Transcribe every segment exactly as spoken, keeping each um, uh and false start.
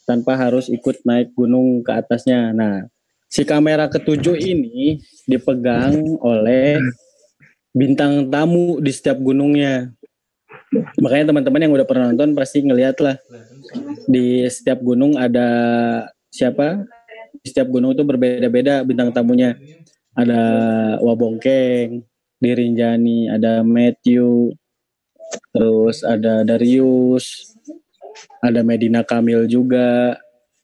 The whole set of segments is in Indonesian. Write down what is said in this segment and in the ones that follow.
tanpa harus ikut naik gunung ke atasnya. Nah, si kamera ketujuh ini dipegang oleh bintang tamu di setiap gunungnya. Makanya teman-teman yang udah pernah nonton pasti ngeliat lah. Di setiap gunung ada siapa? Di setiap gunung itu berbeda-beda bintang tamunya. Ada Wabongkeng, Dirinjani, ada Matthew, terus ada Darius, ada Medina Kamil juga.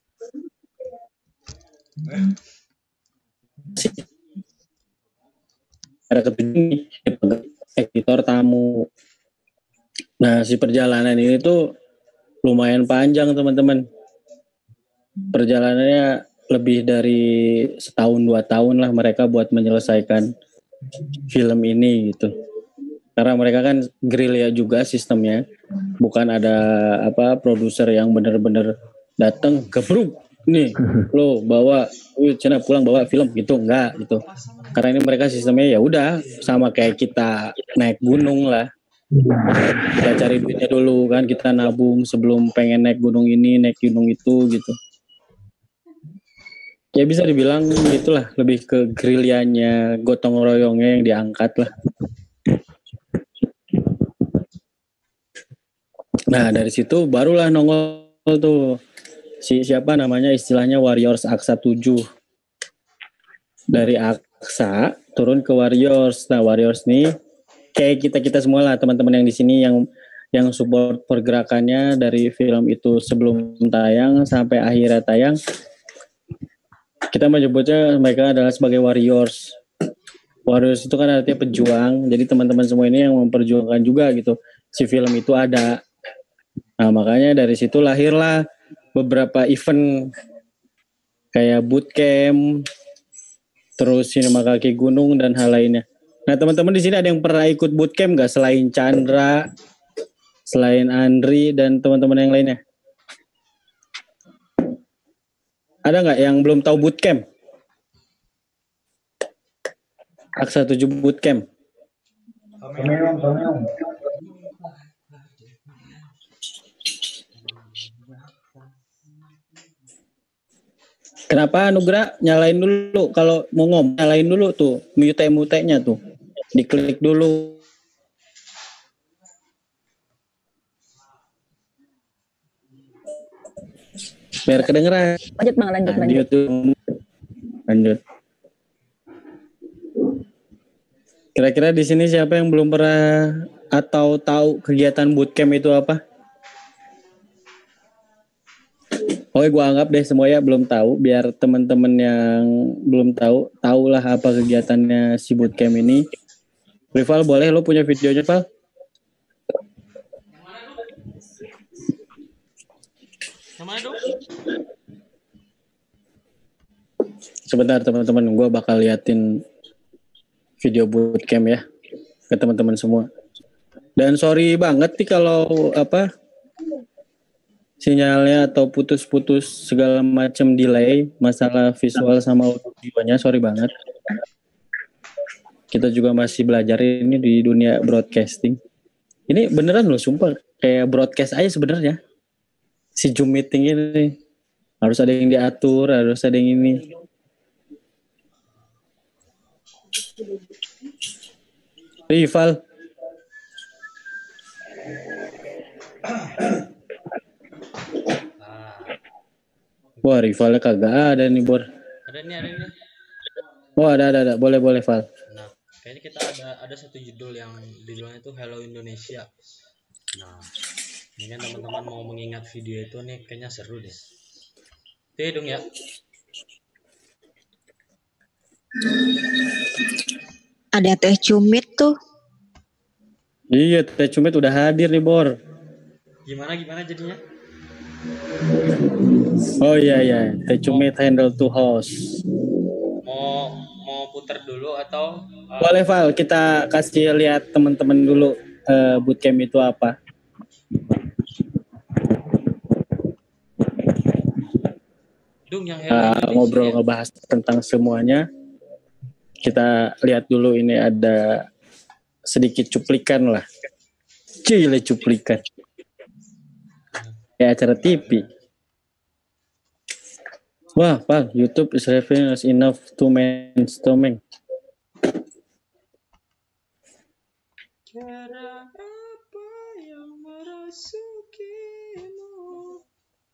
Ada ketujuh editor tamu. Nah, si perjalanan ini tuh lumayan panjang teman-teman. Perjalanannya lebih dari setahun dua tahun lah mereka buat menyelesaikan film ini gitu. Karena mereka kan gerilya juga sistemnya, bukan ada apa produser yang benar-benar datang gebruk nih lo bawa, wih cina pulang bawa film gitu enggak gitu. Karena ini mereka sistemnya ya udah sama kayak kita naik gunung lah. Kita cari duitnya dulu kan, kita nabung sebelum pengen naik gunung ini, naik gunung itu gitu. Ya bisa dibilang gitulah, lebih ke gerilyanya, gotong royongnya yang diangkat lah. Nah dari situ barulah nongol tuh si siapa namanya istilahnya Warriors Aksa tujuh. Dari Aksa turun ke Warriors. Nah Warriors nih kayak kita-kita semua lah teman-teman yang di sini yang yang support pergerakannya dari film itu sebelum tayang sampai akhirnya tayang. Kita menyebutnya mereka adalah sebagai warriors. Warriors itu kan artinya pejuang. Jadi teman-teman semua ini yang memperjuangkan juga gitu. Si film itu ada. Nah makanya dari situ lahirlah beberapa event kayak bootcamp, terus sinema kaki gunung dan hal lainnya. Nah teman-teman di sini ada yang pernah ikut bootcamp nggak selain Chandra, selain Andri dan teman-teman yang lainnya? Ada nggak yang belum tahu bootcamp? Aksa tujuh bootcamp. Kenapa Nugra nyalain dulu kalau mau ngomong, nyalain dulu tuh mute-mute-nya tuh. Diklik dulu. Biar kedengeran. Lanjut Bang, lanjut lanjut. Lanjut. Lanjut. Kira-kira di sini siapa yang belum pernah atau tahu kegiatan bootcamp itu apa? Oke, gue anggap deh semuanya belum tahu, biar teman-teman yang belum tahu tahulah apa kegiatannya si bootcamp ini. Rival, boleh lo punya videonya, Val? Yang mana dong? Sebentar teman-teman, gue bakal liatin video bootcamp ya ke teman-teman semua. Dan sorry banget nih kalau apa sinyalnya atau putus-putus segala macam delay, masalah visual sama audionya, sorry banget. Kita juga masih belajar ini di dunia broadcasting. Ini beneran loh, sumpah kayak broadcast aja sebenarnya. Si Zoom meeting ini harus ada yang diatur, harus ada yang ini. Rival. Wah, rivalnya kagak ada nih, Bor. Ada nih, ada nih. Oh, ada, ada, ada. Boleh, boleh, Val. Nah, kayaknya kita ada ada satu judul yang judulnya itu Hello Indonesia. Nah, ini kan teman-teman mau mengingat video itu nih, kayaknya seru deh. Oke dong ya. Ada Teh Cumit tuh. Iya, Teh Cumit udah hadir nih, Bor. Gimana gimana jadinya? Oh iya iya, Teh Cumit handle to host. Mau mau putar dulu atau uh, Boleh, Val, kita kasih lihat teman-teman dulu uh, bootcamp itu apa. Dung yang Uh, ngobrol ngebahas tentang semuanya. Kita lihat dulu, ini ada sedikit cuplikan lah. Cile cuplikan. Kayak acara T V. Wah, Pak, YouTube is revenues enough to mainstreaming. Cara apa yang merasukimu?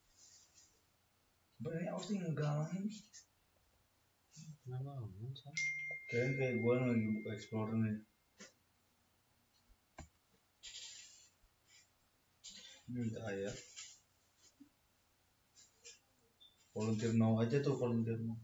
Berarti aku sih enggak nih. Kenapa ngomong Sam? Kayaknya kayak gue lagi buka Explorer nih. Minta ya. Volunteer now aja tuh, volunteer now.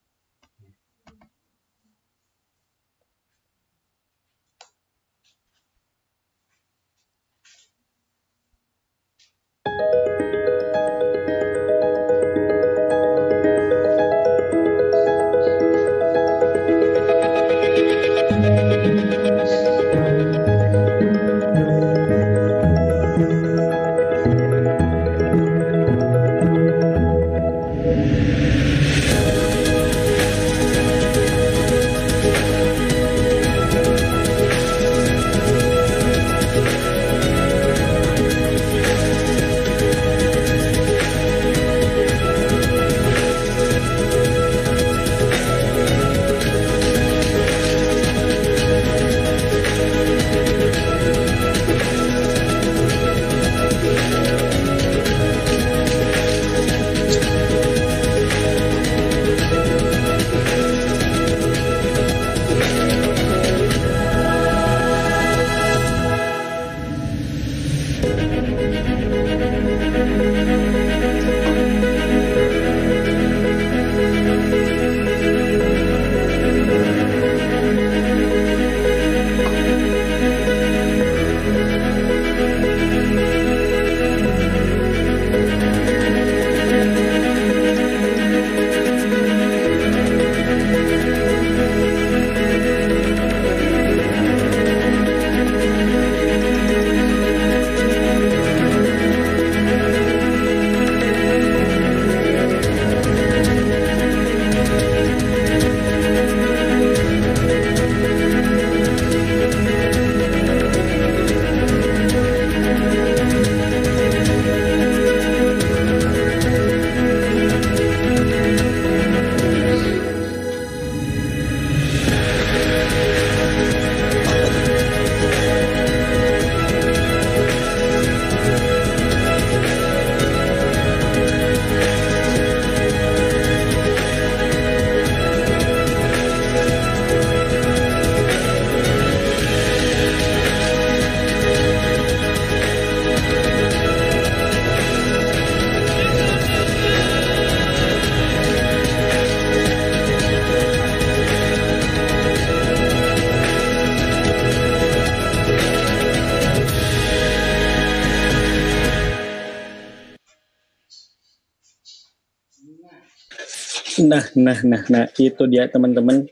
Nah, nah, nah, nah, itu dia teman-teman,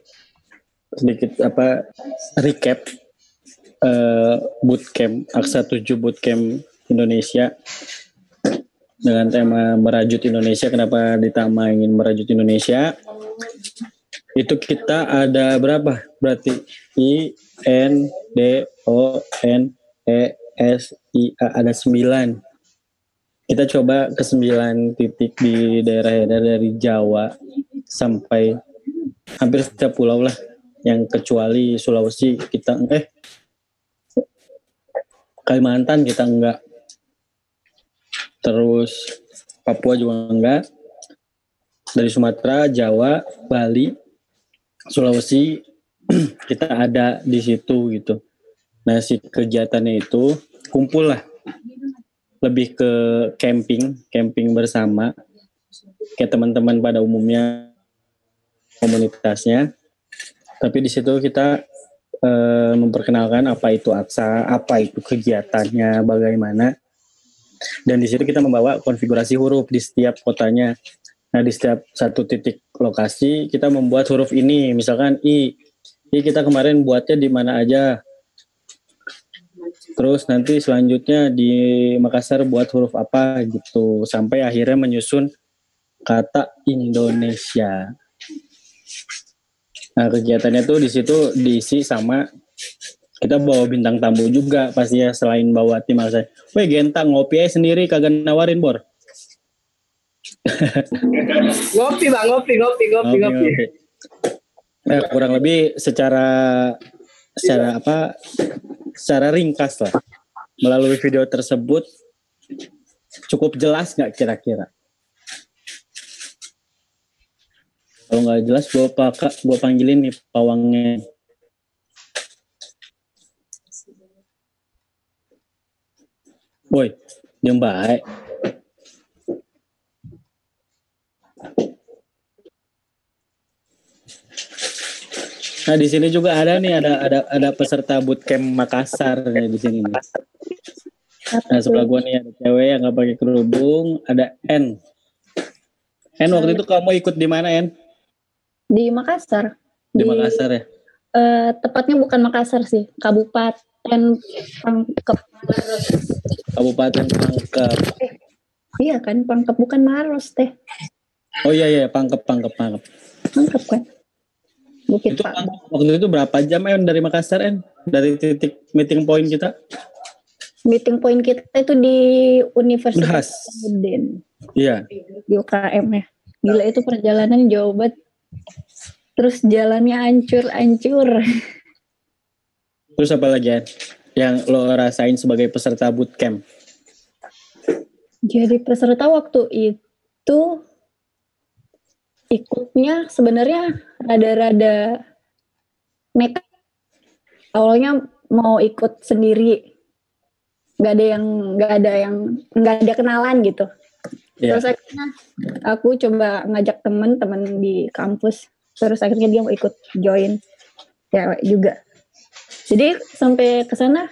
sedikit apa recap uh, bootcamp Aksa tujuh Bootcamp Indonesia dengan tema merajut Indonesia. Kenapa ditamain merajut Indonesia? Itu kita ada berapa? Berarti I N D O N E S I A ada sembilan. Kita coba ke sembilan titik di daerah-daerah dari Jawa sampai hampir setiap pulau lah, yang kecuali Sulawesi kita eh Kalimantan kita enggak, terus Papua juga enggak, dari Sumatera, Jawa, Bali, Sulawesi kita ada di situ gitu. Nah, si kegiatannya itu kumpul lah, lebih ke camping, camping bersama kayak teman-teman pada umumnya komunitasnya. Tapi di situ kita e, memperkenalkan apa itu Aksa, apa itu kegiatannya, bagaimana. Dan di situ kita membawa konfigurasi huruf di setiap kotanya. Nah, di setiap satu titik lokasi kita membuat huruf ini, misalkan I. I kita kemarin buatnya di mana aja. Terus nanti selanjutnya di Makassar buat huruf apa gitu, sampai akhirnya menyusun kata Indonesia. Nah, kegiatannya tuh di situ diisi sama kita bawa bintang tamu juga pasti ya, selain bawa tim Aksa. Weh, Genta ngopi aja sendiri kagak nawarin, Bor. Ngopi bang, ngopi, ngopi, ngopi, Oke, ngopi. oke. Nah, kurang lebih secara secara apa? Secara ringkas lah. Melalui video tersebut cukup jelas nggak kira-kira? Kalau nggak jelas, gue pakak, gue panggilin nih pawangnya. Woi, yang baik. Nah di sini juga ada nih ada ada ada peserta bootcamp Makassar nih di sini. Nih. Nah sebelah gua nih ada cewek yang nggak pakai kerudung, ada N. N waktu itu kamu ikut di mana N? Di Makassar. Di Makassar ya? Eh, tepatnya bukan Makassar sih, Kabupaten Pangkep. Kabupaten Pangkep. Eh, iya kan, Pangkep bukan Maros teh. Oh iya iya Pangkep Pangkep Pangkep. Pangkep kan. Bukit Itu Pak. waktu itu berapa jam N dari Makassar N? Dari titik meeting point kita? Meeting point kita itu di Universitas Unhas. Hasanuddin Iya. di U K M ya. Gila itu perjalanan jauh banget. Terus jalannya hancur-hancur. Terus apa lagi N? Yang lo rasain sebagai peserta bootcamp? Jadi peserta waktu itu ikutnya sebenarnya rada-rada nekat. Awalnya mau ikut sendiri, nggak ada yang nggak ada yang nggak ada kenalan gitu. Iya. Terus akhirnya aku coba ngajak teman-teman di kampus. Terus akhirnya dia mau ikut join cewek juga. Jadi sampai ke sana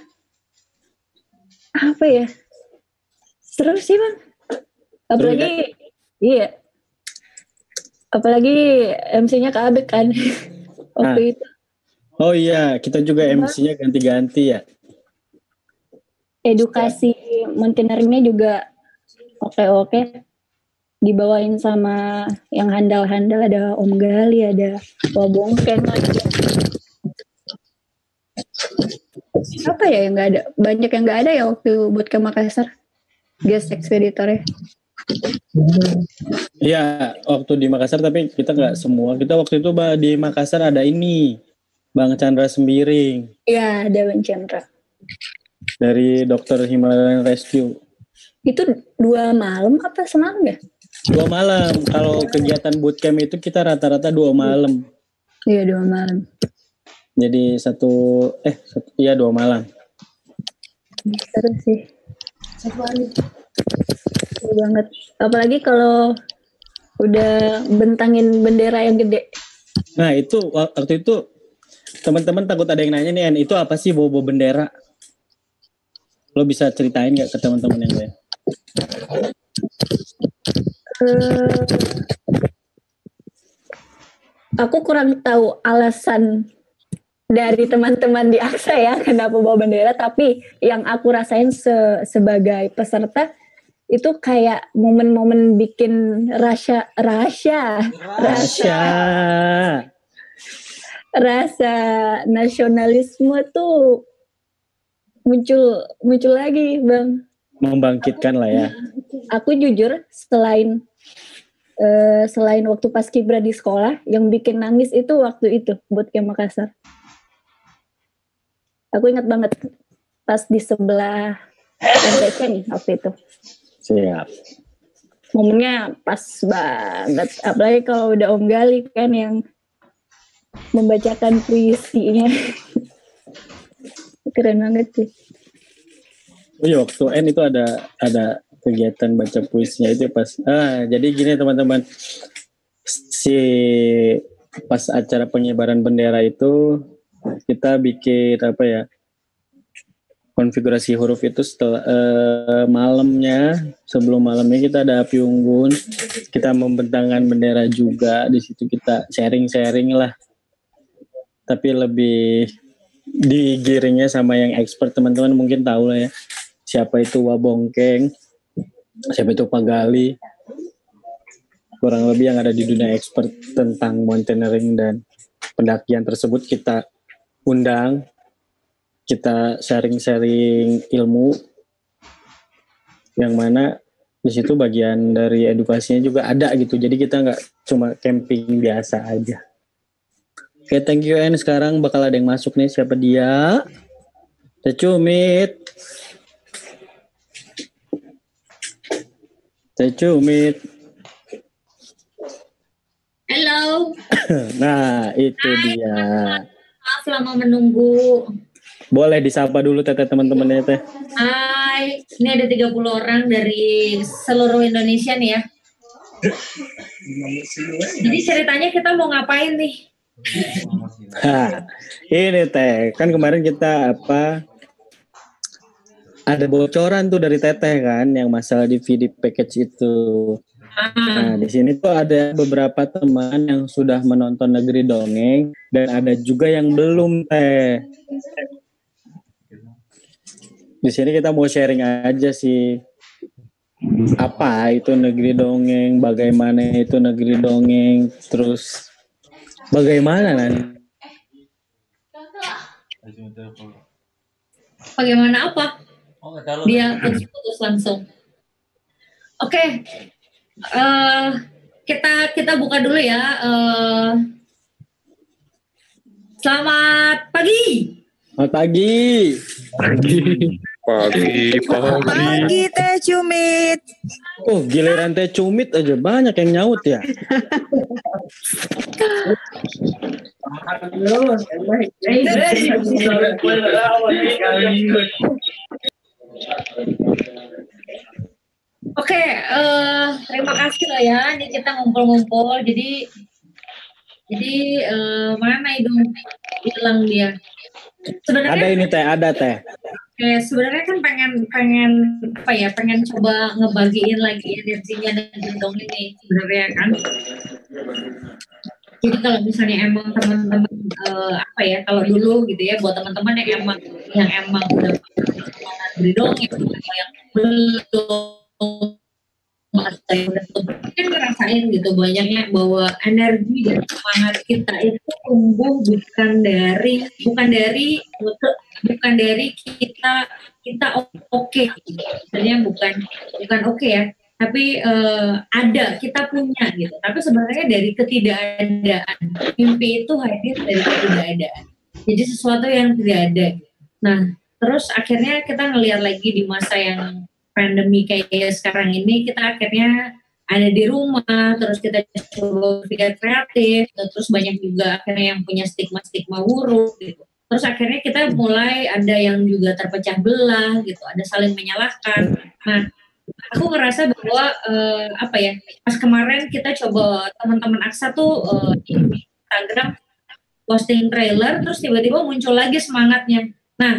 apa ya? Seru sih bang. Apalagi iya. Apalagi M C-nya Kak Abek kan waktu Ah. itu. Oh iya, kita juga M C-nya ganti-ganti ya. Edukasi mountaineeringnya juga oke-oke. Dibawain sama yang handal-handal, ada Om Gali, ada Wabongken lagi. Apa ya yang nggak ada? Banyak yang nggak ada ya waktu buat ke Makassar. Guest expeditornya. Iya, waktu di Makassar tapi kita nggak semua. Kita waktu itu bah, di Makassar ada ini, Bang Chandra Sembiring Iya, ada Bang Chandra. dari Dokter Himalayan Rescue. Itu dua malam apa semalam ya? Dua malam. Kalau kegiatan bootcamp itu kita rata-rata dua malam. Iya, dua malam. Jadi satu, eh, satu, iya dua malam. Seru sih. Seru banget. Apalagi kalau udah bentangin bendera yang gede. Nah itu waktu itu teman-teman takut ada yang nanya nih, En, itu apa sih bawa-bawa bendera? Lo bisa ceritain nggak ke teman-teman yang lain? Uh, aku kurang tahu alasan dari teman-teman di Aksa ya kenapa bawa bendera, tapi yang aku rasain se- sebagai peserta itu kayak momen-momen bikin rasa rasa Rasya. rasa nasionalisme tuh muncul muncul lagi bang. Membangkitkan lah ya. Aku jujur selain uh, selain waktu pas kibra di sekolah, yang bikin nangis itu waktu itu buat ke Makassar. Aku ingat banget pas di sebelah M T C nih waktu itu. Siap. Momennya pas banget. Apalagi kalau udah Om Gali kan yang membacakan puisinya. Keren banget sih. Oh iya, waktu N itu ada ada kegiatan baca puisinya itu pas. Ah, jadi gini teman-teman. Si pas acara pengibaran bendera itu kita bikin apa ya? Konfigurasi huruf itu setelah eh, malamnya, sebelum malamnya kita ada api unggun, kita membentangkan bendera juga, di situ kita sharing-sharing lah. Tapi lebih digiringnya sama yang expert, teman-teman mungkin tahu lah ya. Siapa itu Wabongkeng, siapa itu Pagali. Kurang lebih yang ada di dunia expert tentang mountaineering dan pendakian tersebut kita undang. Kita sharing-sharing ilmu yang mana Di situ bagian dari edukasinya juga ada gitu. Jadi kita nggak cuma camping biasa aja. Oke, thank you En. Sekarang bakal ada yang masuk nih. Siapa dia? Teh Cumit. Teh Cumit. Halo. Nah, itu Hai, dia. Maaf lama menunggu. Boleh disapa dulu Teteh teman-temannya Teh. Hai, ini ada tiga puluh orang dari seluruh Indonesia nih ya. Jadi ceritanya kita mau ngapain nih? Hah, ini Teh, kan kemarin kita apa ada bocoran tuh dari Teteh kan yang masalah D V D package itu. Nah, di sini tuh ada beberapa teman yang sudah menonton Negeri Dongeng dan ada juga yang belum Teh. Di sini kita mau sharing aja sih. Apa itu Negeri Dongeng, bagaimana itu Negeri Dongeng, terus bagaimana nanti? Bagaimana apa? Oh, nggak tahu. Dia putus-putus langsung. Oke, eh, kita kita buka dulu ya. Eh, selamat pagi. Selamat pagi. Pagi, pagi, pagi. Pagi Teh Cumit. Oh, giliran Teh Cumit aja banyak yang nyaut ya. Oke, eh, terima kasih lah ya. Ini kita ngumpul-ngumpul. Jadi, jadi eh, mana itu hilang dia? Sebenarnya Ada ini Teh, ada Teh. Kayak sebenarnya kan pengen pengen apa ya pengen coba ngebagiin lagi energinya dan gendong ini sebenarnya kan. Jadi kalau misalnya emang teman-teman uh, apa ya kalau dulu gitu ya buat teman-teman yang emang yang emang udah semangat berdongeng atau yang belum atau yang udah kan ngerasain gitu banyaknya bahwa energi dan semangat kita itu tumbuh bukan dari bukan dari bukan dari kita kita oke okay. Sebenarnya bukan bukan oke okay ya tapi uh, ada kita punya gitu tapi sebenarnya dari ketidakadaan mimpi itu hadir dari ketidakadaan jadi sesuatu yang tidak ada. Nah terus akhirnya kita ngelihat lagi di masa yang pandemi kayak sekarang ini kita akhirnya ada di rumah terus kita coba berpikir kreatif terus banyak juga akhirnya yang punya stigma-stigma buruk gitu. Terus akhirnya kita mulai ada yang juga terpecah belah gitu, ada saling menyalahkan. Nah, aku ngerasa bahwa uh, apa ya, pas kemarin kita coba teman-teman Aksa tuh uh, di Instagram posting trailer, terus tiba-tiba muncul lagi semangatnya. Nah,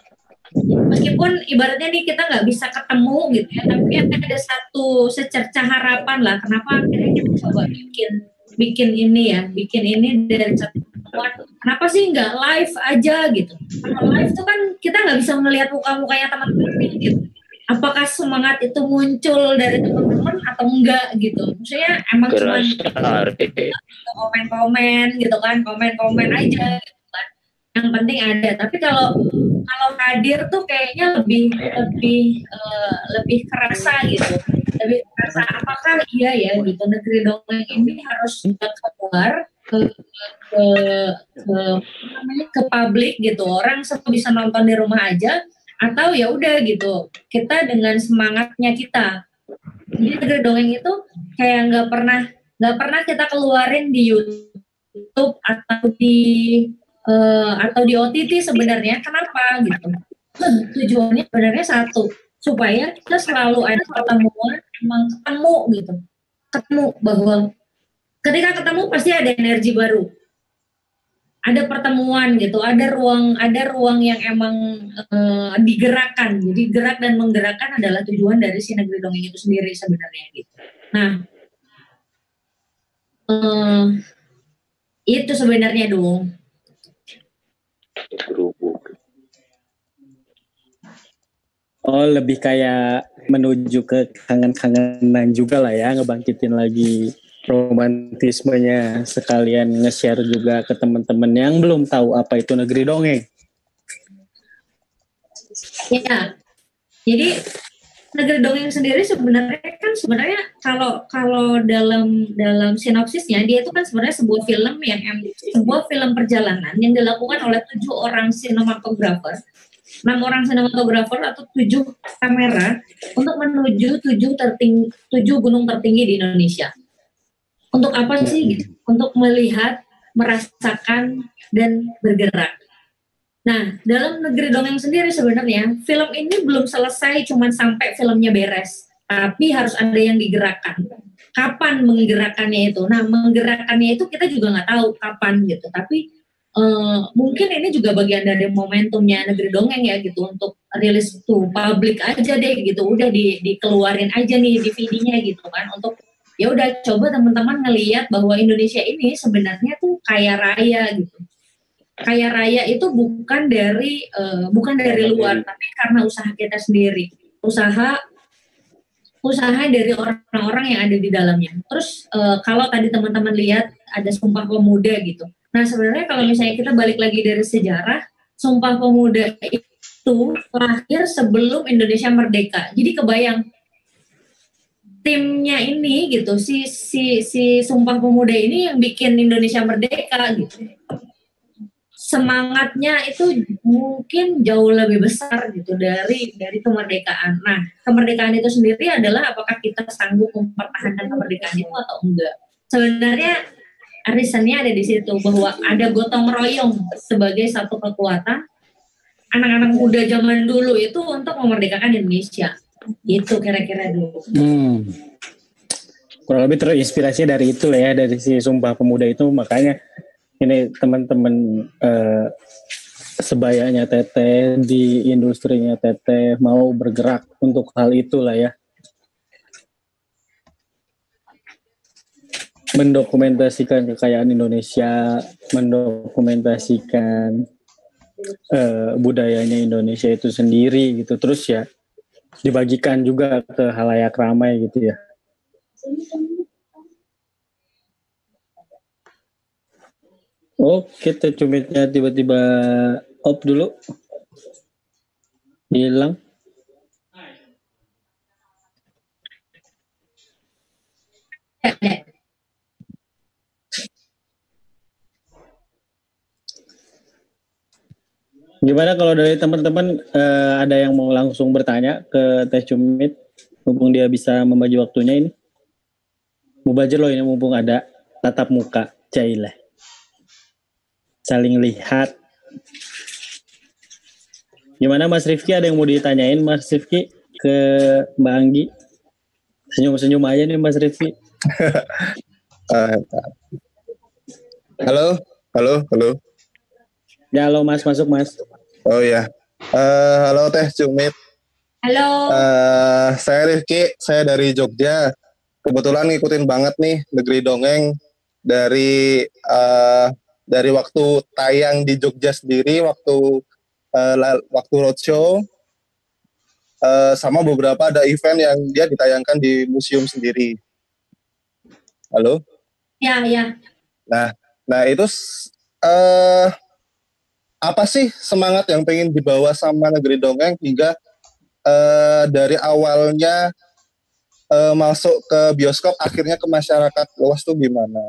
meskipun ibaratnya nih kita nggak bisa ketemu gitu ya, tapi ada satu secercah harapan lah. Kenapa akhirnya kita coba bikin bikin ini ya, bikin ini dari satu kenapa sih nggak live aja gitu? Kalau live tuh kan kita nggak bisa melihat muka-mukanya teman-teman gitu. Apakah semangat itu muncul dari teman-teman atau enggak gitu? Maksudnya emang cuma komen-komen gitu kan, komen-komen aja gitu kan. Yang penting ada. Tapi kalau kalau hadir tuh kayaknya lebih lebih uh, lebih kerasa gitu. Lebih kerasa apakah iya ya gitu Negeri Dongeng ini harus keluar ke ke ke namanya ke publik gitu orang semua bisa nonton di rumah aja atau ya udah gitu kita dengan semangatnya kita jadi Negeri Dongeng itu kayak nggak pernah nggak pernah kita keluarin di YouTube atau di uh, atau di O T T sebenarnya kenapa gitu tujuannya sebenarnya satu supaya kita selalu ada pertemuan emang ketemu gitu ketemu bahwa ketika ketemu pasti ada energi baru, ada pertemuan gitu, ada ruang, ada ruang yang emang e, digerakkan. Jadi gerak dan menggerakkan adalah tujuan dari si Negeri Dongeng itu sendiri sebenarnya gitu. Nah, e, itu sebenarnya dong. Oh lebih kayak menuju ke kangen-kangenan juga lah ya, ngebangkitin lagi romantismenya sekalian nge-share juga ke teman-teman yang belum tahu apa itu Negeri Dongeng. Ya, jadi Negeri Dongeng sendiri sebenarnya kan sebenarnya kalau kalau dalam dalam sinopsisnya dia itu kan sebenarnya sebuah film yang sebuah film perjalanan yang dilakukan oleh tujuh orang sinematografer, enam orang sinematografer atau tujuh kamera untuk menuju tujuh tertinggi tujuh gunung tertinggi di Indonesia. Untuk apa sih? Untuk melihat, merasakan dan bergerak. Nah, dalam Negeri Dongeng sendiri sebenarnya film ini belum selesai cuman sampai filmnya beres, tapi harus ada yang digerakkan. Kapan menggerakkannya itu? Nah, menggerakkannya itu kita juga nggak tahu kapan gitu, tapi uh, mungkin ini juga bagian dari momentumnya Negeri Dongeng ya gitu untuk rilis tuh publik aja deh gitu, udah di, dikeluarin aja nih D V D-nya gitu kan untuk ya udah coba teman-teman ngelihat bahwa Indonesia ini sebenarnya tuh kaya raya gitu. Kaya raya itu bukan dari uh, bukan dari luar, tapi karena usaha kita sendiri, usaha usaha dari orang-orang yang ada di dalamnya. Terus uh, kalau tadi teman-teman lihat ada Sumpah Pemuda gitu. Nah sebenarnya kalau misalnya kita balik lagi dari sejarah, Sumpah Pemuda itu lahir sebelum Indonesia merdeka. Jadi kebayang timnya ini gitu, si si si Sumpah Pemuda ini yang bikin Indonesia merdeka gitu. Semangatnya itu mungkin jauh lebih besar gitu dari dari kemerdekaan. Nah, kemerdekaan itu sendiri adalah apakah kita sanggup mempertahankan kemerdekaan itu atau enggak. Sebenarnya arisannya ada di situ bahwa ada gotong royong sebagai satu kekuatan anak-anak muda zaman dulu itu untuk memerdekakan Indonesia. Itu kira-kira dulu. Hmm. Kurang lebih terinspirasi dari itu lah ya, dari si Sumpah Pemuda itu, makanya ini teman-teman eh, sebayanya Teteh di industrinya Teteh mau bergerak untuk hal itulah ya, mendokumentasikan kekayaan Indonesia, mendokumentasikan eh, budayanya Indonesia itu sendiri gitu, terus ya dibagikan juga ke halayak ramai gitu ya. Oke, Teh Cumitnya tiba-tiba off dulu. Hilang. Gimana kalau dari teman-teman eh, ada yang mau langsung bertanya ke Teh Cumit, mumpung dia bisa membagi waktunya ini. Mubazir loh ini mumpung ada tatap muka, cailah. Saling lihat. Gimana Mas Rifki, ada yang mau ditanyain Mas Rifki ke Mbak Anggi? Senyum-senyum aja nih Mas Rifki. uh, halo, halo, halo. Ya halo Mas, masuk Mas. Oh ya, uh, halo Teh Cumit. Halo. Uh, saya Rifki, saya dari Jogja. Kebetulan ngikutin banget nih Negeri Dongeng dari uh, dari waktu tayang di Jogja sendiri, waktu uh, waktu roadshow, uh, sama beberapa ada event yang dia ditayangkan di museum sendiri. Halo? Ya, ya. Nah, nah itu uh, apa sih semangat yang pengen dibawa sama Negeri Dongeng hingga uh, dari awalnya uh, masuk ke bioskop, akhirnya ke masyarakat luas tuh gimana?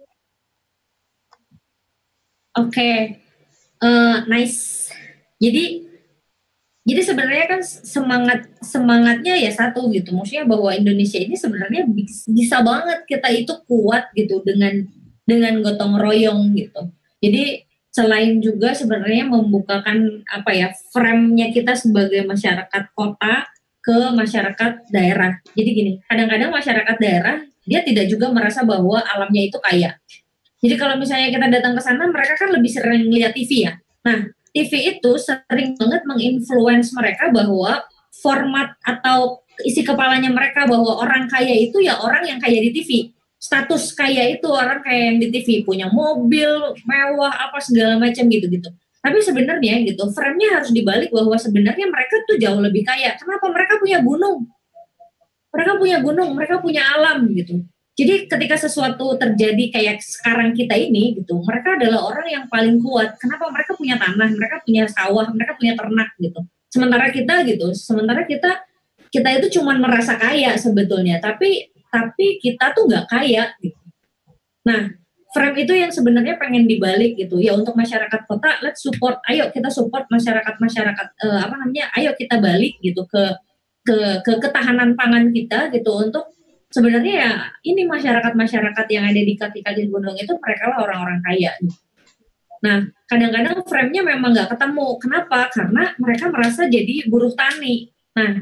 Oke, okay. uh, nice. Jadi, jadi sebenarnya kan semangat semangatnya ya satu gitu. Maksudnya bahwa Indonesia ini sebenarnya bisa, bisa banget kita itu kuat gitu dengan dengan gotong royong gitu. Jadi selain juga sebenarnya membukakan apa ya frame-nya kita sebagai masyarakat kota ke masyarakat daerah. Jadi gini, kadang-kadang masyarakat daerah dia tidak juga merasa bahwa alamnya itu kaya. Jadi kalau misalnya kita datang ke sana, mereka kan lebih sering lihat T V ya. Nah, T V itu sering banget menginfluence mereka bahwa format atau isi kepalanya mereka bahwa orang kaya itu ya orang yang kaya di T V. Status kaya itu orang kaya yang di T V, punya mobil mewah apa segala macam gitu-gitu. Tapi sebenarnya gitu, frame-nya harus dibalik bahwa sebenarnya mereka tuh jauh lebih kaya. Kenapa? Mereka punya gunung. Mereka punya gunung, mereka punya alam gitu. Jadi ketika sesuatu terjadi kayak sekarang kita ini gitu, mereka adalah orang yang paling kuat. Kenapa? Mereka punya tanah, mereka punya sawah, mereka punya ternak gitu. Sementara kita gitu, sementara kita kita itu cuma merasa kaya sebetulnya, tapi tapi kita tuh nggak kaya gitu. Nah, frame itu yang sebenarnya pengen dibalik gitu ya, untuk masyarakat kota, let's support, ayo kita support masyarakat masyarakat eh, apa namanya, ayo kita balik gitu ke ke ke ketahanan pangan kita gitu, untuk sebenarnya ya ini masyarakat-masyarakat yang ada di kaki-kaki gunung itu mereka lah orang-orang kaya gitu. Nah, kadang-kadang frame-nya memang nggak ketemu. Kenapa? Karena mereka merasa jadi buruh tani. Nah,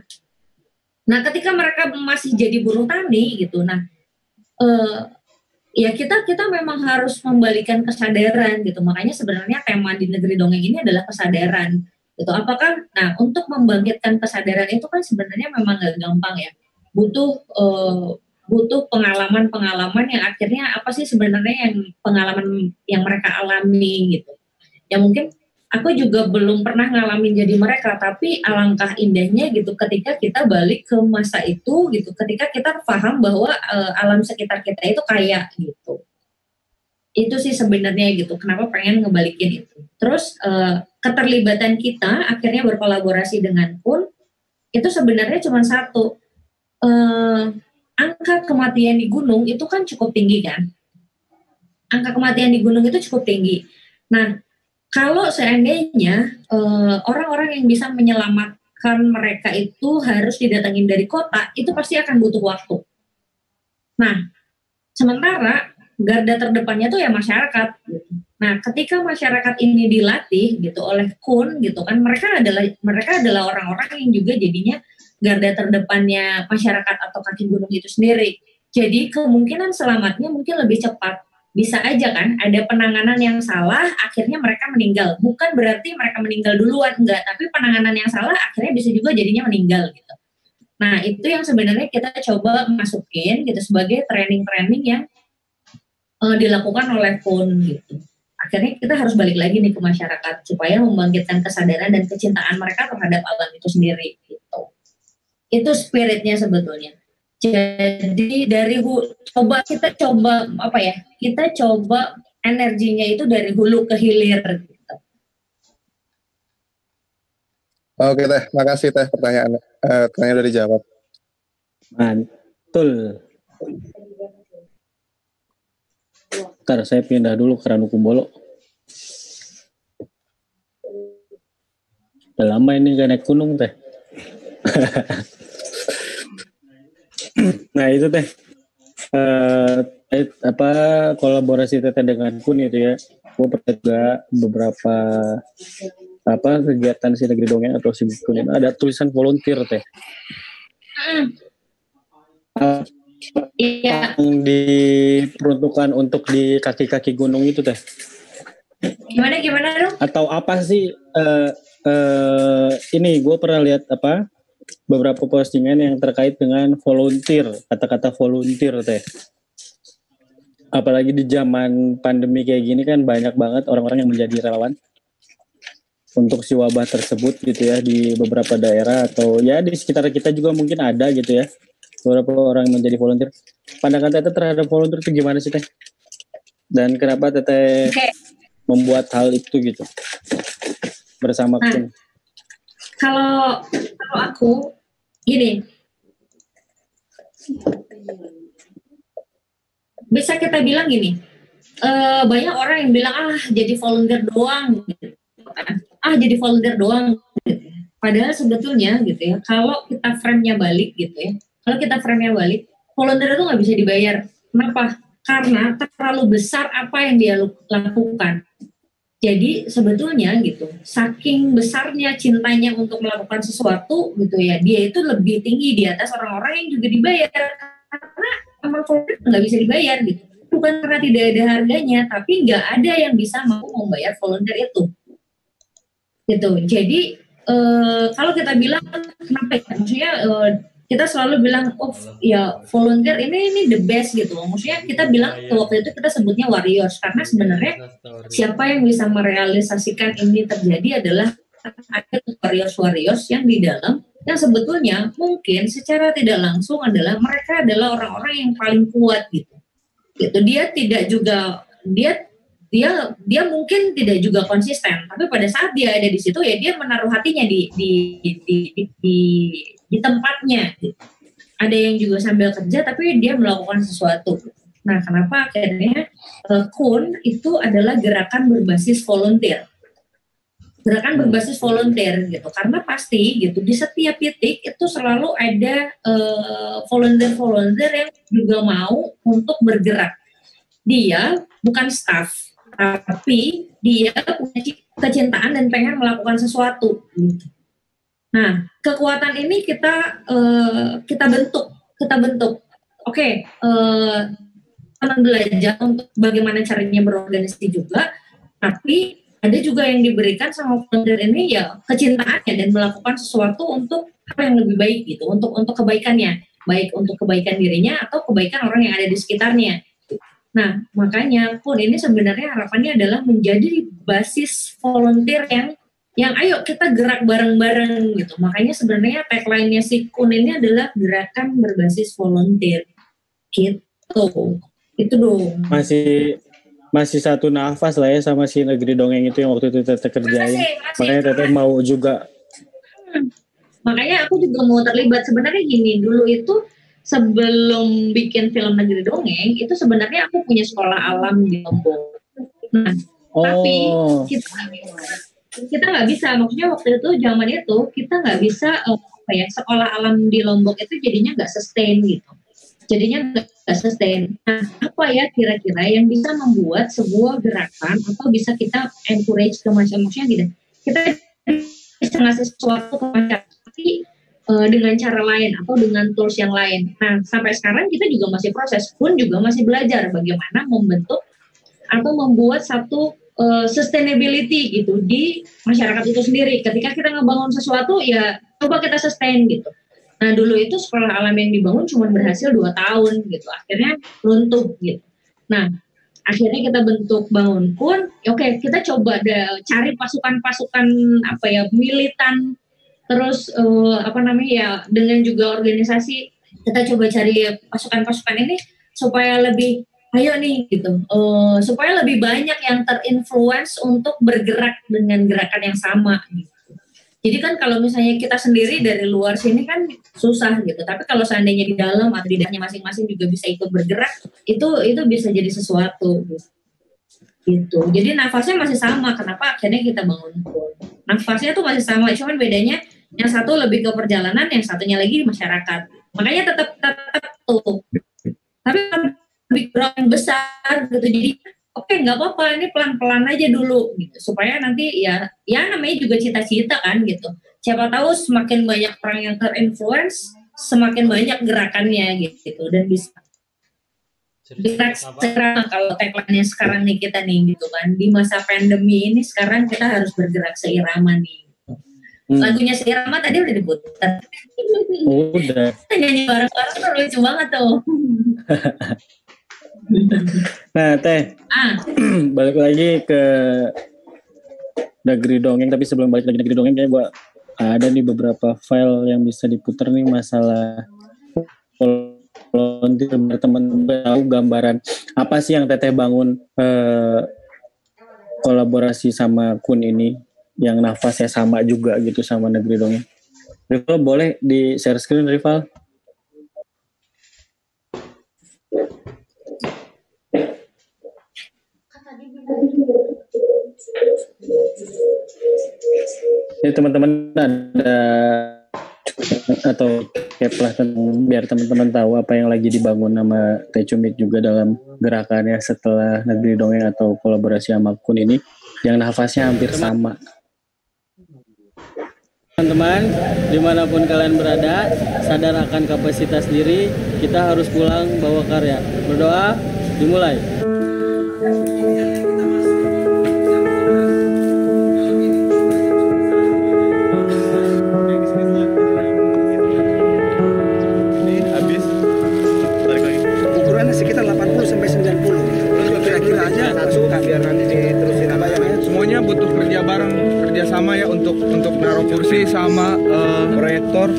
nah ketika mereka masih jadi buruh tani gitu, nah eh, ya kita kita memang harus membalikan kesadaran gitu. Makanya sebenarnya tema di Negeri Dongeng ini adalah kesadaran gitu. Apakah, nah untuk membangkitkan kesadaran itu kan sebenarnya memang nggak gampang ya. Butuh eh, butuh pengalaman-pengalaman yang akhirnya apa sih sebenarnya yang pengalaman yang mereka alami gitu. Ya mungkin aku juga belum pernah ngalamin jadi mereka, tapi alangkah indahnya gitu ketika kita balik ke masa itu gitu, ketika kita paham bahwa uh, alam sekitar kita itu kaya gitu. Itu sih sebenarnya gitu, kenapa pengen ngebalikin itu. Terus uh, keterlibatan kita akhirnya berkolaborasi dengan P U N itu sebenarnya cuma satu. Uh, angka kematian di gunung itu kan cukup tinggi kan. Angka kematian di gunung itu cukup tinggi. Nah, kalau seandainya uh, orang-orang yang bisa menyelamatkan mereka itu harus didatangin dari kota, itu pasti akan butuh waktu. Nah, sementara garda terdepannya tuh ya masyarakat. Gitu. Nah, ketika masyarakat ini dilatih gitu oleh K U N gitu kan, mereka adalah mereka adalah orang-orang yang juga jadinya garda terdepannya masyarakat atau kaki gunung itu sendiri. Jadi kemungkinan selamatnya mungkin lebih cepat. Bisa aja kan ada penanganan yang salah akhirnya mereka meninggal. Bukan berarti mereka meninggal duluan, enggak, tapi penanganan yang salah akhirnya bisa juga jadinya meninggal gitu. Nah, itu yang sebenarnya kita coba masukin gitu sebagai training-training yang uh, dilakukan oleh P U N gitu. Akhirnya kita harus balik lagi nih ke masyarakat supaya membangkitkan kesadaran dan kecintaan mereka terhadap alam itu sendiri gitu. Itu spiritnya sebetulnya. Jadi dari hu- coba kita coba apa ya? Kita coba energinya itu dari hulu ke hilir. Gitu. Oke teh, makasih teh pertanyaan eh, pertanyaan udah dijawab. Mantul. Ntar saya pindah dulu ke Ranukumbolo. Udah lama ini gak naik gunung teh. Nah itu teh uh, eh, apa kolaborasi teteh dengan P U N itu ya, gue pernah juga beberapa apa kegiatan si Negeri Dongeng atau si P U N itu ada tulisan volunteer teh. Hmm. Iya. Yang diperuntukkan untuk di kaki-kaki gunung itu teh. Gimana gimana dong? Atau apa sih? Uh, uh, ini gue pernah lihat apa? Beberapa postingan yang terkait dengan volunteer, kata-kata volunteer teh. Apalagi di zaman pandemi kayak gini kan banyak banget orang-orang yang menjadi relawan untuk si wabah tersebut gitu ya, di beberapa daerah atau ya di sekitar kita juga mungkin ada gitu ya. Beberapa orang yang menjadi volunteer. Pandangan teteh terhadap volunteer itu gimana sih teh? Dan kenapa teteh okay. membuat hal itu gitu bersama P U N? Nah, Kalau kalau aku gini, bisa kita bilang gini, uh, banyak orang yang bilang ah jadi volunteer doang, gitu. ah jadi volunteer doang. Gitu. Padahal sebetulnya gitu ya, kalau kita frame-nya balik gitu ya, kalau kita frame-nya balik, volunteer itu nggak bisa dibayar. Kenapa? Karena terlalu besar apa yang dia lakukan. Jadi sebetulnya gitu, saking besarnya cintanya untuk melakukan sesuatu gitu ya, dia itu lebih tinggi di atas orang-orang yang juga dibayar, karena emang volunteer nggak bisa dibayar gitu. Bukan karena tidak ada harganya, tapi nggak ada yang bisa mampu membayar volunteer itu. Gitu. Jadi e, kalau kita bilang kenapa ya? Maksudnya e, kita selalu bilang oh ya volunteer ini ini the best gitu. Maksudnya kita bilang waktu itu kita sebutnya warriors karena sebenarnya siapa yang bisa merealisasikan ini terjadi adalah ada warriors-warriors yang di dalam yang sebetulnya mungkin secara tidak langsung adalah mereka adalah orang-orang yang paling kuat gitu. Gitu dia tidak juga dia dia dia mungkin tidak juga konsisten, tapi pada saat dia ada di situ ya dia menaruh hatinya di di di di, di di tempatnya. Ada yang juga sambil kerja tapi dia melakukan sesuatu. Nah, kenapa akhirnya uh, Kun itu adalah gerakan berbasis volunteer. Gerakan berbasis volunteer gitu. Karena pasti gitu di setiap titik itu selalu ada uh, volunteer-volunteer yang juga mau untuk bergerak. Dia bukan staff, tapi dia punya kecintaan dan pengen melakukan sesuatu gitu. Nah, kekuatan ini kita uh, kita bentuk, kita bentuk. Oke, okay, uh, teman belajar untuk bagaimana caranya berorganisasi juga, tapi ada juga yang diberikan sama volunteer ini ya kecintaannya dan melakukan sesuatu untuk apa yang lebih baik gitu, untuk untuk kebaikannya, baik untuk kebaikan dirinya atau kebaikan orang yang ada di sekitarnya. Nah, makanya Kun ini sebenarnya harapannya adalah menjadi basis volunteer yang yang ayo kita gerak bareng-bareng gitu. Makanya sebenarnya tagline-nya si Kun ini adalah gerakan berbasis volunteer. Gitu. Itu dong. Masih masih satu nafas lah ya sama si Negeri Dongeng itu yang waktu itu Teteh kerjain. Masih, masih, makanya Teteh mau juga. Hmm. Makanya aku juga mau terlibat. Sebenarnya gini, dulu itu sebelum bikin film Negeri Dongeng, itu sebenarnya aku punya sekolah alam di Lombok. Nah, oh. tapi kita kita nggak bisa, maksudnya waktu itu zaman itu kita nggak bisa uh, apa ya sekolah alam di Lombok itu jadinya nggak sustain gitu, jadinya nggak sustain. Nah, apa ya kira-kira yang bisa membuat sebuah gerakan atau bisa kita encourage ke masyarakat, maksudnya gitu, kita bisa ngasih sesuatu ke masyarakat tapi uh, dengan cara lain atau dengan tools yang lain. Nah, sampai sekarang kita juga masih proses, pun juga masih belajar bagaimana membentuk atau membuat satu Uh, sustainability gitu di masyarakat itu sendiri. Ketika kita ngebangun sesuatu ya coba kita sustain gitu. Nah dulu itu sekolah alam yang dibangun cuma berhasil dua tahun gitu. Akhirnya runtuh gitu. Nah akhirnya kita bentuk Bangun Kun. Oke okay, kita coba deh cari pasukan-pasukan apa ya militan. Terus uh, apa namanya ya dengan juga organisasi kita coba cari pasukan-pasukan ini supaya lebih ayo nih gitu, uh, supaya lebih banyak yang terinfluence untuk bergerak dengan gerakan yang sama gitu. Jadi kan kalau misalnya kita sendiri dari luar sini kan susah gitu, tapi kalau seandainya di dalam atau di dalamnya masing-masing juga bisa ikut bergerak, itu itu bisa jadi sesuatu gitu. Jadi nafasnya masih sama, kenapa akhirnya kita bangun Kun? Nafasnya tuh masih sama, cuman bedanya yang satu lebih ke perjalanan, yang satunya lagi di masyarakat. Makanya tetap tetap tuh. Tapi background yang besar gitu, jadi oke okay, nggak apa-apa ini pelan-pelan aja dulu gitu supaya nanti ya ya namanya juga cita-cita kan gitu, siapa tahu semakin banyak orang yang terinfluence semakin banyak gerakannya gitu dan bisa gerak sekarang. Kalau tagline-nya sekarang nih kita nih gitu kan di masa pandemi ini sekarang kita harus bergerak seirama nih. Hmm. Lagunya seirama tadi udah diputar. Udah. Nyanyi bareng-bareng tuh lucu banget tuh. Nah Teh, ah. balik lagi ke Negeri Dongeng. Tapi sebelum balik lagi Negeri Dongeng, kayak gue ada nih beberapa file yang bisa diputar nih masalah volunteer. Teman tahu gambaran apa sih yang Teteh bangun eh, kolaborasi sama Kun ini, yang nafasnya sama juga gitu sama Negeri Dongeng. Rival boleh di share screen Rival? Ini teman-teman ada atau caplah biar teman-teman tahu apa yang lagi dibangun sama Teh Cumit juga dalam gerakannya setelah Negeri Dongeng atau kolaborasi sama Kun ini yang nafasnya hampir sama. Teman-teman, dimanapun kalian berada, sadar akan kapasitas diri, kita harus pulang bawa karya. Berdoa, dimulai. Sama ya untuk untuk naruh kursi sama uh, proyektor.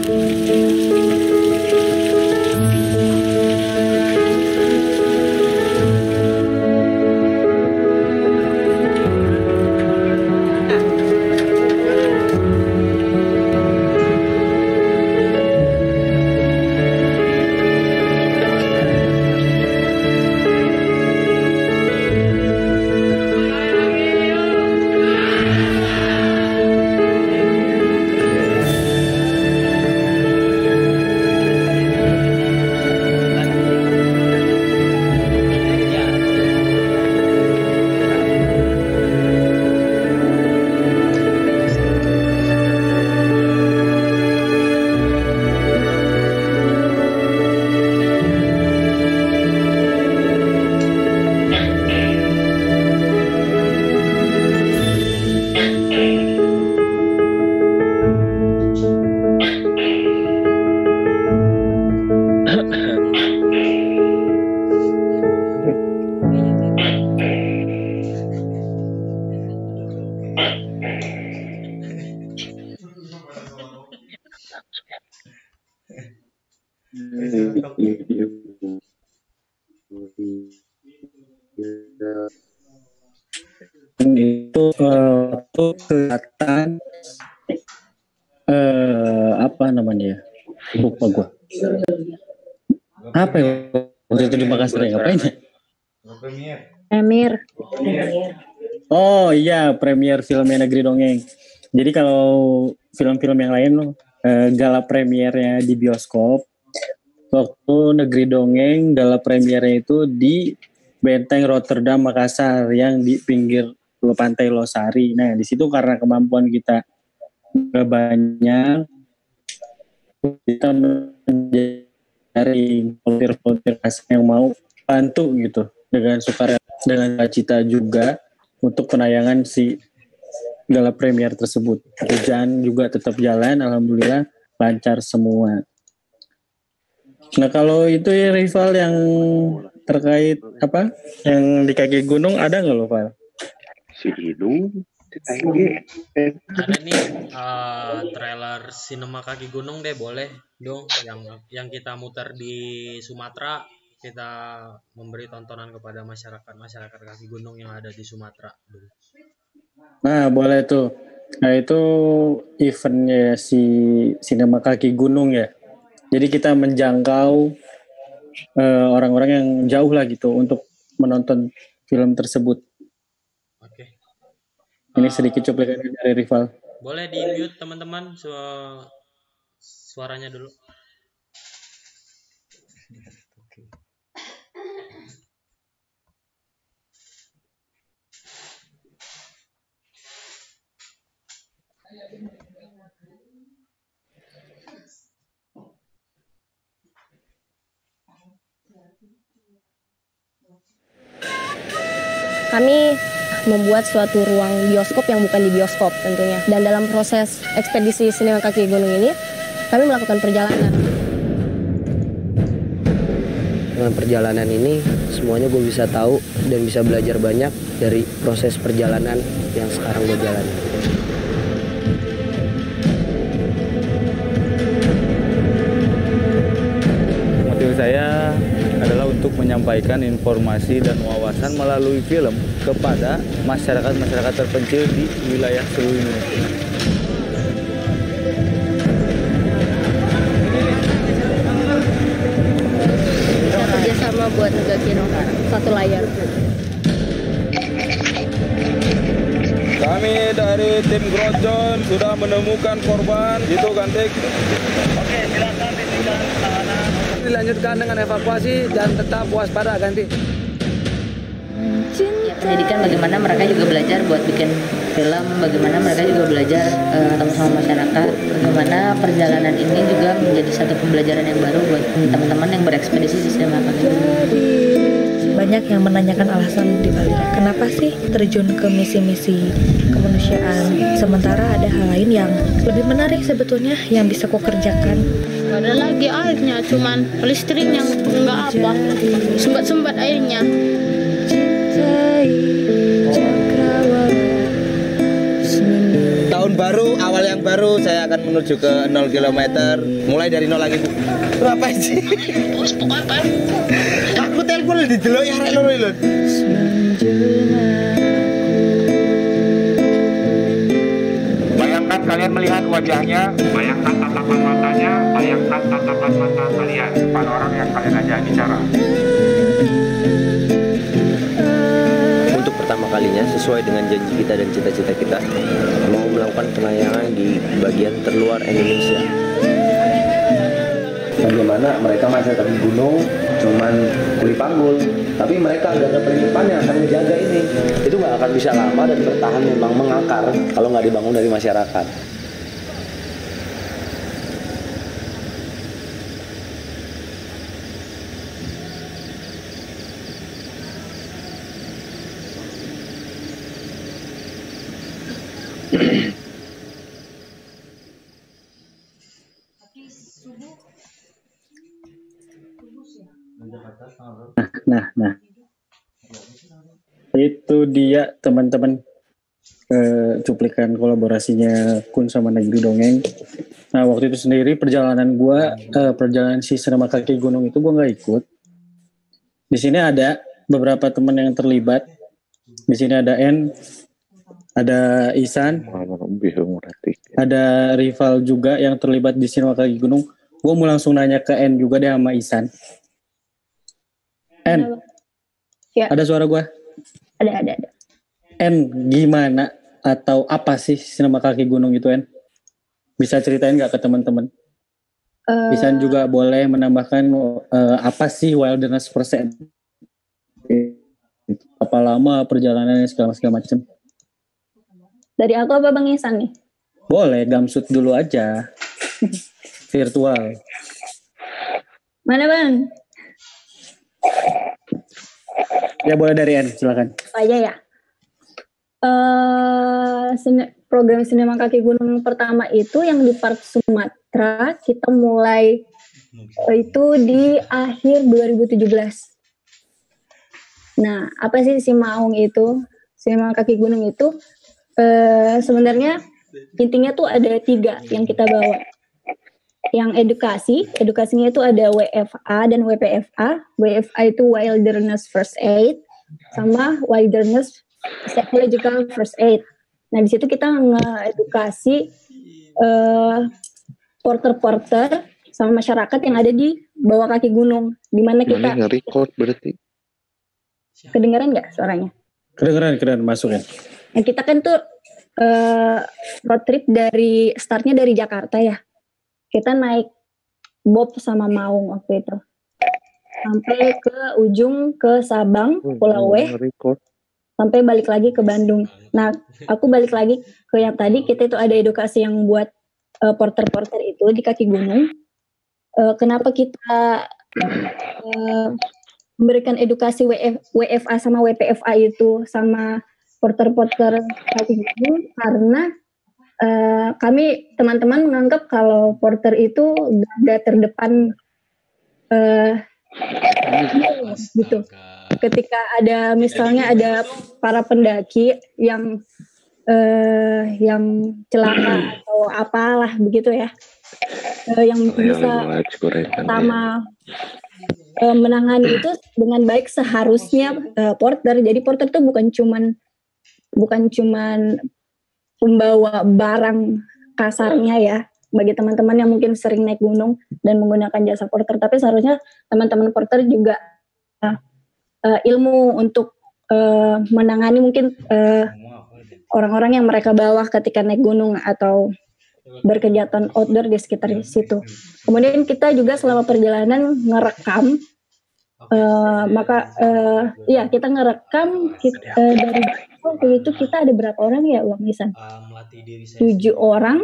uh, tuh kelihatan uh, apa namanya ya? Lupa gua. Apa ya? Waktu itu di Makassar ya, ngapain ya? Emir. Oh iya, premier filmnya Negeri Dongeng. Jadi kalau film-film yang lain uh, gala premiernya di bioskop, waktu Negeri Dongeng gala premiernya itu di Benteng Rotterdam Makassar yang di pinggir pantai Losari. Nah di situ karena kemampuan kita gak banyak, kita mencari volunteer-volunteer yang mau bantu gitu dengan sukarela, dengan cita juga untuk penayangan si gala premier tersebut. Hujan juga tetap jalan, alhamdulillah lancar semua. Nah kalau itu ya rival yang terkait apa? Yang di kaki gunung ada nggak lo, Val? Si Hidung ada nih uh, trailer sinema kaki gunung deh, boleh dong yang yang kita muter di Sumatera, kita memberi tontonan kepada masyarakat masyarakat kaki gunung yang ada di Sumatera dulu. Nah boleh tuh. Nah itu eventnya si sinema kaki gunung ya. Jadi kita menjangkau uh, orang-orang yang jauh lah gitu untuk menonton film tersebut. Oke. Ini sedikit cuplikan dari rival. Boleh di mute teman-teman su suaranya dulu. Kami membuat suatu ruang bioskop yang bukan di bioskop tentunya. Dan dalam proses ekspedisi sinema kaki gunung ini, kami melakukan perjalanan. Dengan perjalanan ini, semuanya gue bisa tahu dan bisa belajar banyak dari proses perjalanan yang sekarang gue jalani. Motif saya adalah untuk menyampaikan informasi dan wawasan melalui film kepada masyarakat-masyarakat terpencil di wilayah seluruh Indonesia. Kita kerjasama buat negakin satu layar. Kami dari tim Grojon sudah menemukan korban, itu Gantik. Oke, silakan dihentikan tahanan. Dilanjutkan dengan evakuasi dan tetap waspada, Ganti. Ya, pendidikan bagaimana mereka juga belajar buat bikin film, bagaimana mereka juga belajar uh, ketemu sama masyarakat, bagaimana perjalanan ini juga menjadi satu pembelajaran yang baru buat teman-teman yang berekspedisi di sinema kaki gunung. Banyak yang menanyakan alasan di balik kenapa sih terjun ke misi-misi kemanusiaan, sementara ada hal lain yang lebih menarik sebetulnya yang bisa kau kerjakan. Gak ada lagi airnya, cuman listrik yang enggak apa, sumbat-sumbat airnya. Tahun baru, awal yang baru, saya akan menuju ke nol kilometer. Mulai dari nol lagi, Bu. Berapa sih? Bos, apa? Aku telepon di delok ya rek loro lho. Bayangkan kalian melihat wajahnya, bayangkan tatapan matanya, bayangkan tatapan mata kalian pada orang yang kalian ajak bicara. Untuk pertama kalinya, sesuai dengan janji kita dan cita-cita kita, mau melakukan penayangan di bagian terluar Indonesia. Bagaimana mereka masih di gunung, cuman kuli panggul, tapi mereka nggak ada penitipan yang akan menjaga ini. Itu nggak akan bisa lama dan bertahan, memang mengakar kalau nggak dibangun dari masyarakat. Nah, nah, itu dia teman-teman eh, cuplikan kolaborasinya Kun sama Negeri Dongeng. Nah, waktu itu sendiri perjalanan gua, eh, perjalanan si sinema kaki gunung itu gua nggak ikut. Di sini ada beberapa teman yang terlibat. Di sini ada N, Ada Isan. Ada rival juga yang terlibat di Sinema Kaki Gunung. Gue mau langsung nanya ke N juga deh sama Isan. N, Ya, ada suara gue? ada, ada, ada. N, gimana atau apa sih Sinema Kaki Gunung itu, N? Bisa ceritain nggak ke teman-teman? Eh, Isan juga boleh menambahkan eh, apa sih Wilderness First Aid? Apa lama perjalanannya segala segala macam? Dari aku apa Bang Isan nih? Boleh, gamsut dulu aja. Virtual. Mana Bang? Ya boleh dari N, silakan. Apa aja ya? Eh, sine- program Sinema Kaki Gunung pertama itu yang di Park Sumatera kita mulai eh, itu di akhir dua ribu tujuh belas. Nah, apa sih si Maung itu? Sinema Kaki Gunung itu eh, sebenarnya intinya tuh ada tiga yang kita bawa. Yang edukasi, edukasinya itu ada W F A dan W P F A. W F A itu Wilderness First Aid sama Wilderness Psychological First Aid. Nah, di situ kita nge-edukasi uh, porter-porter sama masyarakat yang ada di bawah kaki gunung, di mana kita Mana nge-record berarti? kedengaran nggak suaranya? Kedengeran, kedengeran masuk ya. Nah, kita kan tuh uh, road trip dari startnya dari Jakarta ya. Kita naik Bob sama Maung waktu itu sampai ke ujung ke Sabang, Pulau W, sampai balik lagi ke Bandung. Nah, aku balik lagi ke yang tadi, kita itu ada edukasi yang buat uh, porter-porter itu di kaki gunung. Uh, kenapa kita uh, memberikan edukasi W F, W F A sama W P F A itu sama porter-porter kaki gunung? Karena uh, kami teman-teman menganggap kalau porter itu garda terdepan uh, gitu. Ketika ada misalnya ada para pendaki yang uh, yang celaka atau apalah begitu ya, uh, yang bisa pertama uh, menangani itu dengan baik seharusnya uh, porter. Jadi porter itu bukan cuman bukan cuman pembawa barang kasarnya ya, bagi teman-teman yang mungkin sering naik gunung dan menggunakan jasa porter, tapi seharusnya teman-teman porter juga uh, uh, ilmu untuk uh, menangani mungkin uh, orang-orang yang mereka bawa ketika naik gunung atau berkegiatan outdoor di sekitar situ. Kemudian kita juga selama perjalanan ngerekam, uh, maka uh, ya kita ngerekam kita, uh, dari waktu itu kita ada berapa orang ya Bang Isan? Tujuh orang,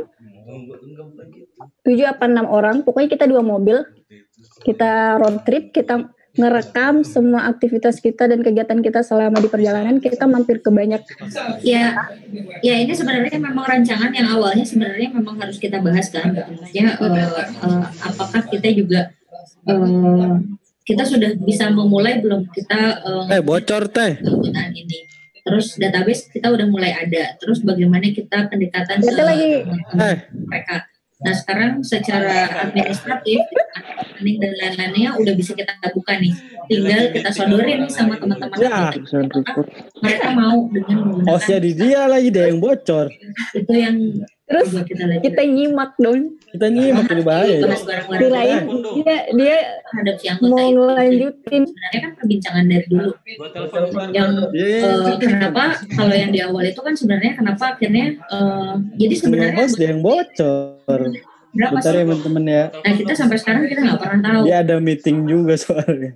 tujuh apa enam orang. Pokoknya kita dua mobil, kita road trip, kita ngerekam semua aktivitas kita dan kegiatan kita selama di perjalanan. Kita mampir ke banyak. Ya, ya ini sebenarnya memang rancangan yang awalnya sebenarnya memang harus kita bahas kan. Maksudnya uh, uh, apakah kita juga uh, kita sudah bisa memulai belum kita uh, Eh bocor teh. penggunaan ini. Terus database kita udah mulai ada. Terus bagaimana kita pendekatan ke lagi. mereka. Nah sekarang secara administratif, planning dan lain-lainnya udah bisa kita buka nih. Tinggal kita sodorin nih sama teman-teman Ya. kita. Mereka mau dengan menggunakan Oh jadi dia lagi deh yang bocor. itu yang terus kita, kita nyimak dong. Kita nyimak ini bahaya. Bahas bareng-bareng. Kirain dia dia terhadap si anggota mau itu. ngelanjutin. Sebenarnya kan perbincangan dari dulu. Yang eh, kenapa kalau yang di awal itu kan sebenarnya kenapa akhirnya eh, jadi sebenarnya Host dia yang bocor. berapa Bentar sih? ya teman-teman ya. Nah kita sampai sekarang kita nggak pernah tahu. Dia ada meeting juga soalnya.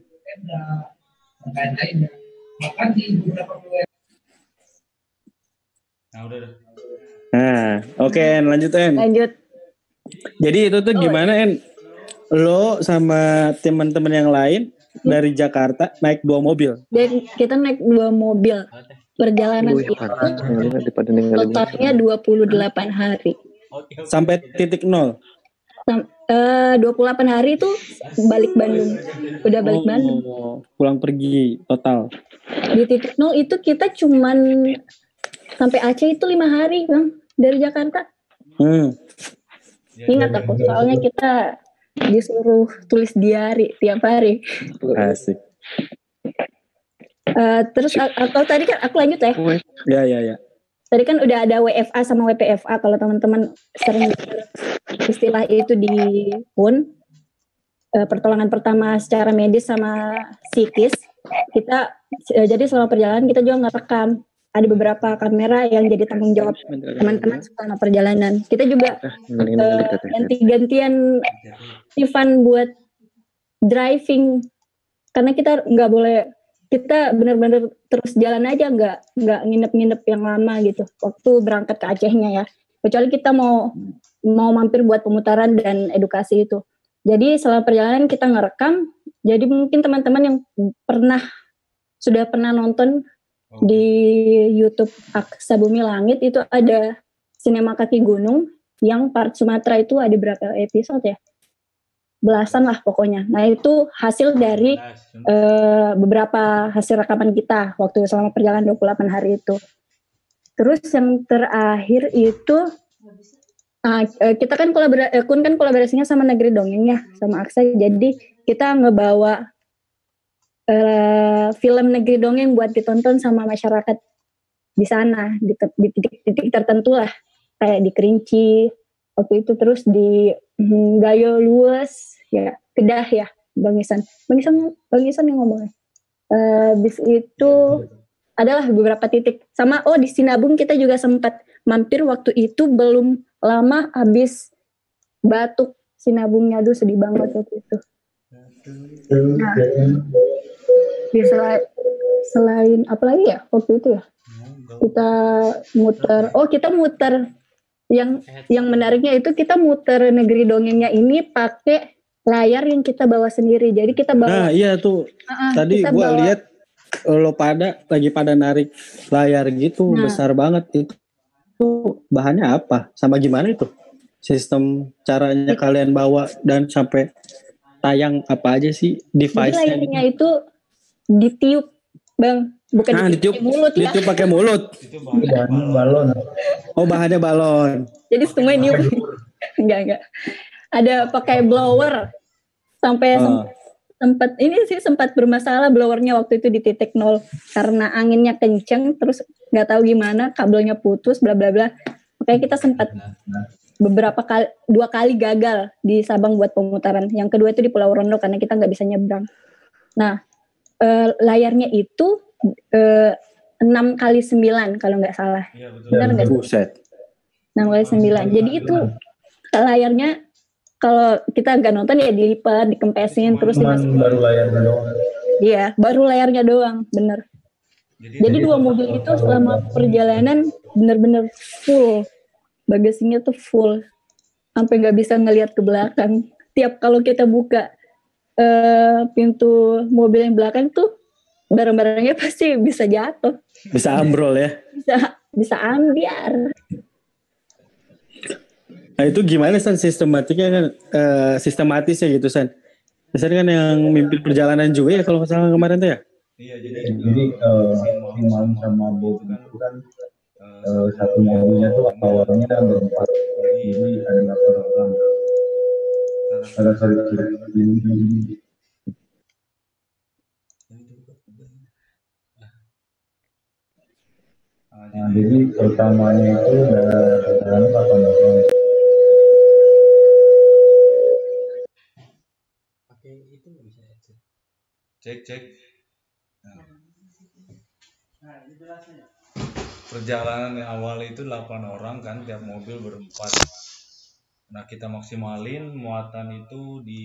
Nah udah dah. Nah, oke, En, lanjut En. Lanjut. Jadi itu tuh gimana En? Lo sama teman-teman yang lain dari Jakarta naik dua mobil. Dan kita naik dua mobil. Perjalanan itu totalnya dua puluh delapan hari. Sampai titik nol. Sam- eh, dua puluh delapan hari itu balik Bandung. Udah balik Bandung. Oh, pulang pergi total. Di titik nol itu kita cuman sampai Aceh itu lima hari Bang, dari Jakarta. Hmm. Ingat aku, soalnya kita disuruh tulis diary tiap hari. Asik. Uh, terus a- atau tadi kan aku lanjut ya. Ya ya ya. tadi kan udah ada W F A sama W P F A kalau teman-teman sering istilah itu di P U N, eh, pertolongan pertama secara medis sama psikis. Kita eh, jadi selama perjalanan kita juga nggak rekam. Ada beberapa kamera yang jadi tanggung jawab teman-teman selama perjalanan. Kita juga eh, ganti-gantian Ivan buat driving karena kita nggak boleh, kita benar-benar terus jalan aja, nggak nggak nginep-nginep yang lama gitu waktu berangkat ke Acehnya ya, kecuali kita mau mau mampir buat pemutaran dan edukasi itu. Jadi selama perjalanan kita ngerekam, jadi mungkin teman-teman yang pernah sudah pernah nonton di YouTube Aksa Bumi Langit itu ada sinema kaki gunung yang part Sumatera itu ada berapa episode ya? Belasan lah pokoknya. Nah itu hasil dari uh, beberapa hasil rekaman kita waktu selama perjalanan dua puluh delapan hari itu. Terus yang terakhir itu uh, kita kan kolaborasi, uh, Kun kan kolaborasinya sama Negeri Dongeng ya, sama Aksa. Jadi kita ngebawa uh, film Negeri Dongeng buat ditonton sama masyarakat di sana di titik-titik tertentu lah, kayak di Kerinci waktu itu, terus di hmm, Gayo Lues ya, Kedah ya, Bang Isan. Bang Isan, Bang Isan yang ngomongnya. Uh, bis itu adalah beberapa titik. Sama oh di Sinabung kita juga sempat mampir waktu itu, belum lama habis batuk Sinabungnya, aduh sedih banget waktu itu. Nah, di selain, selain apa lagi ya waktu itu ya? Kita muter, oh kita muter yang yang menariknya itu kita muter Negeri Dongengnya ini pakai layar yang kita bawa sendiri. Jadi kita bawa. Nah iya tuh uh-uh, tadi gue bawa... lihat lo pada lagi pada narik layar gitu, nah, besar banget itu. Itu bahannya apa? Sama gimana itu? Sistem caranya itu. Kalian bawa dan sampai tayang apa aja sih device-nya? Jadi layarnya gitu? Itu ditiup, Bang. Bukan nah, ditiup pakai mulut ya. Ditiup pakai mulut. Itu bahannya balon. Oh, bahannya balon. Jadi semua niup. enggak, enggak. Ada pakai blower. Sampai oh. sempat ini sih sempat bermasalah blowernya waktu itu di titik nol karena anginnya kenceng, terus enggak tahu gimana kabelnya putus bla bla bla. Makanya kita sempat beberapa kali dua kali gagal di Sabang buat pemutaran. Yang kedua itu di Pulau Rondo karena kita enggak bisa nyebrang. Nah, eh, layarnya itu Uh, enam kali sembilan kalau nggak salah. Iya, betul. Benar nggak? enam kali sembilan. Jadi itu layarnya kalau kita nggak nonton ya dilipat, dikempesin, terus dimasukin. Baru layarnya doang. Iya, baru layarnya doang, bener. Jadi, Jadi dua mobil itu selama perjalanan bener-bener full, bagasinya tuh full, sampai nggak bisa ngelihat ke belakang. Tiap kalau kita buka uh, pintu mobil yang belakang tuh barang-barangnya pasti bisa jatuh. Bisa ambrol ya? Bisa bisa ambiar. Nah itu gimana San sistematiknya kan, uh, sistematisnya gitu San? San kan yang mimpin perjalanan juga ya kalau nggak salah kemarin tuh ya? Iya jadi jadi Imam sama Bob itu kan uh, satu mobilnya tuh awalnya berempat, jadi ada delapan orang. Ada satu ini. Nah, jadi pertamanya itu dalam delapan orang. Pakai itu nggak bisa headset. Cek cek. Nah. Nah, ini jelasnya. Perjalanan yang awal itu delapan orang kan, tiap mobil berempat. Nah kita maksimalin muatan itu di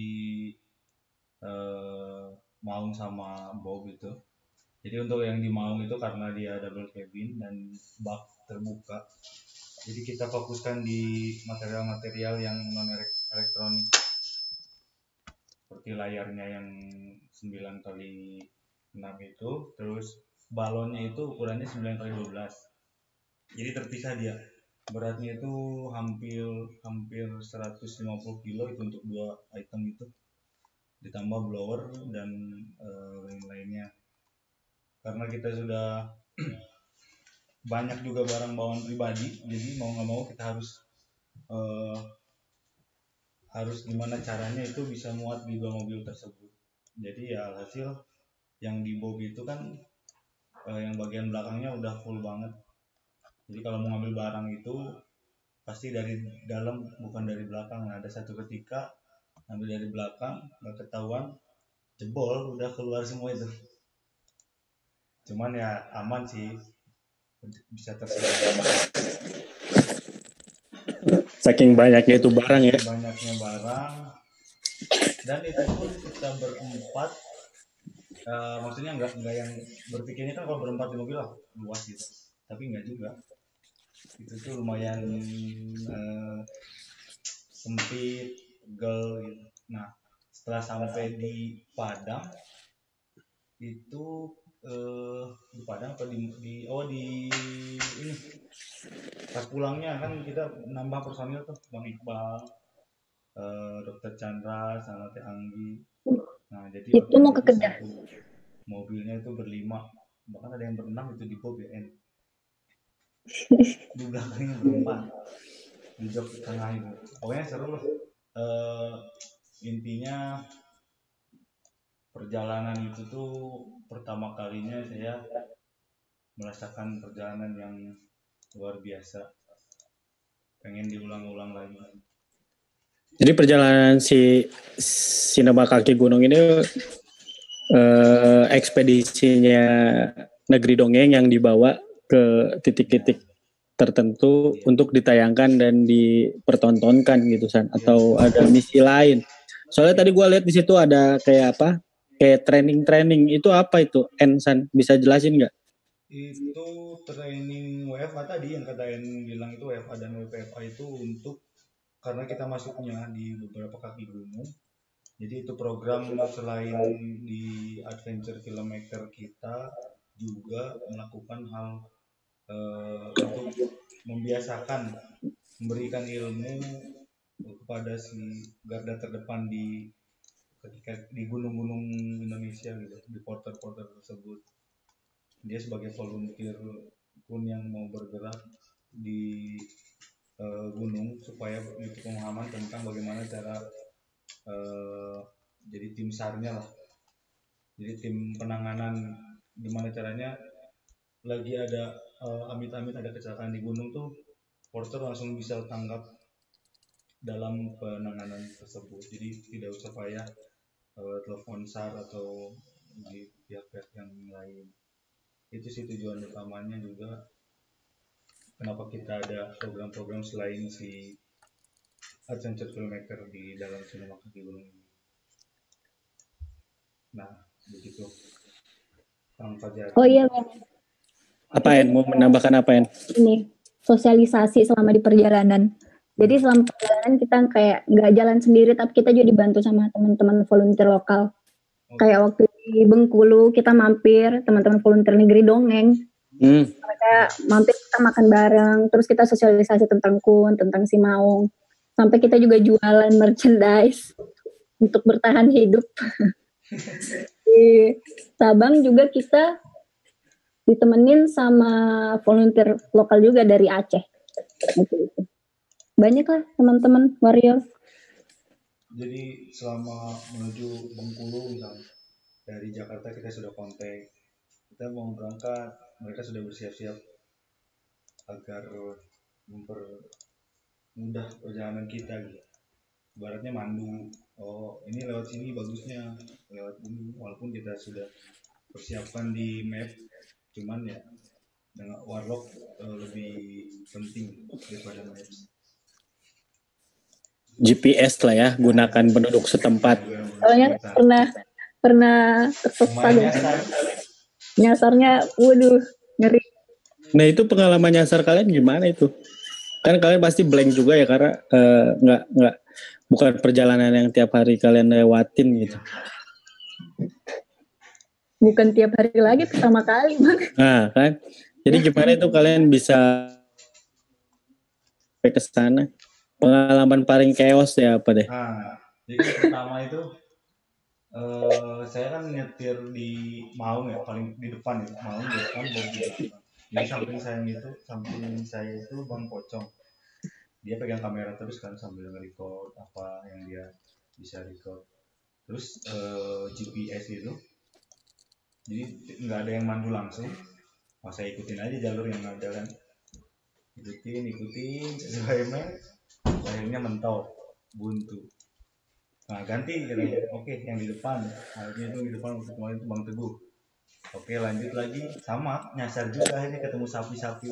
eh, Maung sama Bob itu. Jadi untuk yang di Maung itu karena dia double cabin dan bak terbuka, jadi kita fokuskan di material-material yang non elektronik seperti layarnya yang sembilan kali enam itu, terus balonnya itu ukurannya sembilan kali dua belas, jadi terpisah dia, beratnya itu hampir hampir seratus lima puluh kilo itu untuk dua item itu, ditambah blower dan uh, lain-lainnya. Karena kita sudah banyak juga barang bawaan pribadi, jadi mau nggak mau kita harus uh, harus gimana caranya itu bisa muat di dua mobil tersebut. Jadi ya hasil yang di Bob itu kan uh, yang bagian belakangnya udah full banget, Jadi kalau mau ngambil barang itu pasti dari dalam bukan dari belakang. Nah, ada satu ketika ngambil dari belakang nggak ketahuan, jebol, udah keluar semua itu. Cuman ya aman sih, bisa tersedia. Saking banyaknya itu barang ya. Saking banyaknya barang, dan itu pun kita berempat. Uh, maksudnya nggak nggak yang berpikirnya kan kalau berempat di mobil lah luas gitu, tapi nggak juga. Itu tuh lumayan uh, sempit, gel gitu. Nah, setelah sampai di Padang itu uh, di Padang atau di, di oh di ini pas pulangnya kan kita nambah personil tuh, Bang Iqbal, uh, Dokter Chandra sama Teh Anggi. Nah, jadi itu mau ke Kedah. Mobilnya itu berlima, bahkan ada yang berenam itu di Bob ya N. Di belakangnya berempat, di jok tengah itu. Pokoknya seru loh. Uh, intinya perjalanan itu tuh pertama kalinya saya merasakan perjalanan yang luar biasa. Pengen diulang-ulang lagi. Jadi perjalanan si Sinema Kaki Gunung ini eh, ekspedisinya Negeri Dongeng yang dibawa ke titik-titik tertentu untuk ditayangkan dan dipertontonkan gitu San, atau ada misi lain. Soalnya tadi gue lihat di situ ada kayak apa? Kayak training-training, itu apa itu? Ensan bisa jelasin nggak? Itu training W F A tadi yang kata En bilang itu W F A dan W P F A itu untuk karena kita masuknya di beberapa kaki gunung, jadi itu program selain di adventure filmmaker kita juga melakukan hal uh, untuk membiasakan, memberikan ilmu kepada si garda terdepan di ketika di gunung-gunung Indonesia gitu, di porter-porter tersebut. Dia sebagai volunteer pun yang mau bergerak di Uh, gunung supaya itu pemahaman tentang bagaimana cara uh, jadi tim SAR-nya lah, jadi tim penanganan, gimana caranya lagi ada uh, amit-amit ada kecelakaan di gunung tuh porter langsung bisa tanggap dalam penanganan tersebut, jadi tidak usah payah uh, telepon SAR atau di pihak-pihak yang lain. Itu sih tujuan utamanya juga kenapa kita ada program-program selain si adventure filmmaker di dalam Sinema Kaki Gunung ini. Nah, begitu. Kang Fajar. Oh iya, Bang. Apa En? Mau menambahkan apa En? Ini, sosialisasi selama di perjalanan. Jadi selama perjalanan kita kayak nggak jalan sendiri, tapi kita juga dibantu sama teman-teman volunteer lokal. Oh. Kayak waktu di Bengkulu kita mampir, teman-teman volunteer Negeri Dongeng. Hmm. Mereka mampir, kita makan bareng, terus kita sosialisasi tentang Kun, tentang si Maung, sampai kita juga jualan merchandise untuk bertahan hidup. Di Sabang juga kita ditemenin sama volunteer lokal juga dari Aceh. Banyak lah teman-teman warrior. Jadi selama menuju Bengkulu misalnya dari Jakarta kita sudah kontak, kita mau berangkat, mereka sudah bersiap-siap agar mempermudah perjalanan kita gitu. Ibaratnya mandu, oh ini lewat sini bagusnya, lewat ini, walaupun kita sudah persiapkan di map, cuman ya dengan warlock uh, lebih penting daripada map. G P S lah ya, gunakan penduduk setempat. Soalnya pernah pernah tersesat nyasarnya, waduh ngeri. Nah itu pengalaman nyasar kalian gimana itu? Kan kalian pasti blank juga ya karena uh, nggak nggak bukan perjalanan yang tiap hari kalian lewatin gitu. Bukan tiap hari lagi, pertama kali Bang. Nah kan, jadi gimana itu kalian bisa sampai ke sana? Pengalaman paling chaos ya apa deh? Nah, jadi pertama itu uh, saya kan nyetir di Maung ya, paling di depan ya, Maung di depan, Bob di depan. Jadi samping saya itu, samping saya itu Bang Pocong. Dia pegang kamera terus kan sambil nge-record apa yang dia bisa record. Terus uh, G P S itu, jadi nggak ada yang mandu langsung, oh, saya ikutin aja jalur yang ada kan. ikutin ikutin Sulaiman akhirnya mentok buntu. Nah ganti katanya, oke yang di depan, akhirnya itu di depan waktu kemarin itu Bang Teguh. Oke lanjut lagi sama nyasar juga akhirnya ketemu sapi-sapi.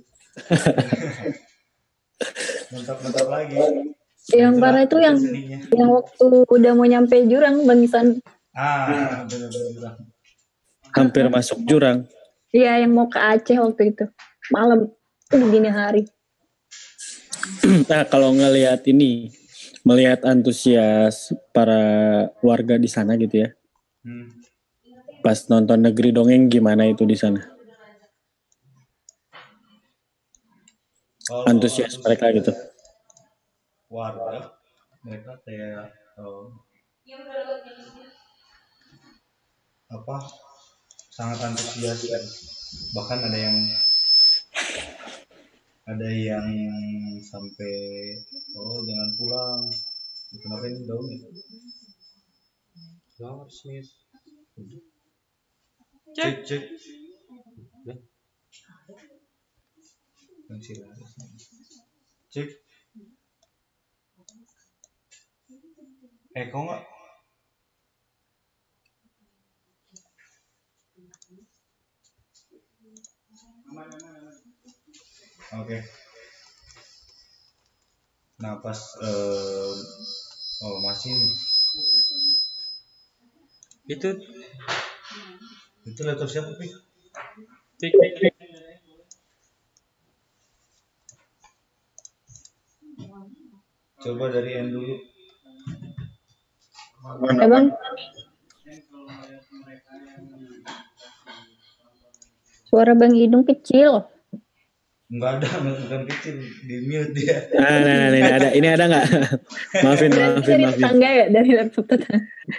Mentok-mentok lagi. Yang parah itu yang Seninya. yang waktu udah mau nyampe jurang Bang Isan. Ah benar-benar jurang. Hampir masuk jurang. Iya yang mau ke Aceh waktu itu malam itu dini hari. Nah kalau ngelihat ini, melihat antusias para warga di sana gitu ya. Hmm. Pas nonton Negeri Dongeng gimana itu di sana? Kalau Antusias mereka gitu. Warga mereka kayak uh, apa sangat antusias kan. Bahkan ada yang ada yang sampai oh jangan pulang. Kenapa ini daun ya? Jangan sih. Cek cek. Cek. Eh kok nggak? Oke. Okay. Nah pas uh, oh masih nih. Itu itu laptop siapa Pi? Pik pik pik. Coba dari N dulu. Ya Bang. Suara Bang Idung kecil. Enggak ada, bukan kecil, di mute dia. Nah, nah, nah, ini ada, ini ada nggak? maafin, maafin, dari maafin. tetangga ya dari laptop tetangga.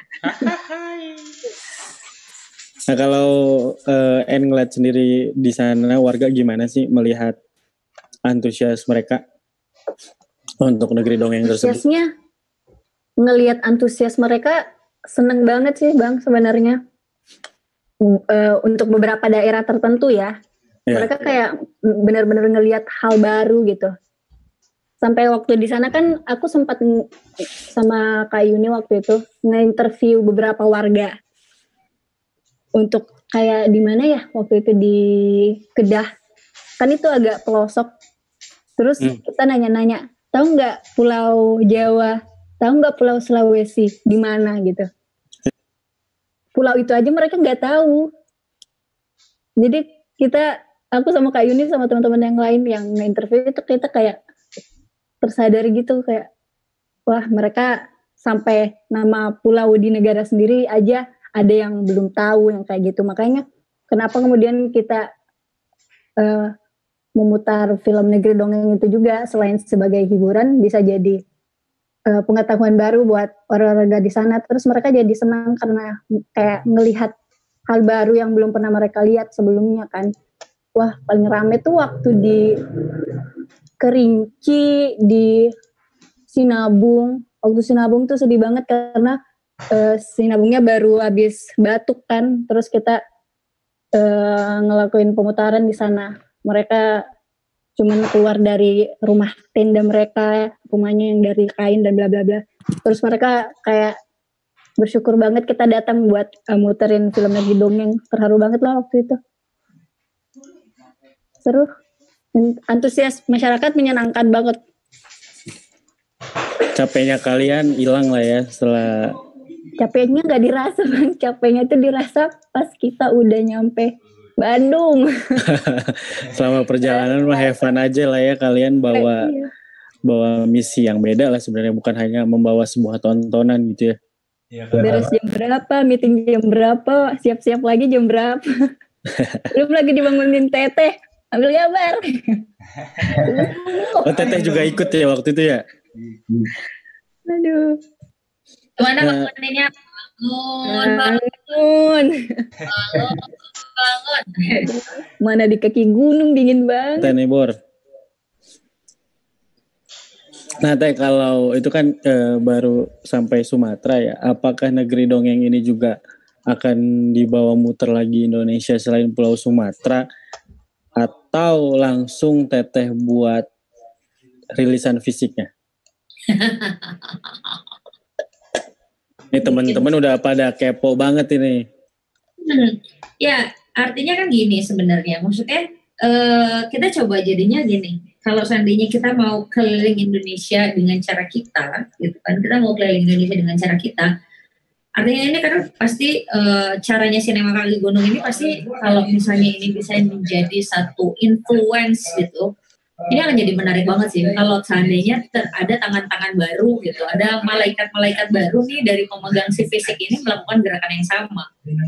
Nah kalau uh, En ngeliat sendiri di sana warga gimana sih melihat antusias mereka untuk Negeri Dongeng tersebut? Antusiasnya ngelihat antusias mereka seneng banget sih Bang sebenarnya. Uh, untuk beberapa daerah tertentu ya, yeah. Mereka kayak benar-benar ngelihat hal baru gitu. Sampai waktu di sana kan aku sempat ng- sama Kak Yuni waktu itu nge-interview beberapa warga untuk kayak di mana ya waktu itu di Kedah, kan itu agak pelosok. Terus hmm. kita nanya-nanya, tahu nggak Pulau Jawa, tahu nggak Pulau Sulawesi di mana gitu. Pulau itu aja mereka nggak tahu. Jadi kita, aku sama Kak Yuni sama teman-teman yang lain yang nge-interview itu kita kayak tersadar gitu kayak, wah mereka sampai nama pulau di negara sendiri aja ada yang belum tahu yang kayak gitu. Makanya kenapa kemudian kita uh, memutar film Negeri Dongeng itu juga selain sebagai hiburan bisa jadi Uh, pengetahuan baru buat orang-orang di sana. Terus mereka jadi senang karena kayak ngelihat hal baru yang belum pernah mereka lihat sebelumnya kan. Wah paling rame tuh waktu di Kerinci, di Sinabung. Waktu Sinabung tuh sedih banget karena uh, Sinabungnya baru habis batuk kan. Terus kita uh, ngelakuin pemutaran di sana. Mereka cuman keluar dari rumah tenda mereka, rumahnya yang dari kain dan bla bla bla. Terus mereka kayak bersyukur banget kita datang buat uh, muterin film Negeri Dongeng. Terharu banget lah waktu itu. Seru. Antusias masyarakat menyenangkan banget. Capeknya kalian hilang lah ya setelah. Capeknya nggak dirasa Bang. Capeknya itu dirasa pas kita udah nyampe Bandung. Selama perjalanan mah have fun aja lah ya kalian bawa iya. bawa misi yang beda lah sebenarnya, bukan hanya membawa sebuah tontonan gitu ya. Iya, beres jam berapa, meeting jam berapa, siap-siap lagi jam berapa. Belum lagi dibangunin teteh, ambil gambar. Oh teteh juga ikut ya waktu itu ya? Aduh. Gimana nah, bangunnya? Bangun, bangun. Bangun. Banget. Mana di kaki gunung dingin banget. Tenebor. Nah teh kalau itu kan e, baru sampai Sumatera ya. Apakah Negeri Dongeng ini juga akan dibawa muter lagi Indonesia selain Pulau Sumatera? atau langsung teteh buat rilisan fisiknya? Ini teman-teman udah pada kepo banget ini. Hmm, ya artinya kan gini sebenarnya, maksudnya uh, kita coba jadinya gini. Kalau seandainya kita mau keliling Indonesia dengan cara kita, gitu kan, kita mau keliling Indonesia dengan cara kita. Artinya ini kan pasti uh, caranya Sinema Kaki Gunung ini pasti kalau misalnya ini bisa menjadi satu influence gitu, ini akan jadi menarik banget sih kalau seandainya ter- ada tangan-tangan baru gitu, ada malaikat-malaikat baru nih dari pemegang si fisik ini melakukan gerakan yang sama.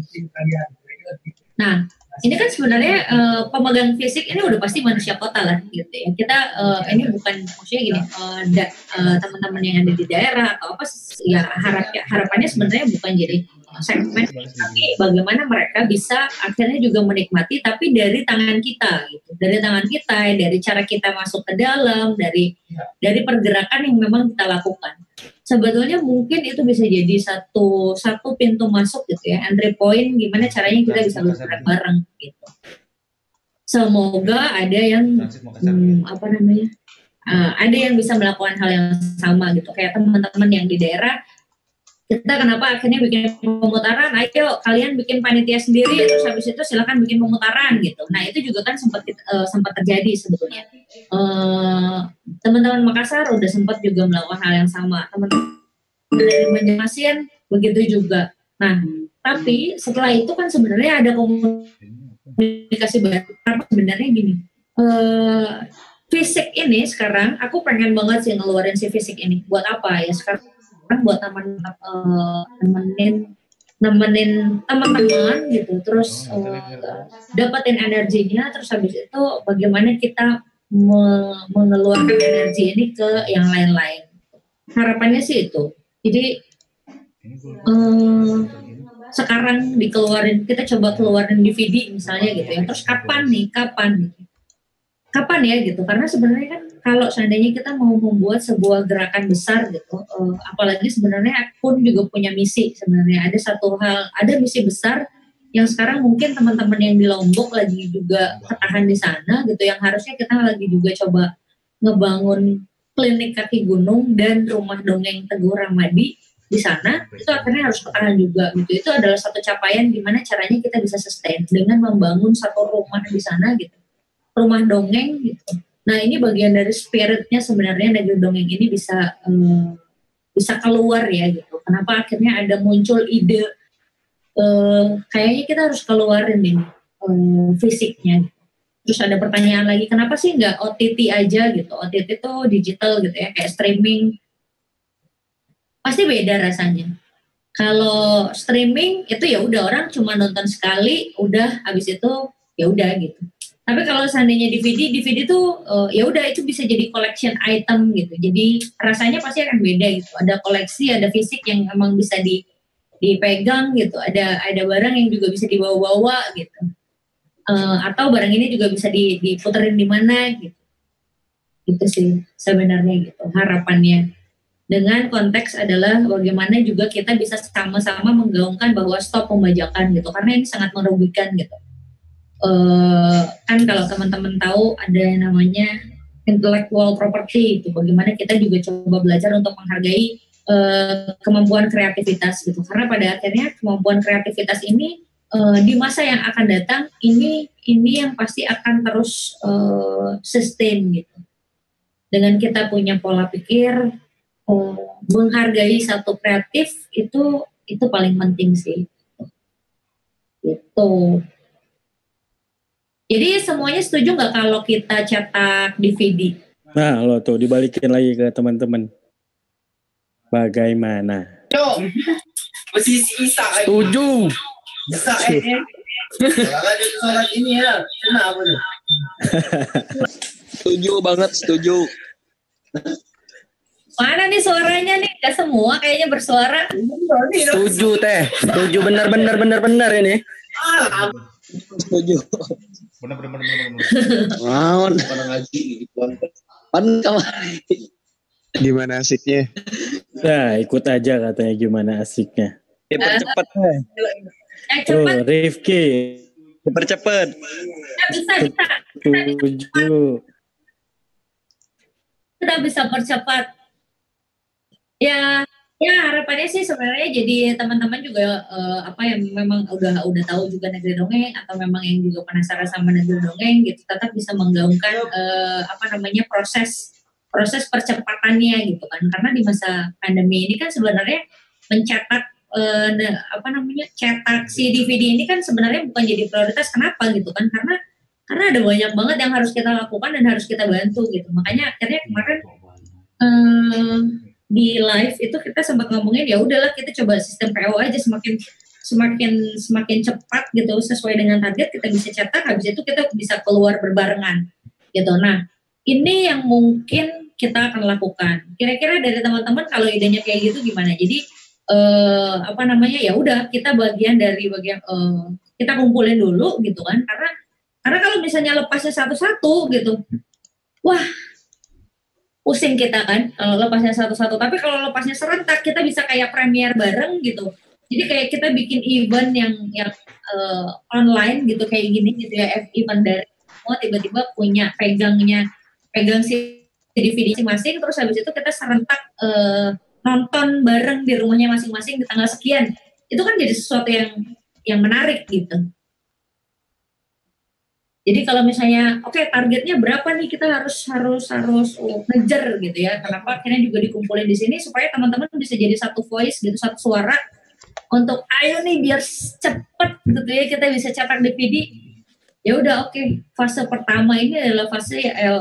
Nah, ini kan sebenarnya uh, pemegang fisik ini udah pasti manusia kota lah gitu ya. Kita uh, ini bukan maksudnya gini, uh, da, uh, teman-teman yang ada di daerah atau apa ya harap harapannya sebenarnya bukan jadi segmen, tapi bagaimana mereka bisa akhirnya juga menikmati tapi dari tangan kita gitu. Dari tangan kita, dari cara kita masuk ke dalam, dari dari pergerakan yang memang kita lakukan. Sebetulnya mungkin itu bisa jadi satu satu pintu masuk gitu ya, entry point gimana caranya kita bisa bergerak bareng gitu. Semoga ada yang hmm, apa namanya uh, ada yang bisa melakukan hal yang sama gitu, kayak teman-teman yang di daerah. Kita kenapa akhirnya bikin pemutaran, ayo kalian bikin panitia sendiri, terus habis itu silakan bikin pemutaran gitu. Nah itu juga kan sempat uh, sempat terjadi sebetulnya. Uh, teman-teman Makassar udah sempat juga melakukan hal yang sama. Teman-teman dari Banjarmasin begitu juga. Nah tapi setelah itu kan sebenarnya ada komunikasi baru. Karena sebenarnya gini, uh, fisik ini sekarang aku pengen banget sih ngeluarin si fisik ini. Buat apa ya sekarang? Buat teman uh, nemenin nemenin teman-teman gitu, terus uh, dapetin energinya, terus habis itu bagaimana kita me- mengeluarkan energi ini ke yang lain-lain. Harapannya sih itu. Jadi uh, sekarang dikeluarin, kita coba keluarin D V D misalnya gitu ya. Terus kapan nih? Kapan? Kapan ya gitu? Karena sebenarnya kan kalau seandainya kita mau membuat sebuah gerakan besar gitu, uh, apalagi sebenarnya akun juga punya misi sebenarnya. Ada satu hal, ada misi besar yang sekarang mungkin teman-teman yang di Lombok lagi juga ketahan di sana gitu, yang harusnya kita lagi juga coba ngebangun klinik kaki gunung dan rumah dongeng Teguh Ramadi di sana, itu akhirnya harus ketahan juga gitu. Itu adalah satu capaian gimana caranya kita bisa sustain dengan membangun satu rumah di sana gitu, rumah dongeng gitu. Nah ini bagian dari spiritnya sebenarnya negeri dongeng ini bisa um, bisa keluar ya gitu. Kenapa akhirnya ada muncul ide um, kayaknya kita harus keluarin nih um, fisiknya. Terus ada pertanyaan lagi, kenapa sih nggak O T T aja gitu? O T T itu digital gitu ya, kayak streaming. Pasti beda rasanya. Kalau streaming itu ya udah orang cuma nonton sekali, udah habis itu ya udah gitu. Tapi kalau seandainya D V D, D V D tuh uh, ya udah itu bisa jadi collection item gitu. Jadi rasanya pasti akan beda gitu. Ada koleksi, ada fisik yang emang bisa di dipegang gitu. Ada ada barang yang juga bisa dibawa-bawa gitu. Uh, atau barang ini juga bisa di, diputerin di mana gitu. Itu sih sebenarnya gitu harapannya. Dengan konteks adalah bagaimana juga kita bisa sama-sama menggaungkan bahwa stop pembajakan gitu. Karena ini sangat merugikan gitu. Uh, kan kalau teman-teman tahu ada yang namanya intellectual property itu, bagaimana kita juga coba belajar untuk menghargai uh, kemampuan kreativitas gitu, karena pada akhirnya kemampuan kreativitas ini uh, di masa yang akan datang ini ini yang pasti akan terus uh, sustain gitu, dengan kita punya pola pikir uh, menghargai satu kreatif itu itu paling penting sih gitu. Jadi semuanya setuju nggak kalau kita cetak D V D? Nah, lo tuh dibalikin lagi ke teman-teman. Bagaimana? Cok, posisi Isa. Setuju. Isa eh. Kalau ada sholat ini ya, kenapa tuh? Setuju banget, setuju. Mana nih suaranya nih? Gak semua kayaknya bersuara. Setuju teh, setuju benar-benar benar-benar ini. Ah, setuju. Bener bener bener bener. Wow. Pada ngaji gitu. Pan kemarin. Gimana asiknya? Nah, ikut aja katanya gimana asiknya. Dipercepat. Eh. Eh, cepat. Tuh, Rifki. Dipercepat. Bisa, bisa. Setuju. Kita bisa percepat. Ya, ya harapannya sih sebenarnya jadi teman-teman juga uh, apa yang memang udah udah tahu juga negeri dongeng atau memang yang juga penasaran sama negeri dongeng gitu tetap bisa menggaungkan uh, apa namanya proses proses percepatannya gitu kan karena di masa pandemi ini kan sebenarnya mencetak uh, apa namanya cetak si D V D ini kan sebenarnya bukan jadi prioritas kenapa gitu kan karena karena ada banyak banget yang harus kita lakukan dan harus kita bantu gitu makanya akhirnya kemarin um, di live itu kita sempat ngomongin ya udahlah kita coba sistem P O aja semakin semakin semakin cepat gitu sesuai dengan target kita bisa cetak habis itu kita bisa keluar berbarengan gitu. Nah ini yang mungkin kita akan lakukan. Kira-kira dari teman-teman kalau idenya kayak gitu gimana? Jadi eh, apa namanya ya udah kita bagian dari bagian eh, kita kumpulin dulu gitu kan karena karena kalau misalnya lepasnya satu-satu gitu, wah pusing kita kan kalau lepasnya satu-satu. Tapi kalau lepasnya serentak kita bisa kayak premier bareng gitu. Jadi kayak kita bikin event yang yang uh, online gitu kayak gini gitu ya, event dari semua tiba-tiba punya pegangnya, pegang si D V D masing-masing. Terus habis itu kita serentak uh, nonton bareng di rumahnya masing-masing di tanggal sekian. Itu kan jadi sesuatu yang yang menarik gitu. Jadi kalau misalnya, oke okay, targetnya berapa nih kita harus harus harus oh, ngejar gitu ya. Kenapa akhirnya juga dikumpulin di sini supaya teman-teman bisa jadi satu voice gitu, satu suara untuk ayo nih biar cepet gitu ya kita bisa cetak D V D. Ya udah oke okay. Fase pertama ini adalah fase eh,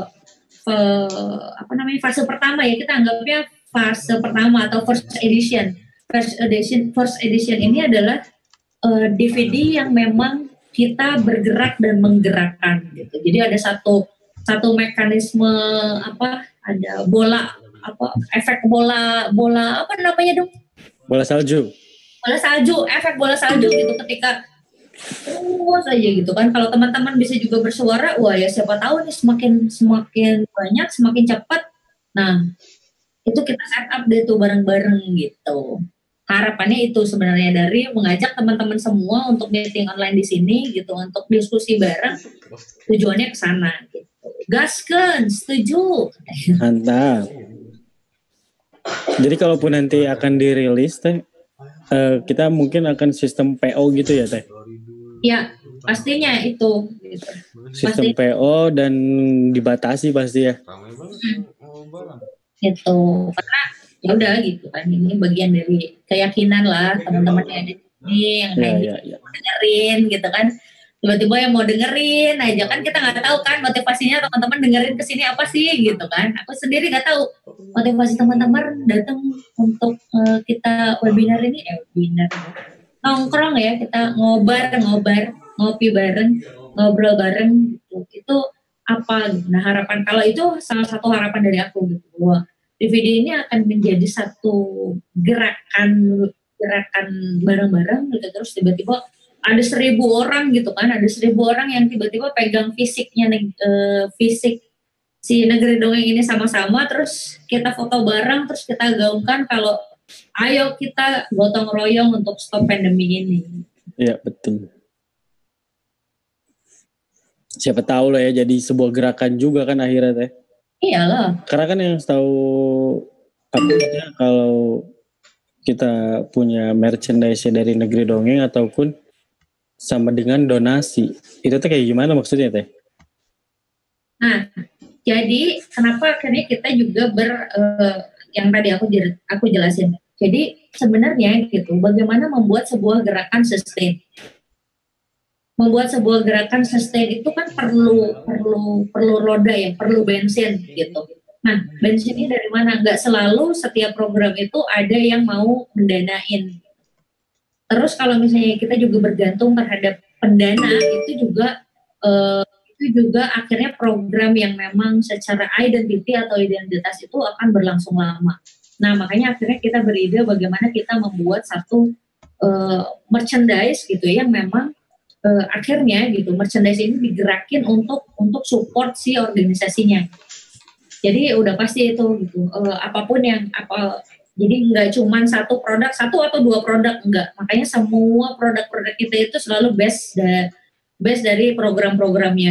apa namanya fase pertama ya kita anggapnya fase pertama atau first edition. First edition first edition ini adalah uh, D V D yang memang kita bergerak dan menggerakkan gitu. Jadi ada satu satu mekanisme apa ada bola apa efek bola bola apa namanya dong? Bola salju. Bola salju, efek bola salju gitu ketika terus aja gitu kan. Kalau teman-teman bisa juga bersuara, wah ya siapa tahu nih semakin semakin banyak, semakin cepat. Nah, itu kita set up deh tuh bareng-bareng gitu. Harapannya itu sebenarnya dari mengajak teman-teman semua untuk meeting online di sini gitu untuk diskusi bareng tujuannya ke sana gitu. Gasken, setuju. Mantap. Jadi kalaupun nanti akan dirilis teh uh, kita mungkin akan sistem P O gitu ya teh. Ya, pastinya itu gitu. Sistem Pasti. P O dan dibatasi pasti ya. Hmm. Gitu. Karena ya udah gitu kan ini bagian dari keyakinan lah teman-teman yang ada di sini yang ya, kayak ya, gitu, ya. dengerin gitu kan tiba-tiba yang mau dengerin aja kan kita nggak tahu kan motivasinya teman-teman dengerin kesini apa sih gitu kan aku sendiri nggak tahu motivasi teman-teman datang untuk uh, kita webinar ini eh webinar nongkrong ya kita ngobar ngobar ngopi bareng ngobrol bareng gitu itu apa gitu. Nah harapan kalau itu salah satu harapan dari aku gitu bahwa D V D ini akan menjadi satu gerakan gerakan bareng-bareng gitu terus tiba-tiba ada seribu orang gitu kan ada seribu orang yang tiba-tiba pegang fisiknya uh, fisik si negeri dongeng ini sama-sama terus kita foto bareng terus kita gaungkan kalau ayo kita gotong royong untuk stop pandemi ini. Iya betul. Siapa tahu lah ya jadi sebuah gerakan juga kan akhirnya teh. Iyalah. Karena kan yang tahu apa ya kalau kita punya merchandise dari negeri dongeng ataupun sama dengan donasi itu tuh kayak gimana maksudnya teh? Nah jadi kenapa akhirnya kita juga ber uh, yang tadi aku aku jelasin. Jadi sebenarnya gitu bagaimana membuat sebuah gerakan sustain. Membuat sebuah gerakan sustain itu kan perlu perlu perlu roda ya, perlu bensin gitu. Nah, bensinnya dari mana? Nggak selalu setiap program itu ada yang mau mendanain. Terus kalau misalnya kita juga bergantung terhadap pendana itu juga eh, itu juga akhirnya program yang memang secara identity atau identitas itu akan berlangsung lama. Nah, makanya akhirnya kita beride bagaimana kita membuat satu eh, merchandise gitu ya yang memang Uh, akhirnya gitu merchandise ini digerakin untuk untuk support si organisasinya. Jadi udah pasti itu gitu uh, apapun yang apa jadi nggak cuma satu produk satu atau dua produk enggak. Makanya semua produk-produk kita itu selalu base da, base dari program-programnya gitu.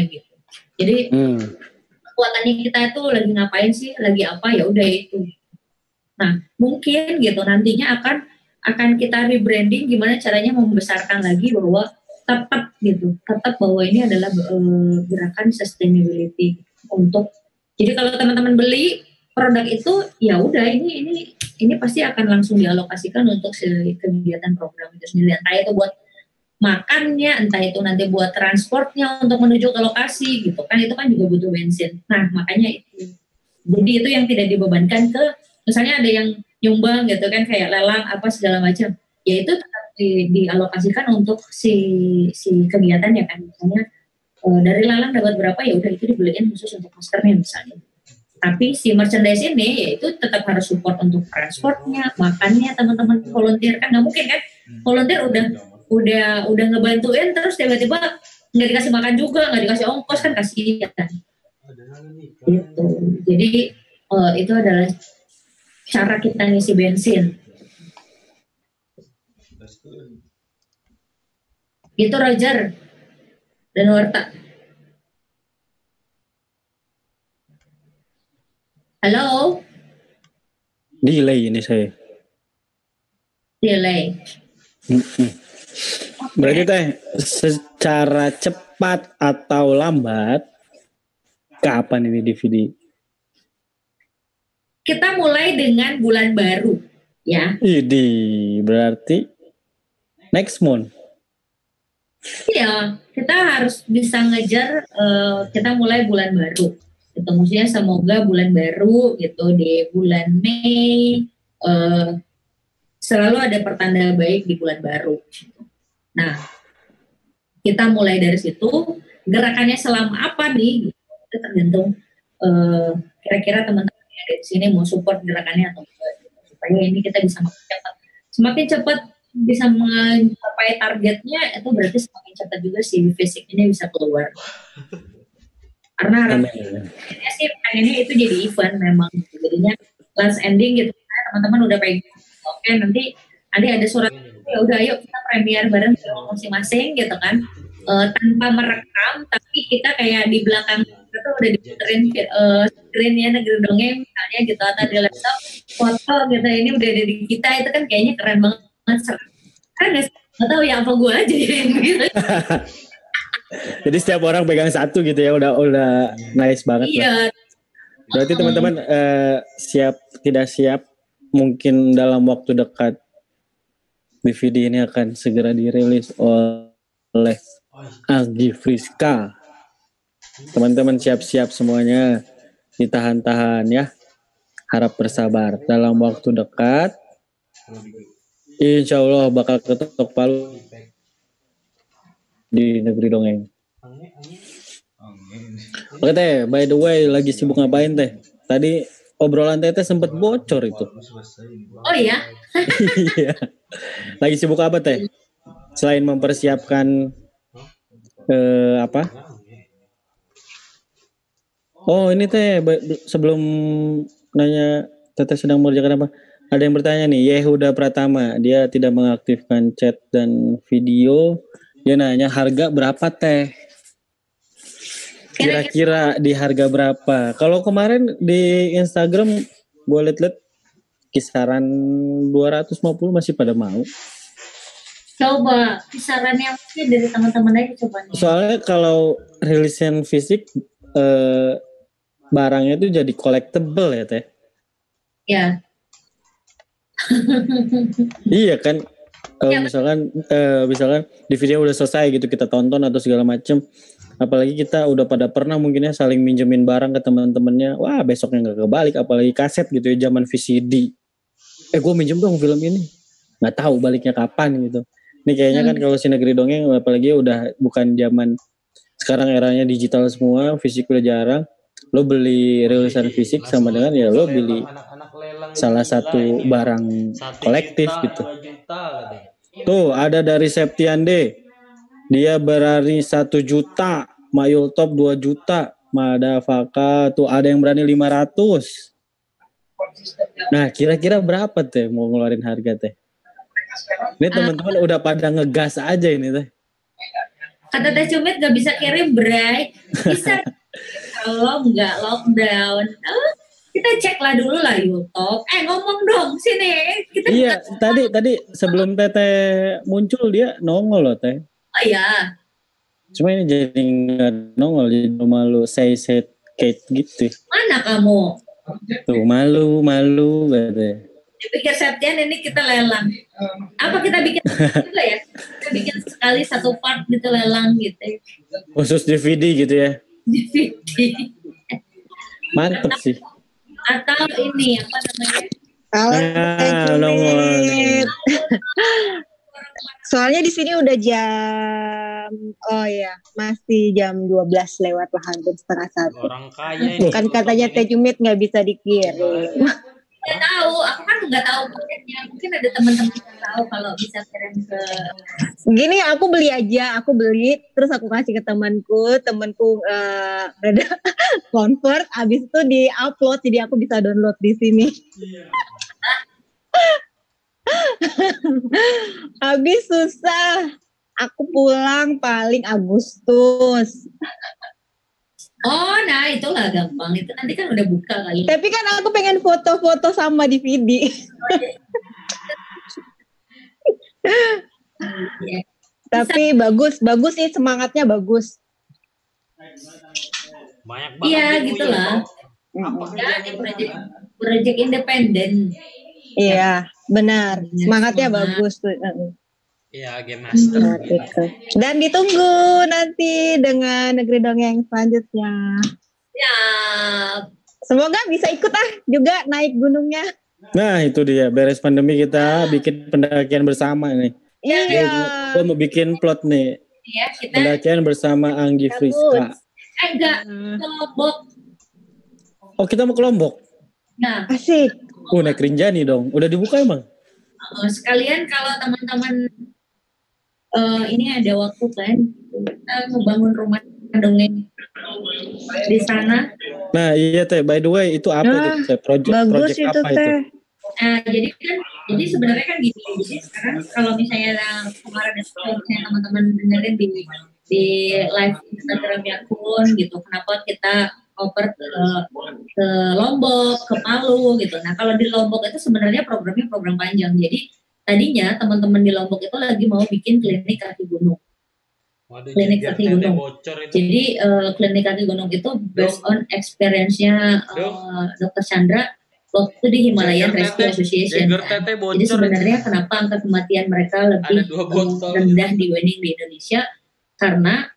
Jadi Hmm. kekuatannya kita itu lagi ngapain sih, lagi apa, ya udah itu. Nah, mungkin gitu nantinya akan akan kita rebranding gimana caranya membesarkan lagi bahwa tetap gitu, tetap bahwa ini adalah uh, gerakan sustainability untuk. Jadi kalau teman-teman beli produk itu, ya udah ini ini ini pasti akan langsung dialokasikan untuk kegiatan program itu sendiri. Entah itu buat makannya, entah itu nanti buat transportnya untuk menuju ke lokasi gitu kan, itu kan juga butuh bensin. Nah makanya itu. Jadi itu yang tidak dibebankan ke, misalnya ada yang nyumbang gitu kan, kayak lelang apa segala macam, ya itu tetap di, dialokasikan untuk si si kegiatan ya kan. Misalnya e, dari lelang dapat berapa, ya udah itu dibeliin khusus untuk maskernya misalnya. Tapi si merchandise ini ya itu tetap harus support untuk transportnya, makannya, teman-teman volunteer kan nggak mungkin kan, volunteer udah udah udah ngebantuin terus tiba-tiba nggak dikasih makan juga, nggak dikasih ongkos kan, kasihan. Gitu. Jadi uh, itu adalah cara kita ngisi bensin. Gitu Roger dan Warta. Halo. Delay ini saya. Delay. Mm-mm. Berarti teh secara cepat atau lambat kapan ini D V D? Kita mulai dengan bulan baru, ya. Ini berarti next month. Iya, kita harus bisa ngejar. Uh, kita mulai bulan baru. Itu maksudnya semoga bulan baru gitu, di bulan Mei uh, selalu ada pertanda baik di bulan baru. Nah, kita mulai dari situ. Gerakannya selama apa nih? Itu tergantung uh, kira-kira teman-teman yang ada di sini mau support gerakannya atau enggak, supaya ini kita bisa makin cepat. Semakin cepat bisa mencapai targetnya, itu berarti semakin cepat juga si fisik ini bisa keluar. Karena harapannya sih pengennya itu jadi event memang. Jadinya last ending gitu, teman-teman udah pegang. Oke, nanti nanti ada surat, ya udah ayo kita premier bareng di rumah masing-masing gitu kan, e, tanpa merekam, tapi kita kayak di belakang itu udah diputerin uh, screen-nya Negeri Dongeng misalnya gitu, atau di laptop foto gitu, ini udah ada di kita, itu kan kayaknya keren banget. Kan nggak tahu ya apa gue aja yang gitu. Jadi setiap orang pegang satu gitu ya, udah udah nice banget. Iya. Lah. Berarti um, teman-teman uh, siap tidak siap mungkin dalam waktu dekat D V D ini akan segera dirilis oleh Agi Friska. Teman-teman siap-siap semuanya, ditahan-tahan ya. Harap bersabar, dalam waktu dekat insya Allah bakal ketok palu di Negeri Dongeng. Oke teh, by the way lagi sibuk ngapain teh? Tadi obrolan teh sempat bocor itu. Oh iya? Iya. Lagi sibuk apa teh? Selain mempersiapkan eh, apa? Oh ini teh sebelum nanya teteh sedang mengerjakan apa? Ada yang bertanya nih, Yehuda Pratama, dia tidak mengaktifkan chat dan video. Dia nanya harga berapa teh? Kira-kira di harga berapa? Kalau kemarin di Instagram gue liat-liat kisaran dua ratus lima puluh masih pada mau. Coba kisarannya mungkin dari teman-teman aja coba. Nih. Soalnya kalau rilisan fisik eh, barangnya itu jadi collectible ya teh. Ya. Iya kan. Uh, ya. Misalkan uh, misalkan di video udah selesai gitu kita tonton atau segala macem, apalagi kita udah pada pernah mungkinnya saling minjemin barang ke teman-temannya, wah besoknya nggak kebalik, apalagi kaset gitu ya zaman V C D, eh gue minjem dong film ini, nggak tahu baliknya kapan gitu. Ini kayaknya hmm. kan kalau si Negeri Dongeng apalagi udah bukan zaman sekarang, eranya digital semua, fisik udah jarang. Lo beli rilisan fisik sama dengan ya lo beli salah satu barang kolektif gitu. Tuh ada dari Septiande, dia berani satu juta, Mayul Top dua juta, Madafaka tuh ada yang berani lima ratus. Nah kira-kira berapa teh mau ngeluarin harga teh? Ini teman-teman udah pada ngegas aja ini teh. Kata Teh Cumit gak bisa kirim Bray. Bisa kalau nggak lockdown. Oh, kita cek lah dulu lah YouTube. Eh ngomong dong sini. Kita Iya, tadi tadi sebelum Teteh muncul dia nongol loh Teh. Oh iya. Cuma ini jadi nggak nongol, jadi malu say say Kate gitu. Mana kamu? Tuh malu malu katanya. Dipikir Septian ini kita lelang. Apa kita bikin juga ya? Kita bikin sekali satu part gitu lelang gitu. Khusus D V D gitu ya. D V D. Mantep sih. Atau ini apa namanya? Ah, nongol. Soalnya di sini udah jam, oh ya, masih jam dua belas lewat lah, hampir setengah satu. Orang kaya. Bukan katanya Teh Cumit nggak bisa dikirim. Nggak tahu, aku kan nggak tahu paketnya. Mungkin ada teman-teman yang tahu kalau bisa kirim ke. Gini, aku beli aja, aku beli, terus aku kasih ke temanku, temanku uh, ada convert, abis itu di upload, jadi aku bisa download di sini. Habis susah. Aku pulang paling Agustus. Oh, nah itulah gampang. Itu nanti kan udah buka kali. Tapi kan aku pengen foto-foto sama D V D. Tapi bagus, bagus sih, semangatnya bagus. Banyak banget. Iya, gitulah. Ya, ini project project independen. Iya, benar. Semangatnya bagus tuh. Iya, Game Master. Nah, gitu. Dan ditunggu nanti dengan Negeri Dongeng selanjutnya. Ya. Semoga bisa ikut ah juga naik gunungnya. Nah, itu dia. Beres pandemi kita bikin pendakian bersama nih. Iya. Gue mau bikin plot nih. Iya, kita. Pendakian bersama Anggi Friska. Eh, enggak. Ke Lombok. Oh, kita mau ke Lombok? Nah. Asik. Oh, naik Rinjani dong. Udah dibuka emang? Uh, sekalian kalau teman-teman uh, ini ada waktu kan, kita ngebangun rumah dongeng di sana. Nah iya Teh, by the way itu apa nah, itu Teh? Project, bagus project itu, apa Teh. itu? Nah, jadi kan, jadi sebenarnya kan gini, jadi sekarang kalau misalnya kemarin itu misalnya teman-teman dengerin di di live Instagramnya Kun gitu, kenapa kita oper ke, ke Lombok, ke Palu gitu. Nah kalau di Lombok itu sebenarnya programnya program panjang. Jadi tadinya teman-teman di Lombok itu lagi mau bikin klinik kaki gunung. Waduh, klinik kaki gunung. Jadi uh, klinik kaki gunung itu based on experience-nya uh, Dokter Chandra waktu di Himalayan Rescue Association. Kan. Jadi sebenarnya kenapa angka kematian mereka lebih uh, rendah dibanding di Indonesia karena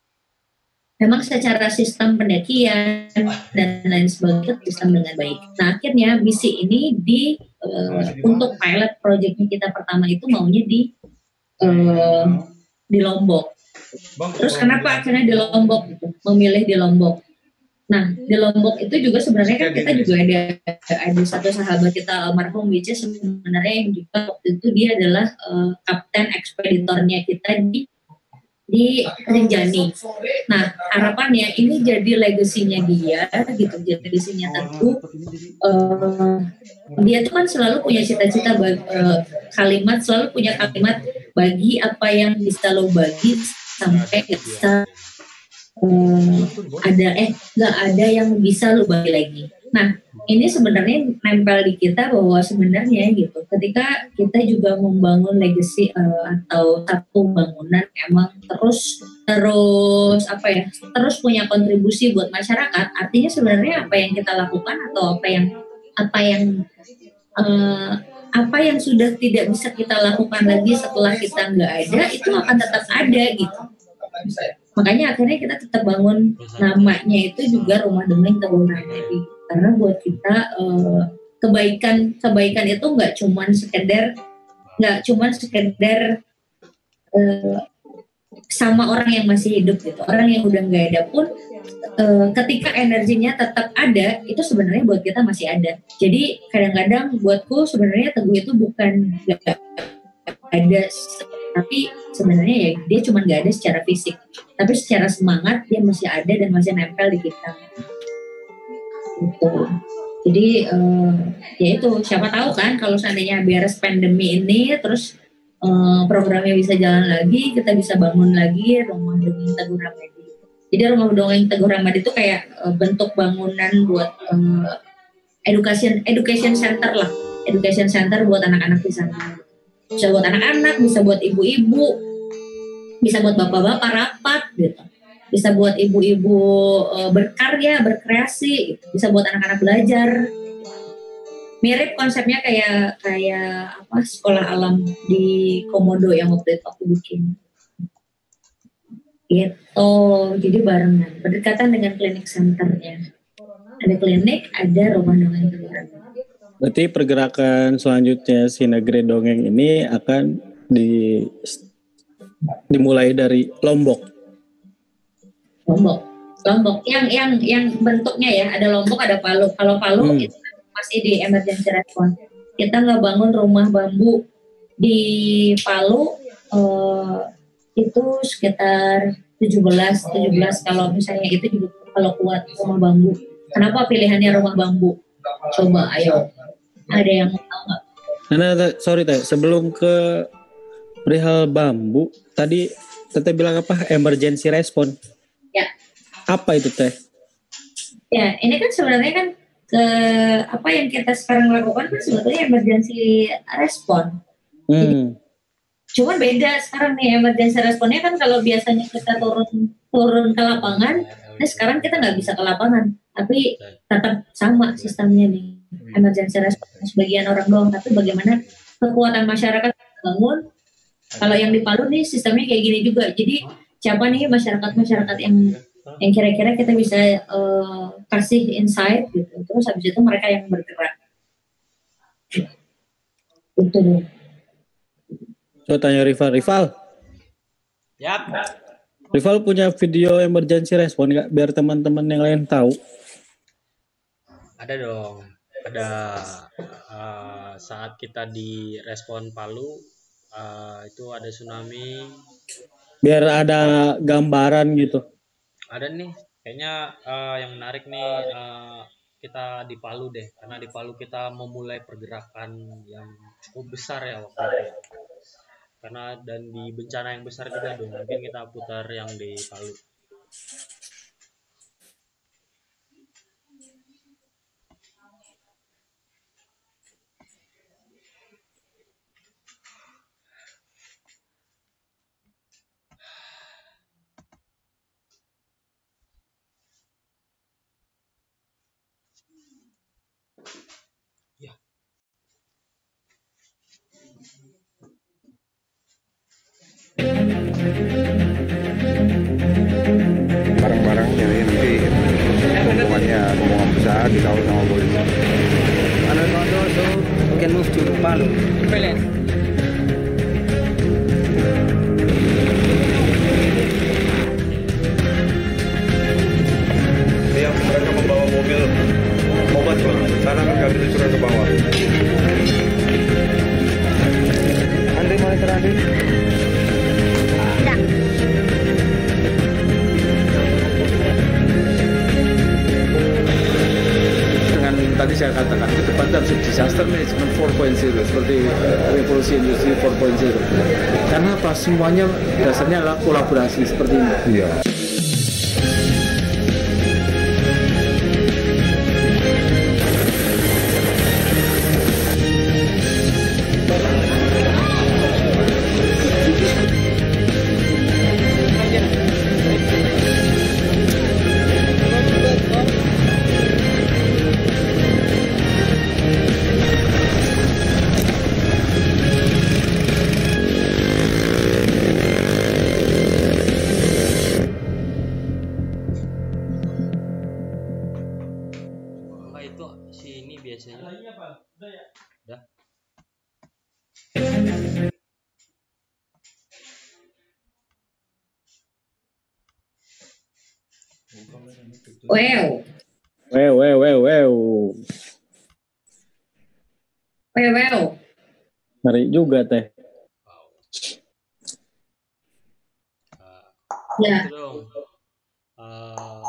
memang secara sistem pendakian dan lain sebagainya sistem dengan baik. Nah akhirnya misi ini di uh, untuk pilot projectnya kita pertama itu maunya di uh, di Lombok. Terus kenapa akhirnya di Lombok gitu, memilih di Lombok? Nah di Lombok itu juga sebenarnya kan kita juga ada ada satu sahabat kita almarhum which is sebenarnya yang juga waktu itu dia adalah uh, kapten ekspeditornya kita di di Rinjani. Nah harapannya ini jadi legasinya dia gitu, jadi legasinya tentu uh, dia tuh kan selalu punya cita-cita bagi, uh, kalimat selalu punya kalimat bagi apa yang bisa lo bagi sampai bisa uh, ada eh nggak ada yang bisa lo bagi lagi. Nah ini sebenarnya nempel di kita bahwa sebenarnya gitu ketika kita juga membangun legacy uh, atau satu bangunan emang terus terus apa ya terus punya kontribusi buat masyarakat, artinya sebenarnya apa yang kita lakukan atau apa yang apa yang uh, apa yang sudah tidak bisa kita lakukan lagi setelah kita nggak ada itu akan tetap ada gitu. Makanya akhirnya kita tetap bangun namanya itu juga Rumah Dongeng Teguh Nadi. Karena buat kita uh, kebaikan kebaikan itu nggak cuman sekedar nggak cuman sekedar uh, sama orang yang masih hidup gitu, orang yang udah nggak ada pun uh, ketika energinya tetap ada itu sebenarnya buat kita masih ada. Jadi kadang-kadang buatku sebenarnya Teguh itu bukan nggak ada tapi sebenarnya ya dia cuma nggak ada secara fisik, tapi secara semangat dia masih ada dan masih nempel di kita. Gitu. Jadi uh, ya itu siapa tahu kan kalau seandainya beres pandemi ini terus uh, programnya bisa jalan lagi, kita bisa bangun lagi rumah dongeng Teguh Ramadi. Jadi rumah dongeng Teguh Ramadi itu kayak uh, bentuk bangunan buat uh, education education center lah, education center buat anak-anak di sana. Bisa buat anak-anak, bisa buat ibu-ibu, bisa buat bapak-bapak rapat gitu. Bisa buat ibu-ibu uh, berkarya, berkreasi, gitu. Bisa buat anak-anak belajar. Mirip konsepnya kayak kayak apa sekolah alam di Komodo yang waktu itu aku bikin. Gitu, jadi barengan, berdekatan dengan klinik centernya. Ada klinik, ada rumah dongeng Teguh Ramadi. Berarti pergerakan selanjutnya si Negeri Dongeng ini akan di dimulai dari Lombok. Lombok, Lombok yang yang yang bentuknya ya ada Lombok ada Palu. Kalau Palu hmm. itu masih di emergency response. Kita nggak bangun rumah bambu di Palu uh, itu sekitar tujuh belas kalau misalnya itu juga kalau kuat rumah bambu. Kenapa pilihannya rumah bambu? Coba ayo ada yang mau tahu nggak? Nah, nah, sorry teh sebelum ke perihal bambu tadi Teteh bilang apa emergency response? Ya. Apa itu teh? Ya, ini kan sebenarnya kan ke apa yang kita sekarang lakukan kan sebetulnya emergency response. Hmm. Jadi, cuman beda sekarang nih emergency response-nya kan kalau biasanya kita turun turun ke lapangan, nah sekarang kita nggak bisa ke lapangan, tapi tetap sama sistemnya nih emergency response sebagian orang doang, tapi bagaimana kekuatan masyarakat bangun. Kalau yang di Palu nih sistemnya kayak gini juga, jadi siapa nih masyarakat-masyarakat yang yang kira-kira kita bisa uh, kasih insight gitu, terus habis itu mereka yang bergerak. Itu deh. Coba tanya Rival, Rival. Yap. Rival punya video emergency response nggak? Biar teman-teman yang lain tahu. Ada dong. Ada uh, saat kita di respon Palu uh, itu ada tsunami. Biar ada gambaran gitu. Ada nih, kayaknya uh, yang menarik nih uh, kita di Palu deh, karena di Palu kita memulai pergerakan yang cukup besar ya waktu itu. Karena dan di bencana yang besar juga dong, mungkin kita putar yang di Palu. Barang-barangnya ini nanti rombongannya rombongan besar dikawal sama polisi. Ano no so we can move to Palu. Brilliant. Yang mereka membawa mobil obat sana kan kami disuruh ke bawah. Andri mana terandi? Tadi saya katakan ke depan harus disaster management empat titik nol seperti revolusi industri empat titik nol. Karena apa? Semuanya dasarnya adalah kolaborasi seperti ini. Iya. Wow. Wow, wow, wow, wow. Wow, wow. Ngeri juga teh. Ya. Uh,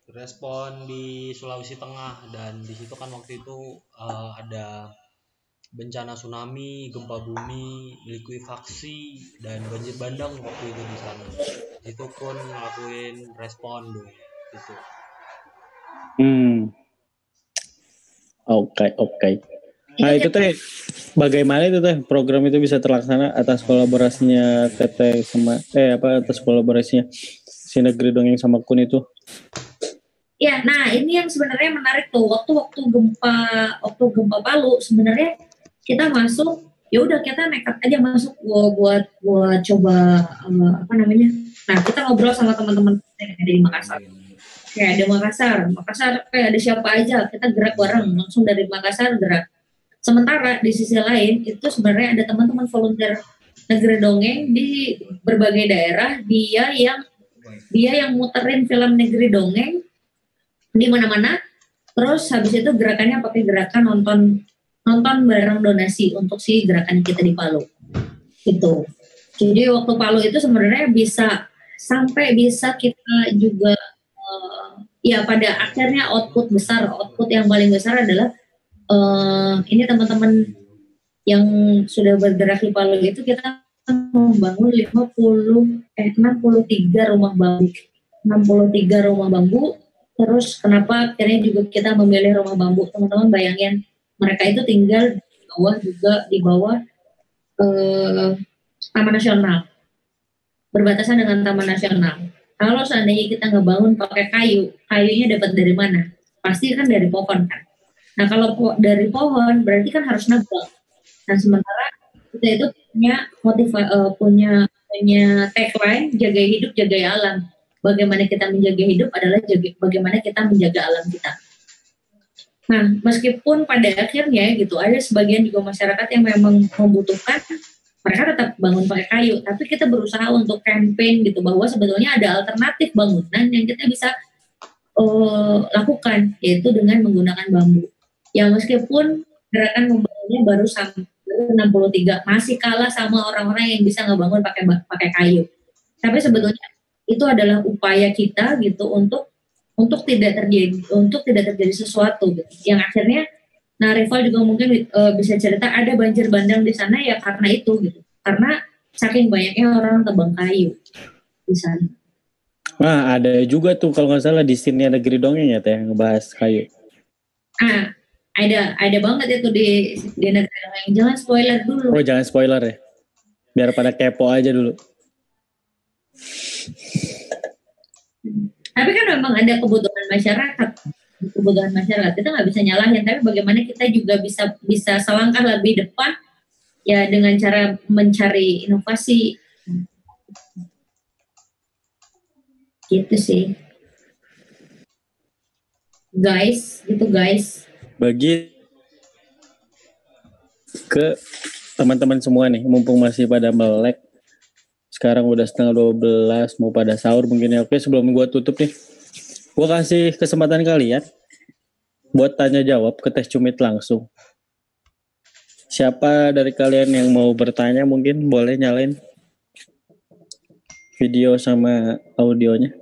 respon di Sulawesi Tengah dan di situ kan waktu itu uh, ada bencana tsunami, gempa bumi, likuifaksi, dan banjir bandang waktu itu di sana. Itu pun ngelakuin respon dong, gitu. Hmm. Oke, okay, oke. Okay. Nah itu teh bagaimana itu teh program itu bisa terlaksana atas kolaborasinya Teteh sama eh apa atas kolaborasinya si Negeri Dongeng sama Kun itu? Ya, nah ini yang sebenarnya menarik tuh waktu waktu gempa waktu gempa Palu sebenarnya kita masuk ya udah kita nekat aja masuk buat buat, buat coba uh, apa namanya? Nah kita ngobrol sama teman-teman yang ada di Makassar. Kayak ada Makassar, Makassar kayak ada siapa aja kita gerak bareng langsung dari Makassar gerak. Sementara di sisi lain itu sebenarnya ada teman-teman volunteer Negeri Dongeng di berbagai daerah, dia yang dia yang muterin film Negeri Dongeng di mana-mana. Terus habis itu gerakannya pakai gerakan nonton nonton bareng donasi untuk si gerakan kita di Palu. Itu. Jadi waktu Palu itu sebenarnya bisa sampai bisa kita juga uh, ya pada akhirnya output besar, output yang paling besar adalah Uh, ini teman-teman yang sudah bergerak di Palu itu kita membangun lima puluh eh enam puluh tiga rumah bambu. enam puluh tiga rumah bambu. Terus kenapa akhirnya juga kita memilih rumah bambu? Teman-teman bayangin mereka itu tinggal di bawah juga di bawah uh, Taman Nasional. Berbatasan dengan Taman Nasional. Kalau seandainya kita ngebangun pakai kayu, kayunya dapat dari mana? Pasti kan dari pohon kan. Nah kalau po- dari pohon berarti kan harus nebang. Nah sementara kita itu punya motiva- uh, punya punya tagline jaga hidup jaga alam. Bagaimana kita menjaga hidup adalah jaga, bagaimana kita menjaga alam kita. Nah meskipun pada akhirnya gitu ada sebagian juga masyarakat yang memang membutuhkan, mereka tetap bangun pakai kayu. Tapi kita berusaha untuk campaign gitu bahwa sebetulnya ada alternatif bangunan yang kita bisa uh, lakukan, yaitu dengan menggunakan bambu. Ya meskipun gerakan membangunnya baru sampai enam puluh tiga masih kalah sama orang-orang yang bisa ngebangun pakai pakai kayu. Tapi sebetulnya itu adalah upaya kita gitu untuk untuk tidak terjadi untuk tidak terjadi sesuatu gitu. Yang akhirnya nah rival juga mungkin uh, bisa cerita ada banjir bandang di sana ya karena itu gitu. Karena saking banyaknya orang tebang kayu di sana. Nah ada juga tuh kalau nggak salah di sini ada Negeri Dongeng ya teh ngebahas kayu. Ah ada ada banget itu di di negara lain. Jangan spoiler dulu. Oh jangan spoiler ya, biar pada kepo aja dulu. Tapi kan memang ada kebutuhan masyarakat, kebutuhan masyarakat kita nggak bisa nyalahin. Tapi bagaimana kita juga bisa bisa selangkah lebih depan ya dengan cara mencari inovasi. Gitu sih, guys. Gitu guys. Bagi ke teman-teman semua nih, mumpung masih pada melek, sekarang udah setengah dua belas, mau pada sahur mungkin ya. Oke sebelum gue tutup nih, gue kasih kesempatan kalian buat tanya jawab ke Teh Cumit langsung. Siapa dari kalian yang mau bertanya mungkin boleh nyalain video sama audionya.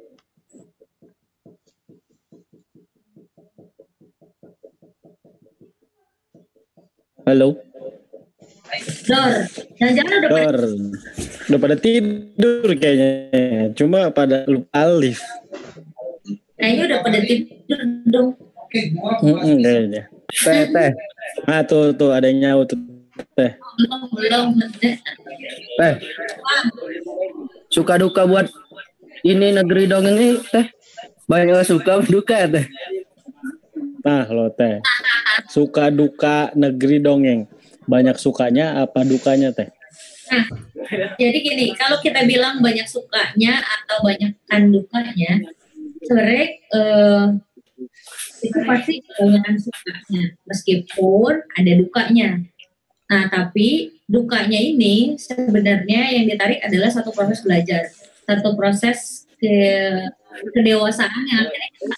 Halo. Dor, jangan-jangan udah Dor. pada udah pada tidur kayaknya. Cuma pada lupa alif. Kayaknya udah pada tidur dong. Mm-mm, kayaknya. Teh, teh. Ah tuh tuh ada yang nyaut tuh. Teh. Belum, belum. Teh. Suka duka buat ini Negeri Dongeng ini teh. Banyak yang suka duka ya teh. Nah lo teh, suka duka Negeri Dongeng, banyak sukanya apa dukanya teh? Nah, jadi gini, kalau kita bilang banyak sukanya atau banyakkan dukanya, sebenarnya eh, itu pasti kebanyakan sukanya, meskipun ada dukanya. Nah, tapi dukanya ini sebenarnya yang ditarik adalah satu proses belajar, satu proses ke kedewasaan yang akhirnya kita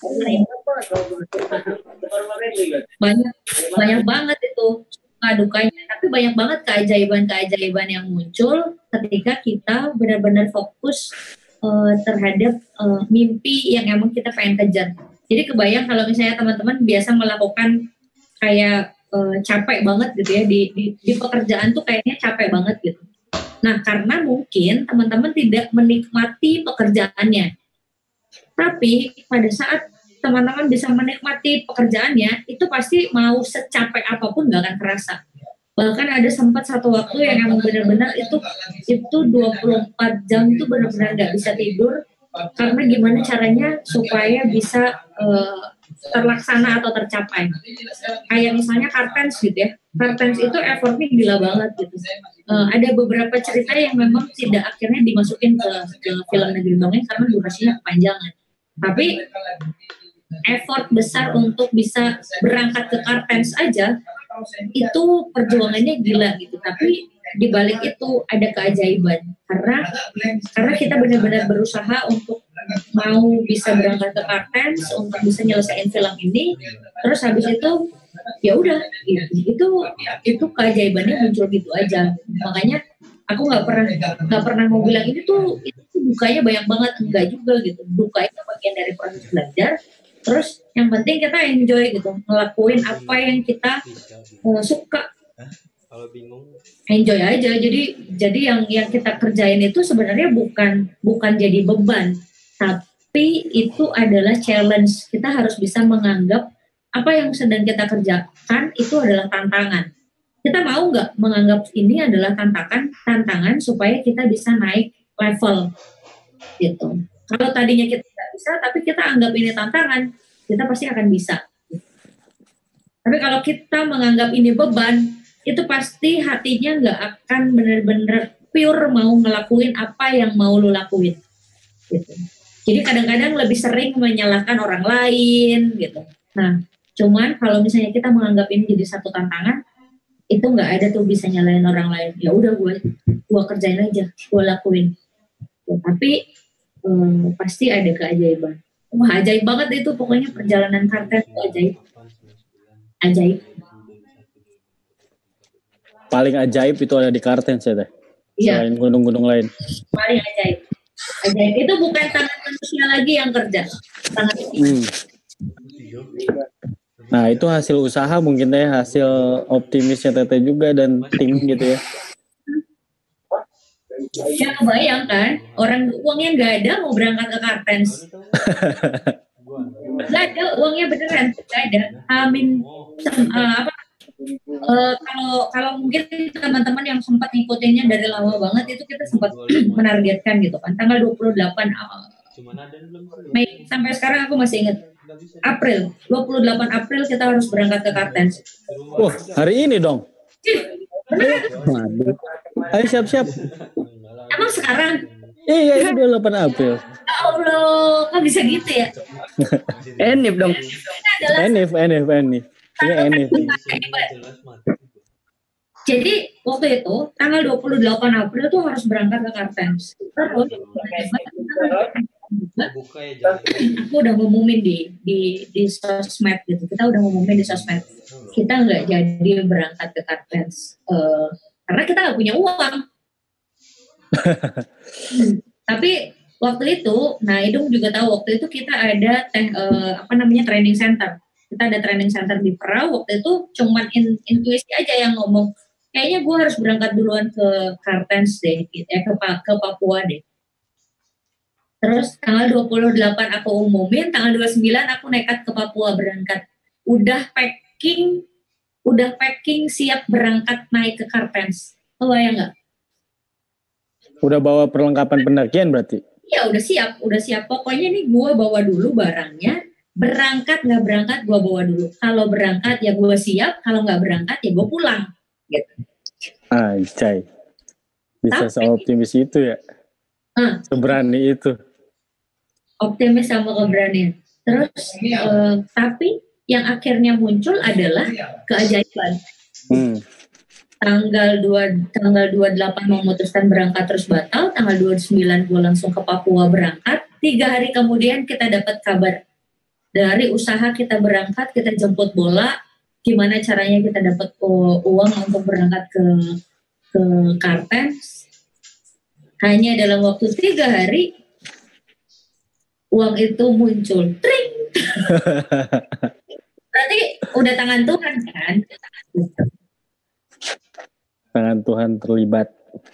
banyak banyak banget itu suka dukanya, tapi banyak banget keajaiban-keajaiban yang muncul ketika kita benar-benar fokus uh, terhadap uh, mimpi yang emang kita pengen kejar. Jadi kebayang kalau misalnya teman-teman biasa melakukan kayak uh, capek banget gitu ya di, di di pekerjaan tuh kayaknya capek banget gitu. Nah, karena mungkin teman-teman tidak menikmati pekerjaannya. Tapi pada saat teman-teman bisa menikmati pekerjaannya, itu pasti mau secapek apapun gak akan terasa. Bahkan ada sempat satu waktu yang emang benar-benar itu itu dua puluh empat jam itu benar-benar gak bisa tidur karena gimana caranya supaya bisa uh, terlaksana atau tercapai. Kayak misalnya Kartens gitu ya. Kartens itu effortnya gila banget gitu. Uh, ada beberapa cerita yang memang tidak akhirnya dimasukin ke, ke film Negeri Dongeng karena durasinya kepanjangan. Tapi effort besar untuk bisa berangkat ke Kartens aja itu perjuangannya gila gitu. Tapi di balik itu ada keajaiban karena karena kita benar-benar berusaha untuk mau bisa berangkat ke Kartens untuk bisa nyelesain film ini, terus habis itu ya udah gitu. itu itu keajaibannya muncul gitu aja. Makanya aku nggak pernah nggak pernah mau bilang ini tuh itu dukanya banyak banget, enggak juga gitu. Duka itu bagian dari proses belajar. Terus yang penting kita enjoy gitu, ngelakuin apa yang kita uh, suka. Kalau bingung Enjoy aja. Jadi jadi yang yang kita kerjain itu sebenarnya bukan bukan jadi beban, tapi itu adalah challenge. Kita harus bisa menganggap apa yang sedang kita kerjakan itu adalah tantangan. Kita mau nggak menganggap ini adalah tantangan tantangan supaya kita bisa naik level gitu. Kalau tadinya kita nggak bisa, tapi kita anggap ini tantangan, kita pasti akan bisa. Tapi kalau kita menganggap ini beban, itu pasti hatinya nggak akan benar-benar pure mau ngelakuin apa yang mau lo lakuin. Gitu. Jadi kadang-kadang lebih sering menyalahkan orang lain gitu. Nah, cuman kalau misalnya kita menganggap ini jadi satu tantangan, itu nggak ada tuh bisa nyalain orang lain. Ya udah gue, gue kerjain aja, gue lakuin. Ya, tapi hmm, pasti ada keajaiban. Wah, ajaib banget itu pokoknya perjalanan Kartens itu ajaib. Ajaib. Paling ajaib itu ada di Kartens ya teh. Iya. Selain gunung-gunung lain. Paling ajaib. Ajaib itu bukan tangan manusia lagi yang kerja. Tangan Hmm. Nah itu hasil usaha mungkin teh, hasil optimisnya Teteh juga dan tim gitu ya. Ya kebayang kan, orang uangnya nggak ada mau berangkat ke Kartens. Nggak ada, uangnya beneran nggak ada. Amin. Uh, apa? Uh, kalau kalau mungkin teman-teman yang sempat ngikutinnya dari lama banget itu kita sempat menargetkan gitu kan tanggal dua puluh delapan uh, Mei sampai sekarang aku masih ingat April dua puluh delapan April kita harus berangkat ke Kartens. Wah, hari ini dong. Beneran? Ayo siap-siap. Emang sekarang? Iya, ini dua puluh delapan April. Ya Allah, kok bisa gitu ya? Enif dong. Enif, Enif, Enif. Ini Enif. Jadi waktu itu tanggal dua puluh delapan April tuh harus berangkat ke Kartens. Terus aku udah ngumumin di di di sosmed gitu. Kita udah ngumumin di sosmed. Kita nggak jadi berangkat ke Kartens uh, karena kita nggak punya uang. hmm. Tapi waktu itu, nah Idung juga tahu waktu itu kita ada teh, uh, apa namanya training center. Kita ada training center di Perau. Waktu itu cuman in, intuisi aja yang ngomong. Kayaknya gue harus berangkat duluan ke Kartens deh, gitu, ya, ke, ke Papua deh. Terus tanggal dua puluh delapan aku umumin, tanggal dua puluh sembilan aku nekat ke Papua berangkat. Udah packing, udah packing siap berangkat naik ke Kartens. Lo bayang nggak? Udah bawa perlengkapan pendakian berarti? Iya udah siap, udah siap. Pokoknya nih gue bawa dulu barangnya. Berangkat nggak berangkat gue bawa dulu. Kalau berangkat ya gue siap, kalau nggak berangkat ya gue pulang. Gitu. Anjay, bisa seoptimis itu ya, uh, seberani itu. Optimis sama keberanian. Terus, uh, tapi yang akhirnya muncul adalah keajaiban. Hmm. Tanggal dua, tanggal dua puluh delapan memutuskan berangkat terus batal. Tanggal dua puluh sembilan gue langsung ke Papua berangkat. Tiga hari kemudian kita dapat kabar dari usaha kita berangkat, kita jemput bola. Gimana caranya kita dapat uang untuk berangkat ke ke Kartens? Hanya dalam waktu tiga hari uang itu muncul. Tring. Berarti udah tangan Tuhan kan? kan. Tangan Tuhan terlibat.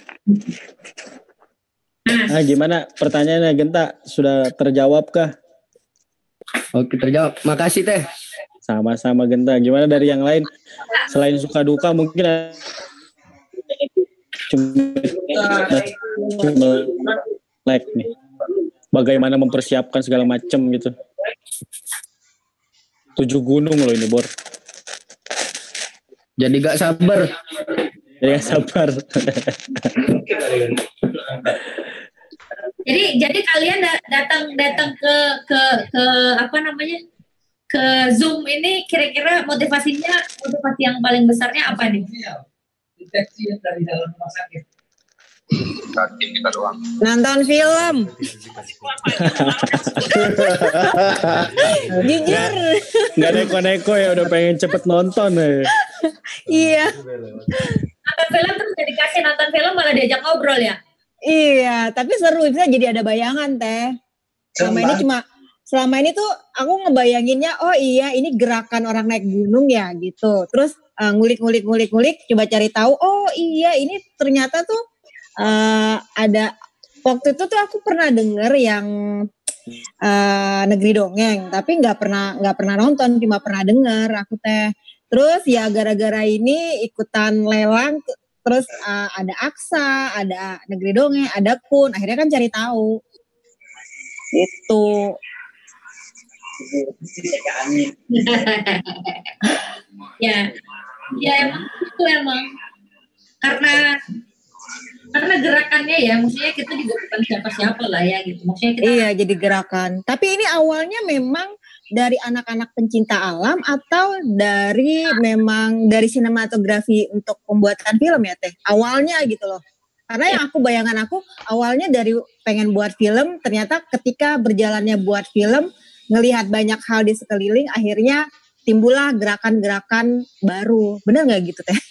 Nah, gimana pertanyaannya Genta? Sudah terjawabkah? Oke, terjawab. Makasih Teh. Sama-sama Genta. Gimana dari yang lain? Selain suka duka mungkin ada cuma like nih. Bagaimana mempersiapkan segala macam gitu. Tujuh gunung loh ini, Bor. Jadi gak sabar. Jadi gak sabar. Jadi jadi kalian da- datang datang ke ke ke apa namanya? Ke Zoom ini kira-kira motivasinya motivasi yang paling besarnya apa nih? Deteksi dari dalam rumah sakit. Sakit kita doang. Nonton film. Jujur. Nggak neko-neko ya, udah pengen cepet nonton ya. Iya. Nonton film terus jadi kasih nonton film malah diajak ngobrol ya? Iya, tapi seru bisa jadi ada bayangan Teh. Selama ini cuma selama ini tuh aku ngebayanginnya, oh iya ini gerakan orang naik gunung ya gitu. Terus uh, ngulik-ngulik-ngulik-ngulik, coba cari tahu, oh iya ini ternyata tuh uh, ada waktu itu tuh aku pernah denger yang uh, Negeri Dongeng, tapi nggak pernah nggak pernah nonton, cuma pernah denger aku Teh. Terus ya gara-gara ini ikutan lelang, terus uh, ada Aksa, ada Negeri Dongeng, ada Kun, akhirnya kan cari tahu. Itu. ya, ya emang itu emang karena karena gerakannya ya, maksudnya kita juga bukan siapa-siapa lah ya gitu. Maksudnya kita iya jadi gerakan. Tapi ini awalnya memang dari anak-anak pencinta alam atau dari memang dari sinematografi untuk pembuatan film ya Teh? Awalnya gitu loh. Karena yang aku bayangan aku awalnya dari pengen buat film, ternyata ketika berjalannya buat film ngelihat banyak hal di sekeliling, akhirnya timbullah gerakan-gerakan baru. Benar nggak gitu Teh?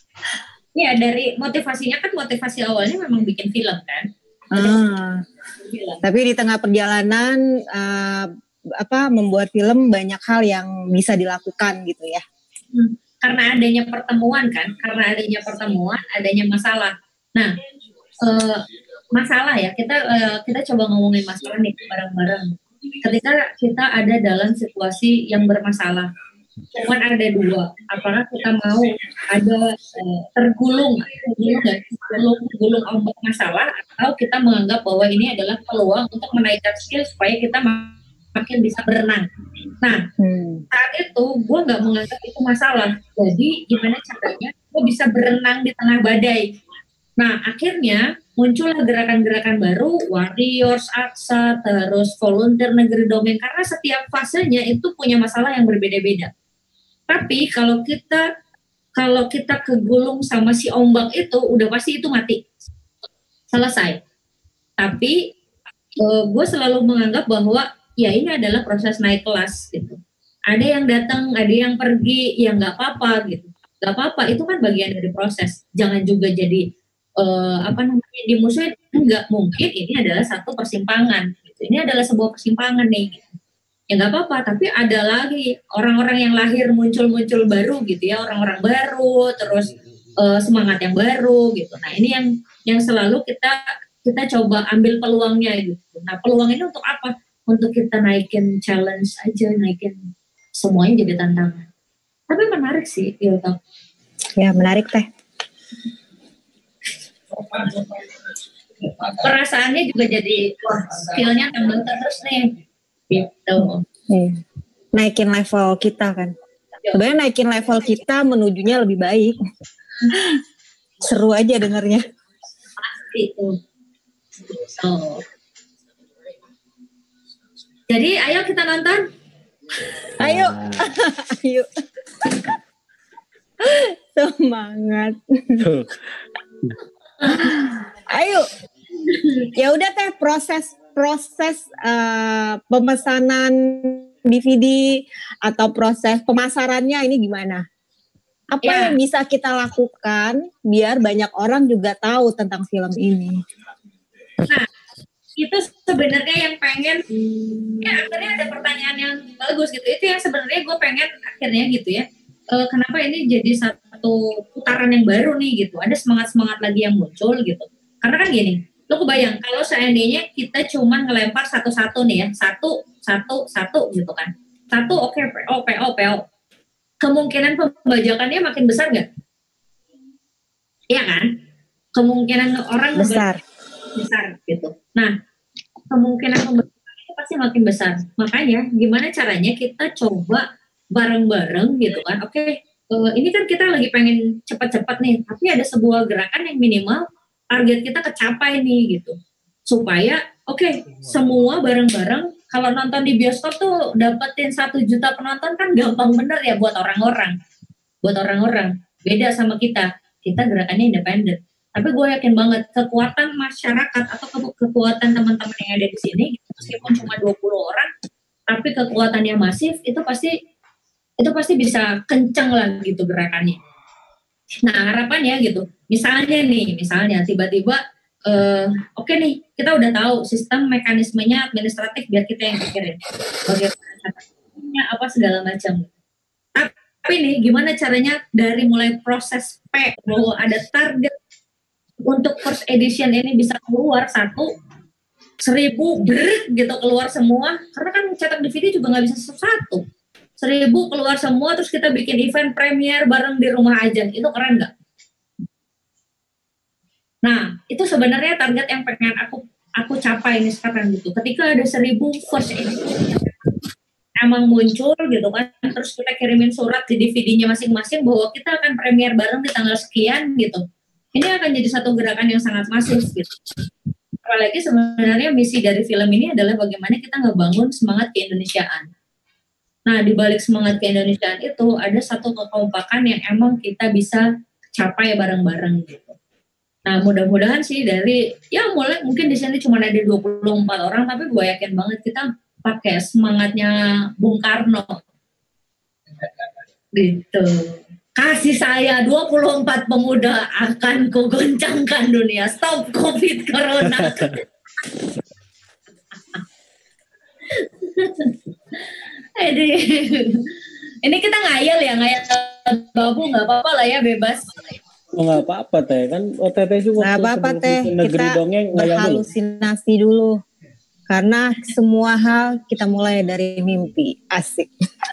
ya dari motivasinya kan motivasi awalnya memang bikin film kan. Ah, tapi di tengah perjalanan uh, apa membuat film banyak hal yang bisa dilakukan gitu ya. Hmm, karena adanya pertemuan kan, karena adanya pertemuan, adanya masalah. Nah, uh, masalah ya kita uh, kita coba ngomongin masalah nih bareng-bareng. Ketika kita ada dalam situasi yang bermasalah, cuman ada dua, apakah kita mau ada uh, tergulung, tergulung nggak, tergulung, tergulung ombak masalah, atau kita menganggap bahwa ini adalah peluang untuk menaikkan skill supaya kita makin bisa berenang. Nah, hmm. saat itu gue nggak menganggap itu masalah. Jadi gimana caranya gue bisa berenang di tengah badai? Nah, akhirnya muncullah gerakan-gerakan baru, Warriors, Aksa, terus volunteer Negeri Dongeng, karena setiap fasenya itu punya masalah yang berbeda-beda. Tapi kalau kita kalau kita kegulung sama si ombak itu, udah pasti itu mati. Selesai. Tapi uh, gue selalu menganggap bahwa ya ini adalah proses naik kelas gitu. Ada yang datang, ada yang pergi, ya nggak apa-apa gitu. Nggak apa-apa, itu kan bagian dari proses. Jangan juga jadi Uh, apa namanya dimusuhin, enggak, mungkin ini adalah satu persimpangan gitu. Ini adalah sebuah persimpangan nih gitu. Ya nggak apa-apa, tapi ada lagi orang-orang yang lahir muncul-muncul baru gitu ya, orang-orang baru, terus uh, semangat yang baru gitu. Nah ini yang yang selalu kita kita coba ambil peluangnya gitu. Nah peluang ini untuk apa? Untuk kita naikin challenge aja, naikin semuanya jadi tantangan. Tapi menarik sih, Ilta. Ya menarik Teh. Perasaannya juga jadi wah skillnya tambah terus nih gitu. Hmm. Naikin level kita kan. Sebenarnya naikin level kita menujunya lebih baik. Seru aja dengarnya. Pasti tuh. Oh. Jadi ayo kita nonton. Ayo. Ayo. Semangat. Ayo, ya udah Teh, proses proses uh, pemesanan D V D atau proses pemasarannya ini gimana? Apa ya. yang bisa kita lakukan biar banyak orang juga tahu tentang film ini? Nah, itu sebenarnya yang pengen, ya akhirnya ada pertanyaan yang bagus gitu. Itu yang sebenarnya gue pengen akhirnya gitu ya. uh, kenapa ini jadi satu putaran yang baru nih gitu. Ada semangat-semangat lagi yang muncul gitu. Karena kan gini, lo kebayang kalau seandainya kita cuman ngelempar satu-satu nih ya, satu, satu, satu gitu kan. Satu oke, okay, P O, P O, P O. Kemungkinan pembajakannya makin besar nggak? Iya kan? Kemungkinan orang besar. Besar gitu. Nah, kemungkinan pembajakan itu pasti makin besar. Makanya gimana caranya kita coba bareng-bareng gitu kan. Oke, okay, uh, ini kan kita lagi pengen cepat-cepat nih, tapi ada sebuah gerakan yang minimal target kita kecapai nih gitu. Supaya oke, okay, semua bareng-bareng. Kalau nonton di bioskop tuh dapetin satu juta penonton kan gampang bener ya buat orang-orang. Buat orang-orang. Beda sama kita. Kita gerakannya independen. Tapi gue yakin banget kekuatan masyarakat atau ke- kekuatan teman-teman yang ada di sini, meskipun cuma dua puluh orang, tapi kekuatannya masif, itu pasti itu pasti bisa kenceng lah gitu gerakannya. Nah harapannya gitu, misalnya nih, misalnya tiba-tiba, uh, oke okay nih, kita udah tahu sistem mekanismenya administratif biar kita yang pikirin, bagaimana caranya apa segala macam. Tapi nih, gimana caranya dari mulai proses P bahwa ada target untuk first edition ini bisa keluar satu seribu ber gitu keluar semua, karena kan cetak D V D juga nggak bisa satu. Seribu keluar semua, terus kita bikin event premier bareng di rumah aja, itu keren nggak? Nah, itu sebenarnya target yang pengen aku aku capai nih sekarang gitu. Ketika ada seribu first edition emang muncul gitu kan, terus kita kirimin surat di D V D-nya masing-masing bahwa kita akan premier bareng di tanggal sekian gitu. Ini akan jadi satu gerakan yang sangat masif gitu. Apalagi sebenarnya misi dari film ini adalah bagaimana kita ngebangun semangat keindonesiaan. Nah, di balik semangat keindonesiaan itu ada satu kekompakan yang emang kita bisa capai bareng-bareng gitu. Nah, mudah-mudahan sih dari ya mulai mungkin di sini cuma ada dua puluh empat orang, tapi gue yakin banget kita pakai semangatnya Bung Karno. Gitu. Kasih saya dua puluh empat pemuda akan kugoncangkan dunia. Stop Covid Corona. Ini kita ngayal ya, ngayal babu nggak apa-apa lah ya, bebas. Oh nggak apa-apa teh, kan O T T juga. Nggak apa-apa teh, kita berhalusinasi dulu. Karena semua hal kita mulai dari mimpi, asik.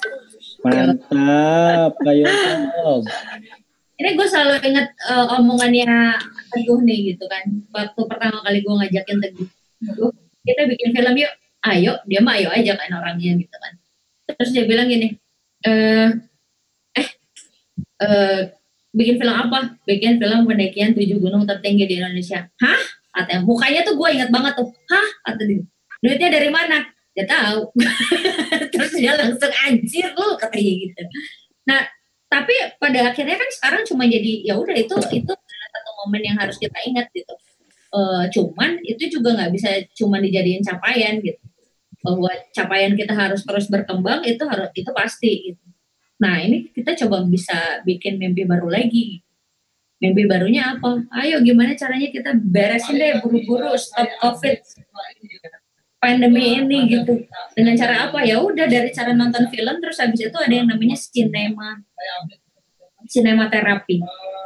Mantap, ayo Tom. Ini gue selalu inget uh, omongannya Teguh nih gitu kan. Waktu pertama kali gue ngajakin Teguh, kita bikin film yuk, ayo, dia mah ayo aja kan orangnya gitu kan. Terus dia bilang gini, eh, eh, eh bikin film apa? Bikin film pendakian tujuh gunung tertinggi di Indonesia. Hah? Katanya, mukanya tuh gue inget banget tuh. Hah? Kata dia. Duitnya dari mana? Dia tahu. Terus dia langsung anjir lu katanya gitu. Nah, tapi pada akhirnya kan sekarang cuma jadi ya udah itu itu satu momen yang harus kita ingat gitu. Uh, cuman itu juga nggak bisa cuma dijadiin capaian gitu. Bahwa capaian kita harus terus berkembang itu harus itu pasti gitu. Nah, ini kita coba bisa bikin mimpi baru lagi. Mimpi barunya apa? Ayo gimana caranya kita beresin deh buru-buru stop Covid. Pandemi ini gitu. Dengan cara apa? Ya udah dari cara nonton film, terus habis itu ada yang namanya sinema sinema terapi.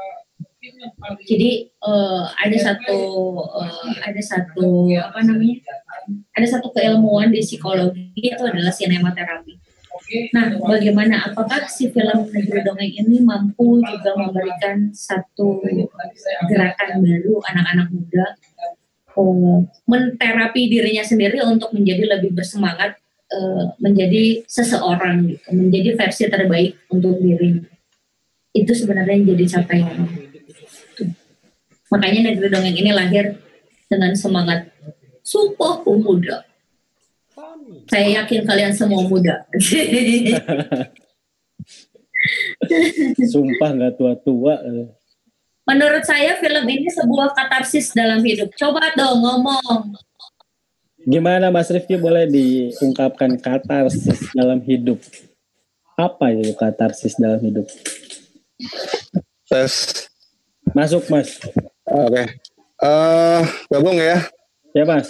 Jadi uh, ada satu uh, ada satu apa namanya? Ada satu keilmuan di psikologi itu adalah sinema terapi. Nah, bagaimana apakah si film Negeri Dongeng ini mampu juga memberikan satu gerakan baru anak-anak muda um, menterapi dirinya sendiri untuk menjadi lebih bersemangat, uh, menjadi seseorang, gitu, menjadi versi terbaik untuk dirinya. Itu sebenarnya yang jadi capaian. Makanya Negeri Dongeng ini lahir dengan semangat sumpah pemuda. Saya yakin kalian semua muda. Sumpah nggak tua-tua. Menurut saya film ini sebuah katarsis dalam hidup. Coba dong ngomong. Gimana Mas Rifki, boleh diungkapkan katarsis dalam hidup? Apa itu katarsis dalam hidup? Tes. Masuk Mas. Oke. Okay. Uh, gabung ya. Ya Mas.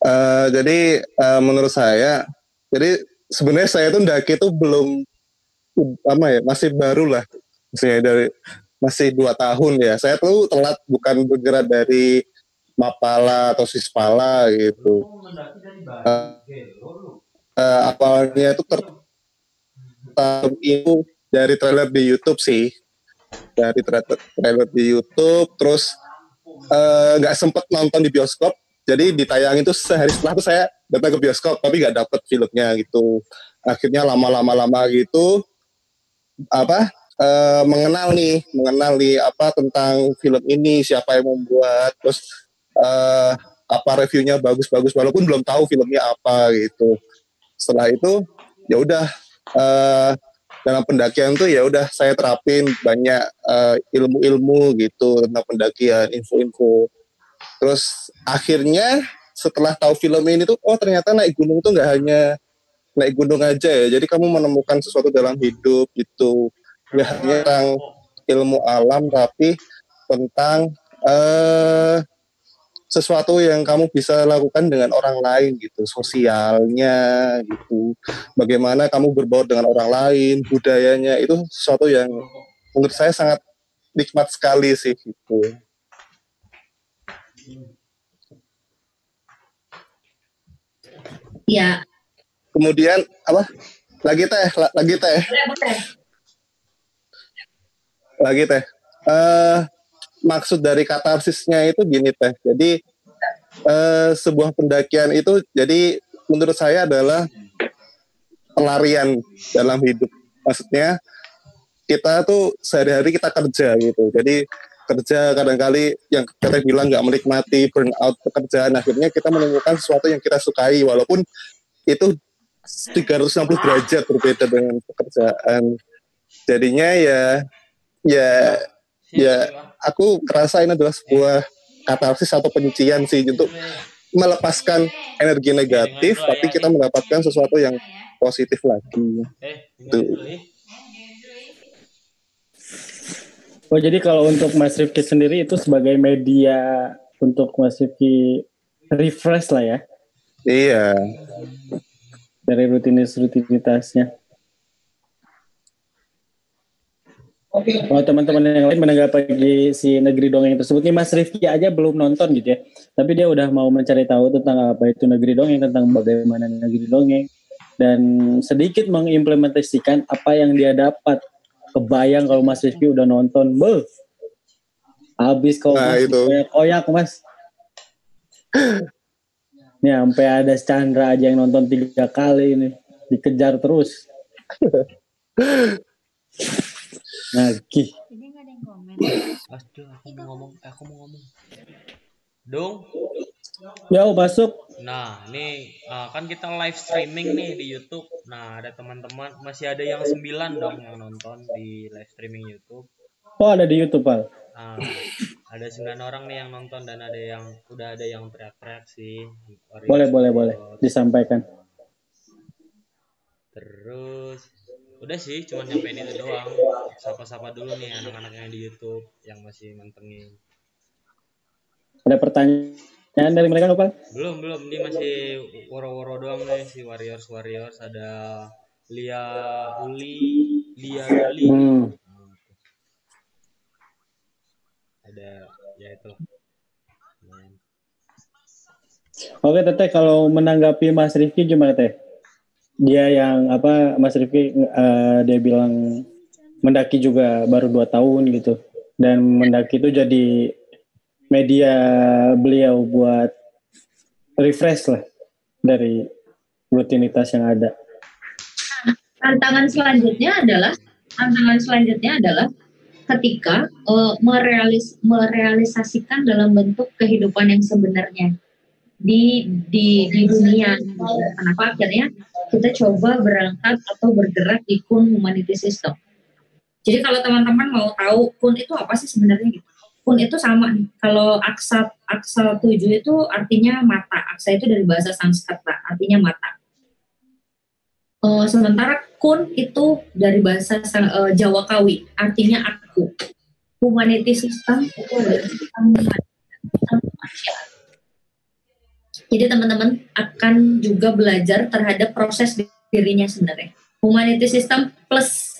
Uh, jadi uh, menurut saya, jadi sebenarnya saya tuh ndaki tuh belum Lama ya, masih baru lah. Masih dari masih dua tahun ya. Saya tuh telat bukan bergerak dari Mapala atau Sispala gitu. Uh, uh, awalnya itu ter tahun itu dari trailer di YouTube sih, dari trailer, trailer di YouTube, terus nggak uh, sempet nonton di bioskop, jadi ditayangin tuh sehari setelah itu saya datang ke bioskop, tapi nggak dapet filmnya gitu. Akhirnya lama-lama-lama gitu, apa uh, mengenal nih, mengenal nih apa tentang film ini, siapa yang membuat, terus uh, apa reviewnya bagus-bagus, walaupun belum tahu filmnya apa gitu. Setelah itu ya udah. Uh, dalam pendakian tuh ya udah saya terapin banyak uh, ilmu-ilmu gitu tentang pendakian, info-info. Terus akhirnya setelah tahu film ini tuh, oh ternyata naik gunung tuh nggak hanya naik gunung aja ya. Jadi kamu menemukan sesuatu dalam hidup gitu, nggak hanya tentang ilmu alam, tapi tentang uh, sesuatu yang kamu bisa lakukan dengan orang lain gitu, sosialnya gitu, bagaimana kamu berbaur dengan orang lain, budayanya, itu sesuatu yang menurut saya sangat nikmat sekali sih gitu. Ya. Kemudian apa? Lagi teh, lagi teh. Lagi teh. Uh, maksud dari katarsisnya itu gini teh. Jadi uh, sebuah pendakian itu jadi menurut saya adalah pelarian dalam hidup. Maksudnya kita tuh sehari-hari kita kerja gitu. Jadi kerja kadang-kali yang kita bilang nggak menikmati, burn out pekerjaan. Akhirnya kita menemukan sesuatu yang kita sukai walaupun itu tiga ratus enam puluh derajat berbeda dengan pekerjaan. Jadinya ya ya ya aku kerasa ini adalah sebuah katarsis atau penyucian sih untuk melepaskan energi negatif, tapi kita mendapatkan sesuatu yang positif lagi. Tuh. Oh jadi kalau untuk Mas Rifki sendiri itu sebagai media untuk Mas Rifki refresh lah ya? Iya. Dari rutinitas-rutinitasnya. Oke. Oh teman-teman yang lain menanggapi si Negeri Dongeng tersebut, nih Mas Rifki aja belum nonton gitu ya, tapi dia udah mau mencari tahu tentang apa itu Negeri Dongeng, tentang bagaimana Negeri Dongeng, dan sedikit mengimplementasikan apa yang dia dapat. Kebayang kalau Mas Rifki udah nonton, beuh, habis kau nah, Mas koyak Mas. Nih sampai ada Chandra aja yang nonton tiga kali ini, dikejar terus. Lagi. Ini nggak ada yang komen. Aduh, aku mau ngomong, aku mau ngomong. Dong. Ya, masuk. Nah, nih uh, kan kita live streaming nih di YouTube. Nah, ada teman-teman, masih ada yang sembilan dong yang nonton di live streaming YouTube. Oh, ada di YouTube, Pak. Nah, ada sembilan orang nih yang nonton dan ada yang udah ada yang teriak-teriak sih. Boleh, boleh, boleh. Disampaikan. Terus udah sih, cuma nyampein itu doang. Sapa-sapa dulu nih anak-anak yang di YouTube yang masih mantengin. Ada pertanyaan dari mereka apa? Belum, belum. Ini masih woro-woro doang nih si Warriors Warriors. Ada Lia Uli, Lia Gali. Hmm. Ada ya itu. Hmm. Oke Teteh, kalau menanggapi Mas Rifki gimana Teh? Dia yang apa Mas Rifki uh, dia bilang mendaki juga baru dua tahun gitu, dan mendaki itu jadi media beliau buat refresh lah dari rutinitas yang ada. Tantangan selanjutnya adalah tantangan selanjutnya adalah ketika uh, merealis, merealisasikan dalam bentuk kehidupan yang sebenarnya di di di dunia. Kenapa akhirnya kita coba berangkat atau bergerak di Kun Humanity System. Jadi kalau teman-teman mau tahu Kun itu apa sih sebenarnya gitu. Kun itu sama nih. Kalau aksa aksa tujuh itu artinya mata. Aksa itu dari bahasa Sanskerta, artinya mata. Uh, sementara Kun itu dari bahasa uh, Jawa Kawi, artinya aku. Humanity System itu adalah sistem kemanusiaan. Jadi teman-teman akan juga belajar terhadap proses dirinya sebenarnya. Humanity System plus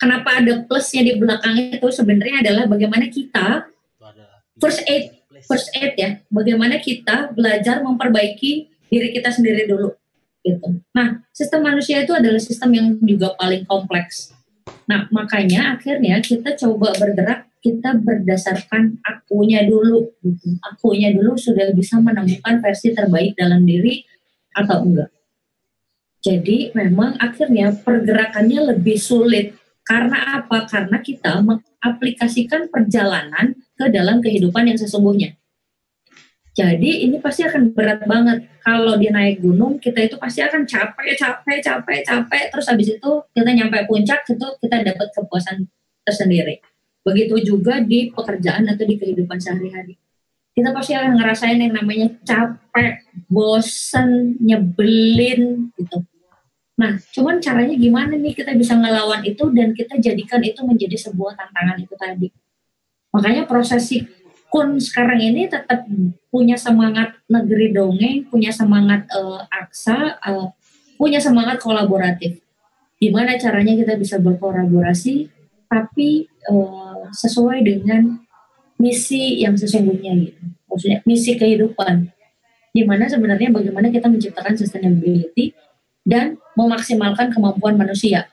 kenapa ada plusnya di belakang itu sebenarnya adalah bagaimana kita first aid, first aid ya, bagaimana kita belajar memperbaiki diri kita sendiri dulu, gitu. Nah, sistem manusia itu adalah sistem yang juga paling kompleks. Nah, makanya akhirnya kita coba bergerak, kita berdasarkan akunya dulu, gitu. Akunya dulu sudah bisa menemukan versi terbaik dalam diri atau enggak. Jadi memang akhirnya pergerakannya lebih sulit. Karena apa? Karena kita mengaplikasikan perjalanan ke dalam kehidupan yang sesungguhnya. Jadi ini pasti akan berat banget. Kalau dia naik gunung, kita itu pasti akan capek, capek, capek, capek. Terus habis itu kita nyampe puncak, itu kita dapat kepuasan tersendiri. Begitu juga di pekerjaan atau di kehidupan sehari-hari. Kita pasti akan ngerasain yang namanya capek, bosan, nyebelin, gitu. Nah, cuman caranya gimana nih kita bisa ngelawan itu dan kita jadikan itu menjadi sebuah tantangan itu tadi. Makanya proses si Kun sekarang ini tetap punya semangat negeri dongeng, punya semangat uh, aksa, uh, punya semangat kolaboratif. Gimana caranya kita bisa berkolaborasi, tapi uh, sesuai dengan misi yang sesungguhnya gitu. Maksudnya misi kehidupan. Gimana sebenarnya bagaimana kita menciptakan sustainability dan memaksimalkan kemampuan manusia.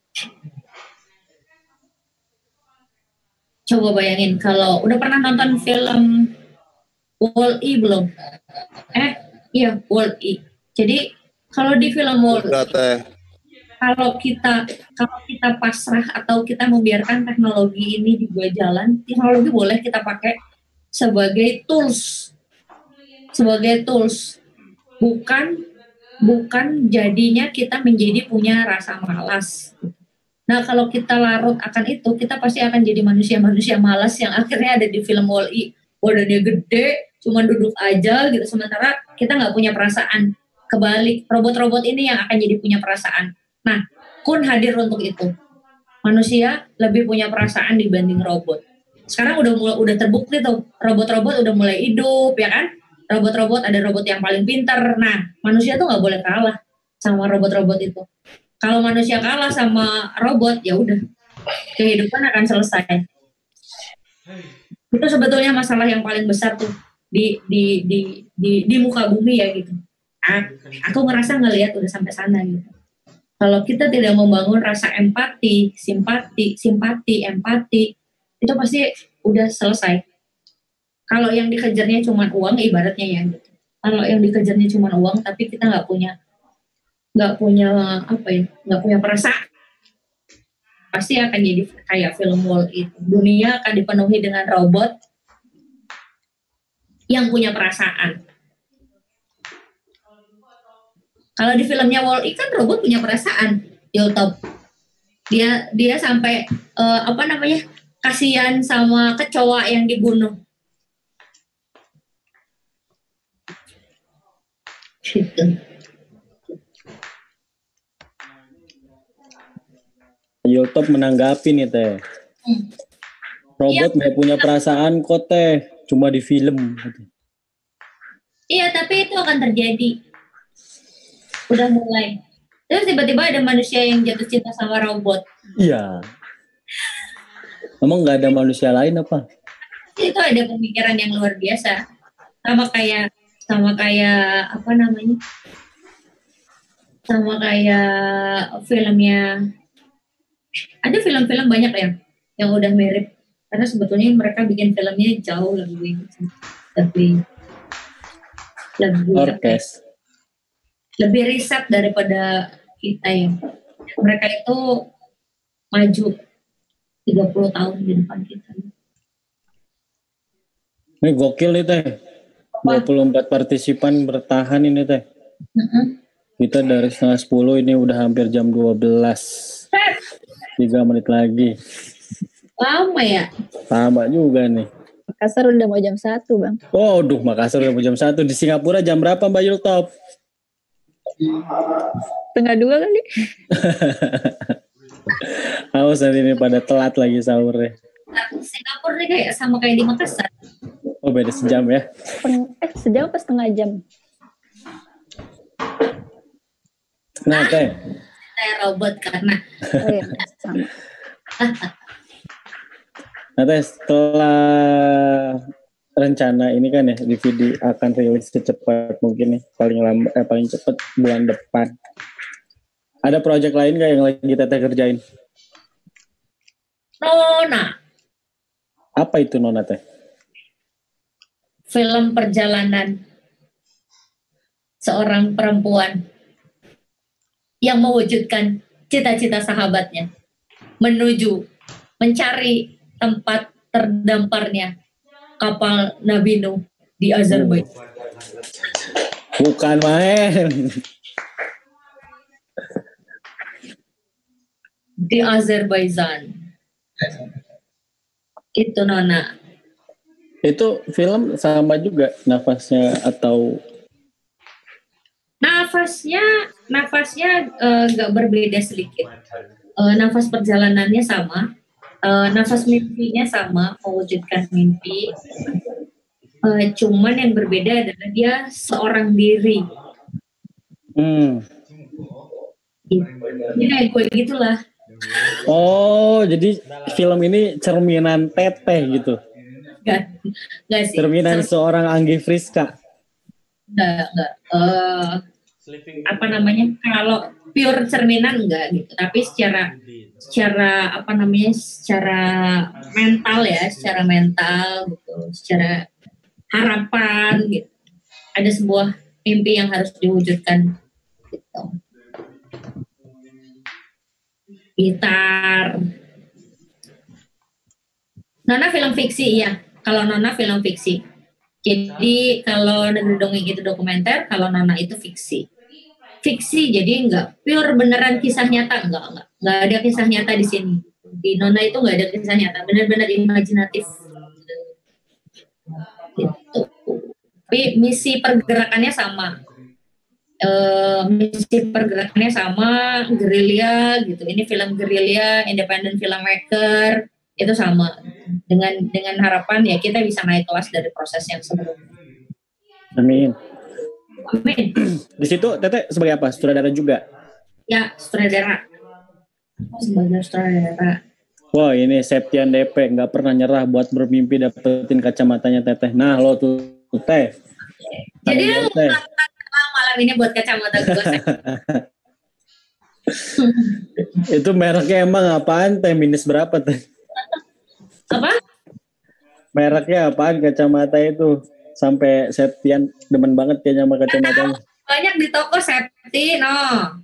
Coba bayangin kalau udah pernah nonton film Wall-E belum? Eh, iya Wall-E. Jadi kalau di film Wall-E, kalau kita kalau kita pasrah atau kita membiarkan teknologi ini juga jalan, teknologi boleh kita pakai sebagai tools, sebagai tools, bukan bukan jadinya kita menjadi punya rasa malas. Nah, kalau kita larut akan itu, kita pasti akan jadi manusia-manusia malas yang akhirnya ada di film Wall-E. Badannya gede, cuma duduk aja gitu. Sementara kita nggak punya perasaan. Kebalik, robot-robot ini yang akan jadi punya perasaan. Nah, Kun hadir untuk itu. Manusia lebih punya perasaan dibanding robot. Sekarang udah mulai, udah terbukti tuh, robot-robot udah mulai hidup, ya kan? Robot-robot, ada robot yang paling pintar. Nah, manusia tuh nggak boleh kalah sama robot-robot itu. Kalau manusia kalah sama robot, ya udah kehidupan akan selesai. Itu sebetulnya masalah yang paling besar tuh di di di di, di muka bumi ya gitu. Nah, aku ngerasa ngelihat udah sampai sana gitu. Kalau kita tidak membangun rasa empati, simpati, simpati, empati, itu pasti udah selesai. Kalau yang dikejarnya cuma uang, ibaratnya ya gitu. Kalau yang dikejarnya cuma uang, tapi kita nggak punya, nggak punya apa ya, nggak punya perasaan, pasti akan jadi kayak film Wall-E itu. Dunia akan dipenuhi dengan robot yang punya perasaan. Kalau di filmnya Wall-E kan robot punya perasaan, Yultop. Dia dia sampai uh, apa namanya kasihan sama kecoa yang dibunuh. Gitu. Yultop menanggapi nih teh. Hmm. Robot nggak ya, punya perasaan kok teh, cuma di film. Iya, tapi itu akan terjadi. Udah mulai. Terus tiba-tiba ada manusia yang jatuh cinta sama robot. Iya. Emang nggak ada manusia lain apa? Itu ada pemikiran yang luar biasa. Sama kayak sama kayak apa namanya? Sama kayak filmnya. Ada film-film banyak ya yang udah mirip. Karena sebetulnya mereka bikin filmnya jauh lebih lebih lebih Orkes. lebih riset daripada kita ya. Mereka itu maju tiga puluh tahun di depan kita. Ini gokil nih teh. dua puluh empat partisipan bertahan ini teh. Uh-huh. Kita dari setengah sepuluh ini udah hampir jam dua belas. tiga menit lagi. Lama ya? Lama juga nih. Makassar udah mau jam satu bang. Oh, duh, Makassar udah mau jam satu. Di Singapura jam berapa Mbak Yultop? Setengah dua kali. Awas nanti ini pada telat lagi sahurnya. Singapura nih kayak sama kayak di Makassar. Oh, beda sejam ya? Eh, sejam apa setengah jam? Nah, teh. Saya robot karena oh, iya, sama. Nah, Teh, setelah rencana ini kan ya D V D akan rilis secepat mungkin nih, paling lambat eh, paling cepat bulan depan. Ada proyek lain nggak yang lagi Teteh kerjain? Nona, Apa itu Nona Teh? film perjalanan seorang perempuan yang mewujudkan cita-cita sahabatnya menuju mencari tempat terdamparnya kapal Nabi Nuh di Azerbaijan. Bukan main. Di Azerbaijan. Itu Nona. Itu film sama juga nafasnya atau Nafasnya, nafasnya eh, nggak berbeda sedikit. Eh, nafas perjalanannya sama, eh, nafas mimpinya sama, mewujudkan mimpi. Eh, cuman yang berbeda adalah dia seorang diri. Hmm. Ini kayak gue gitulah. Oh, jadi film ini cerminan Teteh gitu. Gak, gak sih. Cerminan seorang Anggi Friska. Enggak, enggak. Eh, apa namanya? Kalau pure cerminan enggak gitu. Tapi secara secara apa namanya? Secara mental ya, secara mental gitu, secara harapan gitu. Ada sebuah mimpi yang harus diwujudkan gitu. Gitar. Nona film fiksi ya. Kalau Nona film fiksi. Jadi kalau Negeri Dongeng itu dokumenter, kalau Nona itu fiksi. Fiksi, jadi enggak pure beneran kisah nyata, enggak, enggak. Enggak ada kisah nyata di sini. Di Nona itu enggak ada kisah nyata, benar-benar imajinatif. Gitu. Tapi misi pergerakannya sama. E, misi pergerakannya sama, gerilya gitu. Ini film gerilya, independent filmmaker, itu sama. Dengan dengan harapan ya kita bisa naik kelas dari proses yang sebelumnya. Amin. Amin. Di situ Teteh sebagai apa? Sutradara juga? Ya, sutradara. Sebagai sutradara. Wah, ini Septian D P nggak pernah nyerah buat bermimpi dapetin kacamatanya Teteh. Nah, lo tuh Teh. Jadi lu malam ini buat kacamata gue. Itu mereknya emang apaan Teh? Minus berapa Teh? Apa? Mereknya apaan kacamata itu? Sampai Septian demen banget kayaknya sama kacamatanya. Banyak di toko Septi, no.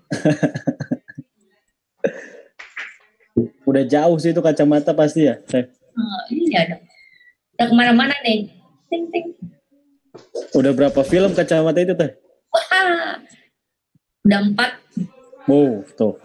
Udah jauh sih itu kacamata pasti ya, Teh. Oh, iya dong. Udah kemana-mana nih. Ting ting. Udah berapa film kacamata itu Teh? Wah, udah empat. Wow, tuh.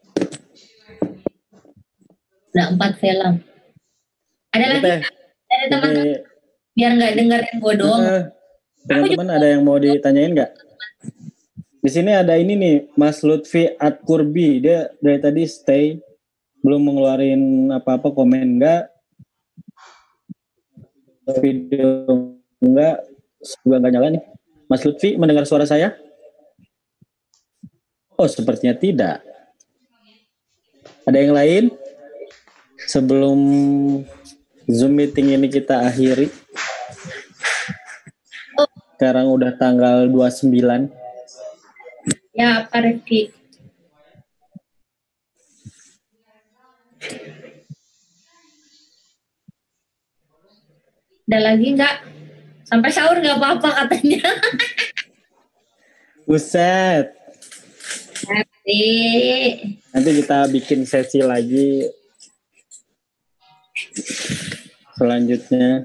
Udah empat film. Ada lagi? Teh, ada teman-teman? Biar nggak dengerin gue doang. Uh, teman-teman ada yang mau ditanyain nggak? Di sini ada ini nih, Mas Lutfi Atkurbi. Dia dari tadi stay, belum mengeluarin apa-apa, komen nggak, video nggak, juga nggak nyala nih. Mas Lutfi mendengar suara saya? Oh, sepertinya tidak. Ada yang lain? Sebelum Zoom meeting ini kita akhiri. Sekarang udah tanggal dua puluh sembilan. Ya, Pak Rifki. Ada lagi nggak? Sampai sahur nggak apa-apa katanya. Buset. Nanti. Nanti kita bikin sesi lagi. Selanjutnya.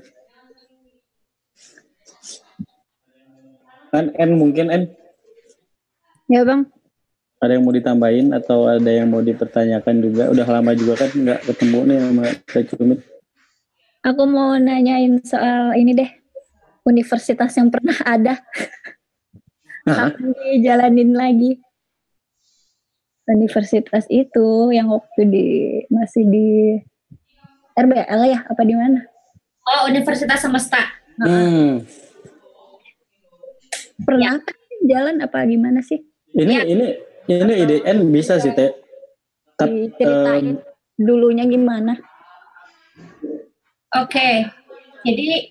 Kan N mungkin N. Ya Bang. Ada yang mau ditambahin atau ada yang mau dipertanyakan juga? Udah lama juga kan nggak ketemu nih sama Teh Cumit. Aku mau nanyain soal ini deh. Universitas yang pernah ada. Kapan dijalanin lagi? Universitas itu yang waktu di masih di R B L ya? Apa di mana? Oh, Universitas Semesta. Hmm. Pernah kan jalan apa gimana sih? Ini ya. ini ini I D N bisa sih Teh. Tapi um, dulunya gimana? Oke, jadi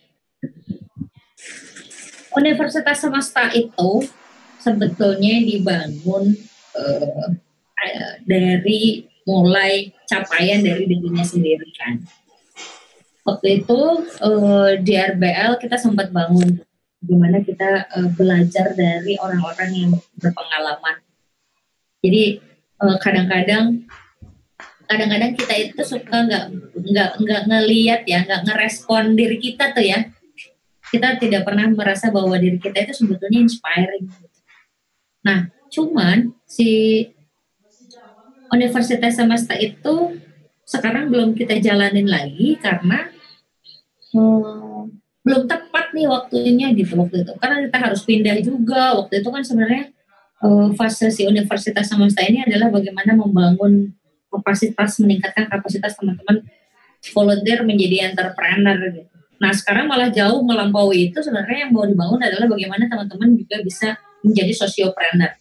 Universitas Semesta itu sebetulnya dibangun uh, uh, dari mulai capaian dari dirinya sendiri kan. Waktu itu uh, di R B L kita sempat bangun gimana kita uh, belajar dari orang-orang yang berpengalaman. Jadi uh, kadang-kadang kadang-kadang kita itu suka nggak nggak nggak ngelihat ya, nggak ngerespon diri kita tuh ya. Kita tidak pernah merasa bahwa diri kita itu sebetulnya inspiring. Nah, cuman si Universitas Semesta itu sekarang belum kita jalanin lagi karena hmm, belum tepat nih waktunya gitu waktu itu. Karena kita harus pindah juga. Waktu itu kan sebenarnya uh, fase si Universitas Semesta ini adalah bagaimana membangun kapasitas, meningkatkan kapasitas teman-teman volunteer menjadi entrepreneur gitu. Nah sekarang malah jauh melampaui itu. Sebenarnya yang mau dibangun adalah bagaimana teman-teman juga bisa menjadi sosiopreneur.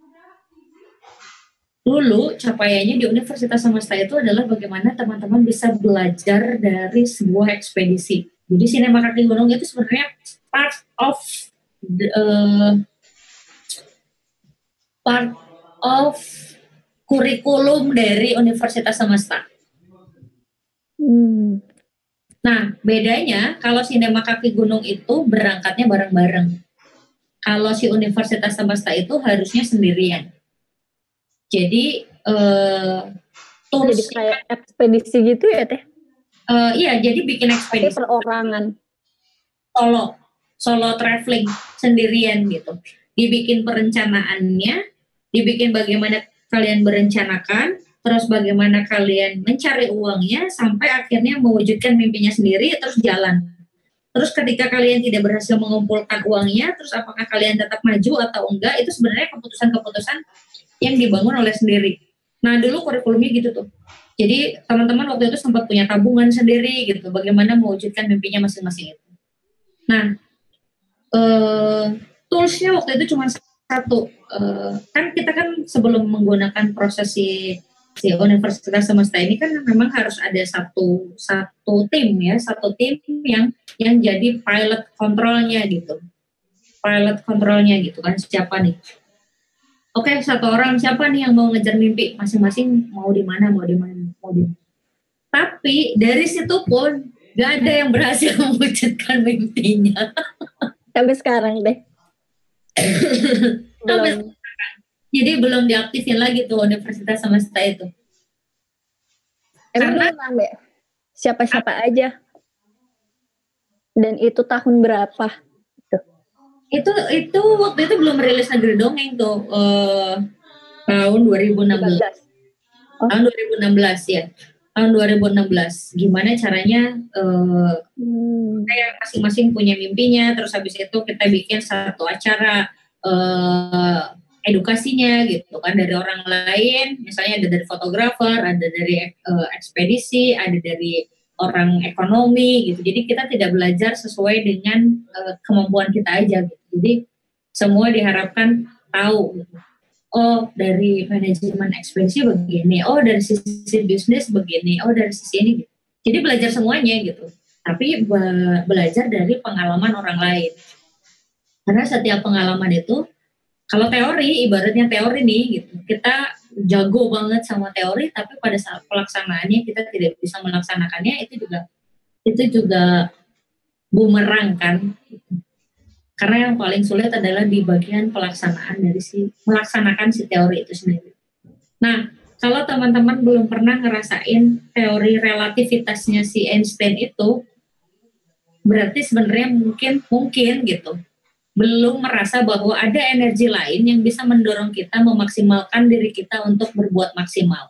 Dulu capaiannya di Universitas Semesta itu adalah bagaimana teman-teman bisa belajar dari sebuah ekspedisi. Jadi Sinema Kaki Gunung itu sebenarnya part of the, uh, part of kurikulum dari Universitas Semesta. Hmm. Nah, bedanya kalau Sinema Kaki Gunung itu berangkatnya bareng-bareng. Kalau si Universitas Semesta itu harusnya sendirian. Jadi, uh, jadi kayak ekspedisi gitu ya Teh? Uh, iya, jadi bikin ekspedisi. Perorangan. Solo, solo traveling sendirian gitu. Dibikin perencanaannya, dibikin bagaimana kalian berencanakan, terus bagaimana kalian mencari uangnya, sampai akhirnya mewujudkan mimpinya sendiri, terus jalan. Terus ketika kalian tidak berhasil mengumpulkan uangnya, terus apakah kalian tetap maju atau enggak, itu sebenarnya keputusan-keputusan yang dibangun oleh sendiri. Nah dulu kurikulumnya gitu tuh. Jadi teman-teman waktu itu sempat punya tabungan sendiri gitu, bagaimana mewujudkan mimpinya masing-masing itu. Nah, uh, toolsnya waktu itu cuma satu. Uh, kan kita kan sebelum menggunakan proses si, si Universitas Semesta ini kan memang harus ada satu satu tim ya, satu tim yang yang jadi pilot kontrolnya gitu. Pilot kontrolnya gitu kan, siapa nih? Oke, okay, satu orang siapa nih yang mau ngejar mimpi masing-masing, mau di mana, mau di mana, mau di mana. Tapi dari situ pun gak ada yang berhasil mewujudkan mimpinya. Sampai sekarang deh. Sampai sekarang. Jadi belum diaktifin lagi tuh Universitas Semesta itu. Emang Karena rame? Siapa-siapa aja? Dan itu tahun berapa? itu itu waktu itu belum rilis Negeri Dongeng tuh uh, tahun dua ribu enam belas. Oh. Tahun dua ribu enam belas ya. Tahun dua ribu enam belas. Gimana caranya uh, hmm. kita masing-masing punya mimpinya, terus habis itu kita bikin satu acara uh, edukasinya gitu kan dari orang lain, misalnya ada dari fotografer, ada dari uh, ekspedisi, ada dari orang ekonomi gitu. Jadi kita tidak belajar sesuai dengan uh, kemampuan kita aja gitu. Jadi semua diharapkan tahu gitu. Oh dari manajemen ekspedisi begini, oh dari sisi bisnis begini, oh dari sisi ini gitu. Jadi belajar semuanya gitu. Tapi be- belajar dari pengalaman orang lain. Karena setiap pengalaman itu, kalau teori, ibaratnya teori nih gitu, kita jago banget sama teori, tapi pada saat pelaksanaannya kita tidak bisa melaksanakannya, itu juga itu juga bumerang kan. Karena yang paling sulit adalah di bagian pelaksanaan dari si melaksanakan si teori itu sendiri. Nah, kalau teman-teman belum pernah ngerasain teori relativitasnya si Einstein itu, berarti sebenarnya mungkin mungkin gitu. belum merasa bahwa ada energi lain yang bisa mendorong kita memaksimalkan diri kita untuk berbuat maksimal.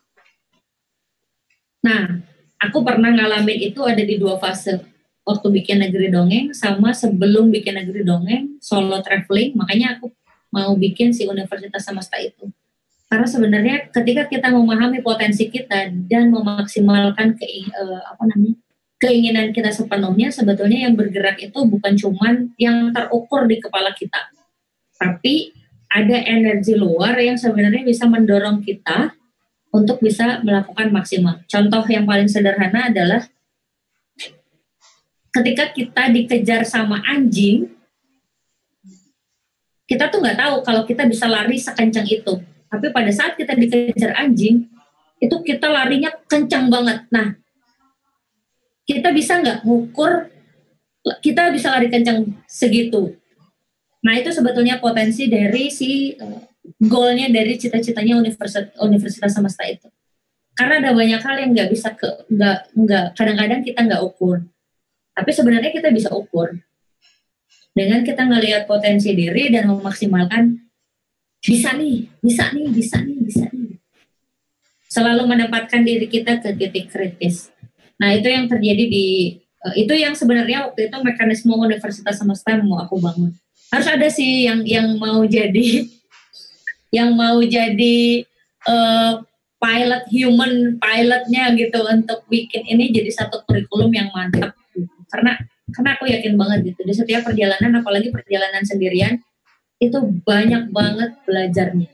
Nah, aku pernah ngalamin itu ada di dua fase. Waktu bikin Negeri Dongeng sama sebelum bikin Negeri Dongeng, solo traveling, makanya aku mau bikin si Universitas Semesta itu. Karena sebenarnya ketika kita memahami potensi kita dan memaksimalkan ke, uh, apa namanya, keinginan kita sepenuhnya, sebetulnya yang bergerak itu bukan cuman yang terukur di kepala kita, tapi ada energi luar yang sebenarnya bisa mendorong kita untuk bisa melakukan maksimal. Contoh yang paling sederhana adalah ketika kita dikejar sama anjing, kita tuh nggak tahu kalau kita bisa lari sekencang itu. Tapi pada saat kita dikejar anjing, itu kita larinya kencang banget. Nah, kita bisa nggak ngukur kita bisa lari kencang segitu? Nah, itu sebetulnya potensi dari si uh, goalnya dari cita-citanya universitas, universitas semesta itu. Karena ada banyak hal yang nggak bisa ke nggak nggak kadang-kadang kita nggak ukur. Tapi sebenarnya kita bisa ukur dengan kita ngelihat potensi diri dan memaksimalkan bisa nih, bisa nih, bisa nih, bisa nih. Selalu menempatkan diri kita ke titik kritis. Nah, itu yang terjadi di uh, itu yang sebenarnya waktu itu mekanisme universitas semesta yang mau aku bangun. Harus ada sih yang yang mau jadi yang mau jadi uh, pilot human pilotnya gitu untuk bikin ini jadi satu kurikulum yang mantap gitu. Karena karena aku yakin banget gitu di setiap perjalanan, apalagi perjalanan sendirian, itu banyak banget belajarnya.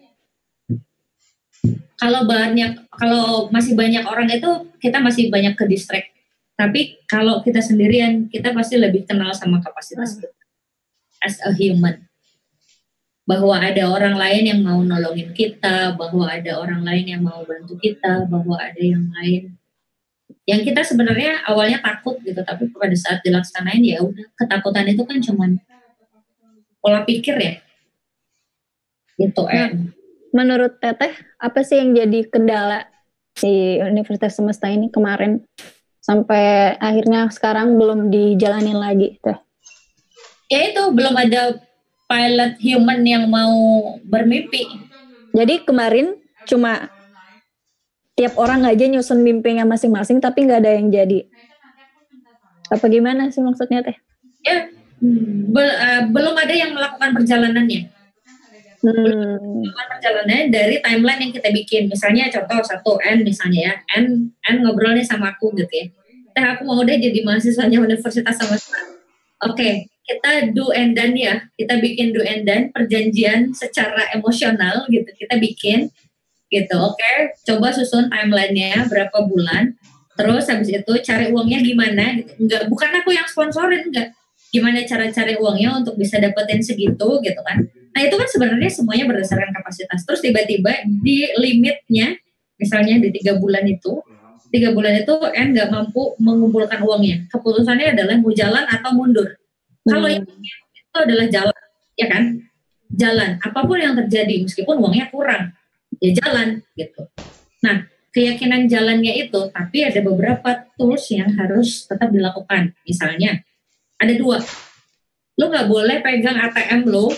Kalau banyak kalau masih banyak orang itu kita masih banyak ke distract. Tapi kalau kita sendirian, kita pasti lebih kenal sama kapasitas kita as a human. Bahwa ada orang lain yang mau nolongin kita, bahwa ada orang lain yang mau bantu kita, bahwa ada yang lain yang kita sebenarnya awalnya takut gitu, tapi pada saat dilaksanain ya udah, ketakutan itu kan cuman pola pikir ya. Gitu nah, menurut Teteh, apa sih yang jadi kendala di Universitas Semesta ini kemarin sampai akhirnya sekarang belum dijalanin lagi Teh? Ya itu belum ada pilot human yang mau bermimpi. Jadi kemarin cuma tiap orang aja nyusun mimpinya masing-masing tapi nggak ada yang jadi. Apa gimana sih maksudnya Teh? Ya be, uh, belum ada yang melakukan perjalanannya. Hmm. Melakukan perjalanannya dari timeline yang kita bikin. Misalnya contoh satu N misalnya ya, N N ngobrol nih sama aku gitu ya. Teh aku mau deh jadi mahasiswanya Universitas Semesta. Oke. Okay. Kita do and done ya, kita bikin do and done, perjanjian secara emosional gitu, kita bikin gitu, oke, okay. Coba susun timelinenya berapa bulan, terus habis itu cari uangnya gimana, gitu. Enggak, bukan aku yang sponsorin, enggak, gimana cara cari uangnya untuk bisa dapetin segitu gitu kan, nah itu kan sebenarnya semuanya berdasarkan kapasitas, terus tiba-tiba di limitnya, misalnya di tiga bulan itu, tiga bulan itu N nggak mampu mengumpulkan uangnya, keputusannya adalah mau jalan atau mundur. Kalau yang itu adalah jalan, ya kan? Jalan, apapun yang terjadi, meskipun uangnya kurang, ya jalan, gitu. Nah, keyakinan jalannya itu, tapi ada beberapa tools yang harus tetap dilakukan. Misalnya, ada dua. Lo nggak boleh pegang A T M lo,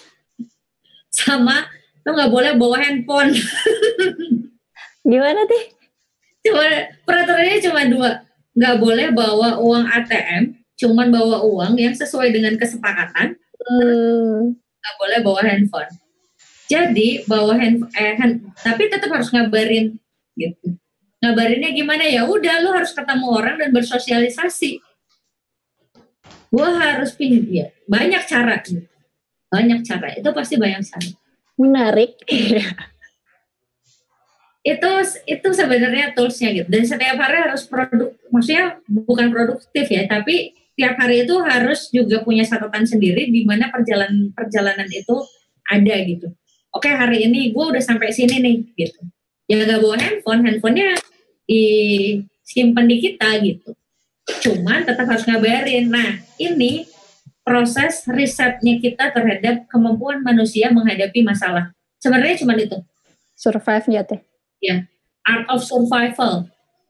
sama lo nggak boleh bawa handphone. Gimana tuh? Cuma peraturannya cuma dua. Nggak boleh bawa uang A T M, cuman bawa uang yang sesuai dengan kesepakatan, hmm. Nggak boleh bawa handphone. Jadi bawa handphone, eh, hand, tapi tetap harus ngabarin, gitu. Ngabarinnya gimana ya? Udah, lu harus ketemu orang dan bersosialisasi. Gua harus pindah, ya. Banyak cara, gitu. Banyak cara. Itu pasti banyak cara. Menarik. itu itu sebenarnya toolsnya gitu. Dan setiap hari harus produk, maksudnya bukan produktif ya, tapi tiap hari itu harus juga punya catatan sendiri di mana perjalanan perjalanan itu ada gitu. Oke, hari ini gue udah sampai sini nih gitu. Ya gak bawa handphone, handphonenya disimpan di kita gitu. Cuman tetap harus ngabarin. Nah, ini proses risetnya kita terhadap kemampuan manusia menghadapi masalah. Sebenarnya cuma itu. Survive ya teh. Ya, art of survival.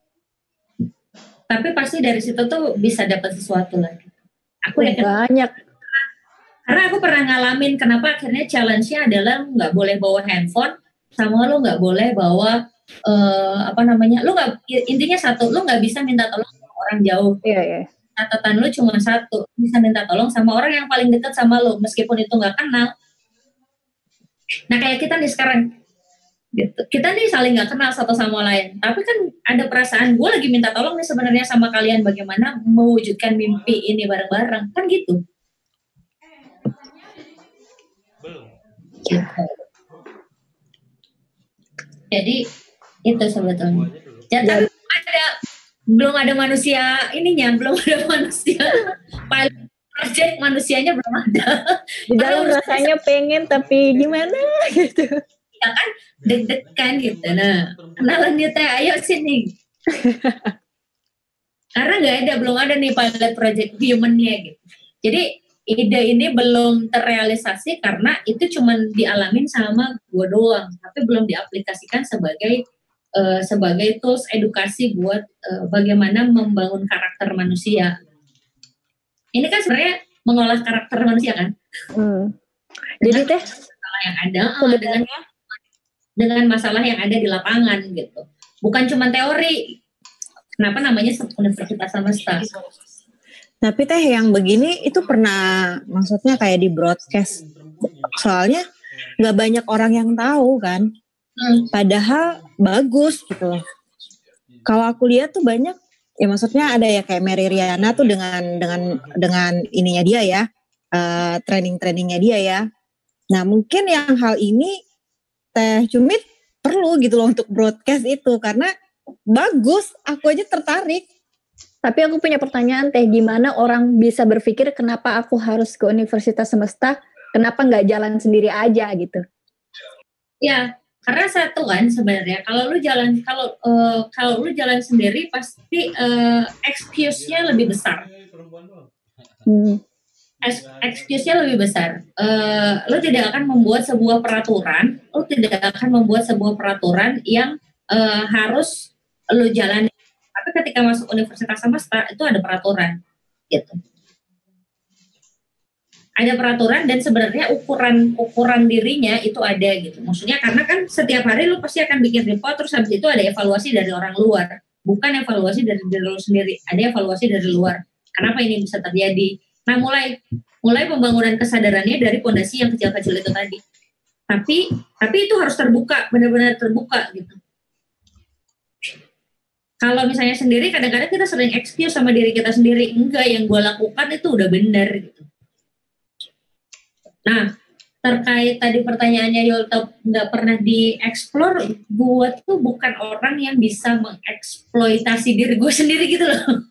Tapi pasti dari situ tuh bisa dapat sesuatu lagi. Aku yakin banyak. Karena aku pernah ngalamin kenapa akhirnya challenge-nya adalah nggak boleh bawa handphone, sama lo nggak boleh bawa uh, apa namanya, lo nggak, intinya satu, lo nggak bisa minta tolong sama orang jauh. Iya iya. Catatan lo cuma satu, bisa minta tolong sama orang yang paling dekat sama lo, meskipun itu nggak kenal. Nah kayak kita nih sekarang. Gitu. Kita nih saling nggak kenal satu sama lain, tapi kan ada perasaan gue lagi minta tolong nih sebenarnya sama kalian bagaimana mewujudkan mimpi ini bareng-bareng, kan gitu. Belum. Gitu. Jadi Itu sebetulnya. Ya, tapi belum ada belum ada manusia ininya, belum ada manusia pilot project, manusianya belum ada. Di dalam rasanya pengen tapi gimana gitu. Ya kan deg-degan gitu. Nah, kenalan dia teh, ayo sini. Karena nggak ada, belum ada nih pilot project human-nya gitu. Jadi ide ini belum terrealisasi karena itu cuma dialamin sama gue doang, tapi belum diaplikasikan sebagai uh, sebagai tools edukasi buat uh, bagaimana membangun karakter manusia. Ini kan sebenarnya mengolah karakter manusia kan. Hmm. Jadi teh masalah yang ada uh, dengan dengan masalah yang ada di lapangan gitu. Bukan cuma teori. Kenapa namanya Universitas Semesta? Tapi teh yang begini itu pernah, maksudnya kayak di broadcast. Soalnya nggak banyak orang yang tahu kan. Hmm. Padahal bagus gitu loh. Kalau aku lihat tuh banyak, ya maksudnya ada ya kayak Mary Riana tuh dengan dengan dengan ininya dia ya, uh, training-trainingnya dia ya. Nah mungkin yang hal ini Teh Cumit perlu gitu loh untuk broadcast itu karena bagus, aku aja tertarik. Tapi aku punya pertanyaan Teh, gimana orang bisa berpikir kenapa aku harus ke Universitas Semesta, kenapa nggak jalan sendiri aja gitu? Ya, karena satu kan sebenarnya kalau lu jalan kalau uh, kalau lu jalan sendiri pasti uh, excuse-nya lebih besar. Hmm. Excuse-nya lebih besar. Uh, lu tidak akan membuat sebuah peraturan, lu tidak akan membuat sebuah peraturan yang uh, harus lu jalani. Tapi ketika masuk Universitas Semesta itu ada peraturan gitu. Ada peraturan dan sebenarnya ukuran ukuran dirinya itu ada gitu. Maksudnya karena kan setiap hari lu pasti akan bikin report, terus habis itu ada evaluasi dari orang luar. Bukan evaluasi dari diri lu sendiri, ada evaluasi dari luar. Kenapa ini bisa terjadi? Nah, mulai mulai pembangunan kesadarannya dari fondasi yang kecil-kecil itu tadi. Tapi tapi itu harus terbuka, benar-benar terbuka gitu. Kalau misalnya sendiri, kadang-kadang kita sering excuse sama diri kita sendiri. Enggak, yang gue lakukan itu udah benar gitu. Nah, terkait tadi pertanyaannya Yolta nggak pernah dieksplor, gue tuh bukan orang yang bisa mengeksploitasi diri gue sendiri gitu loh.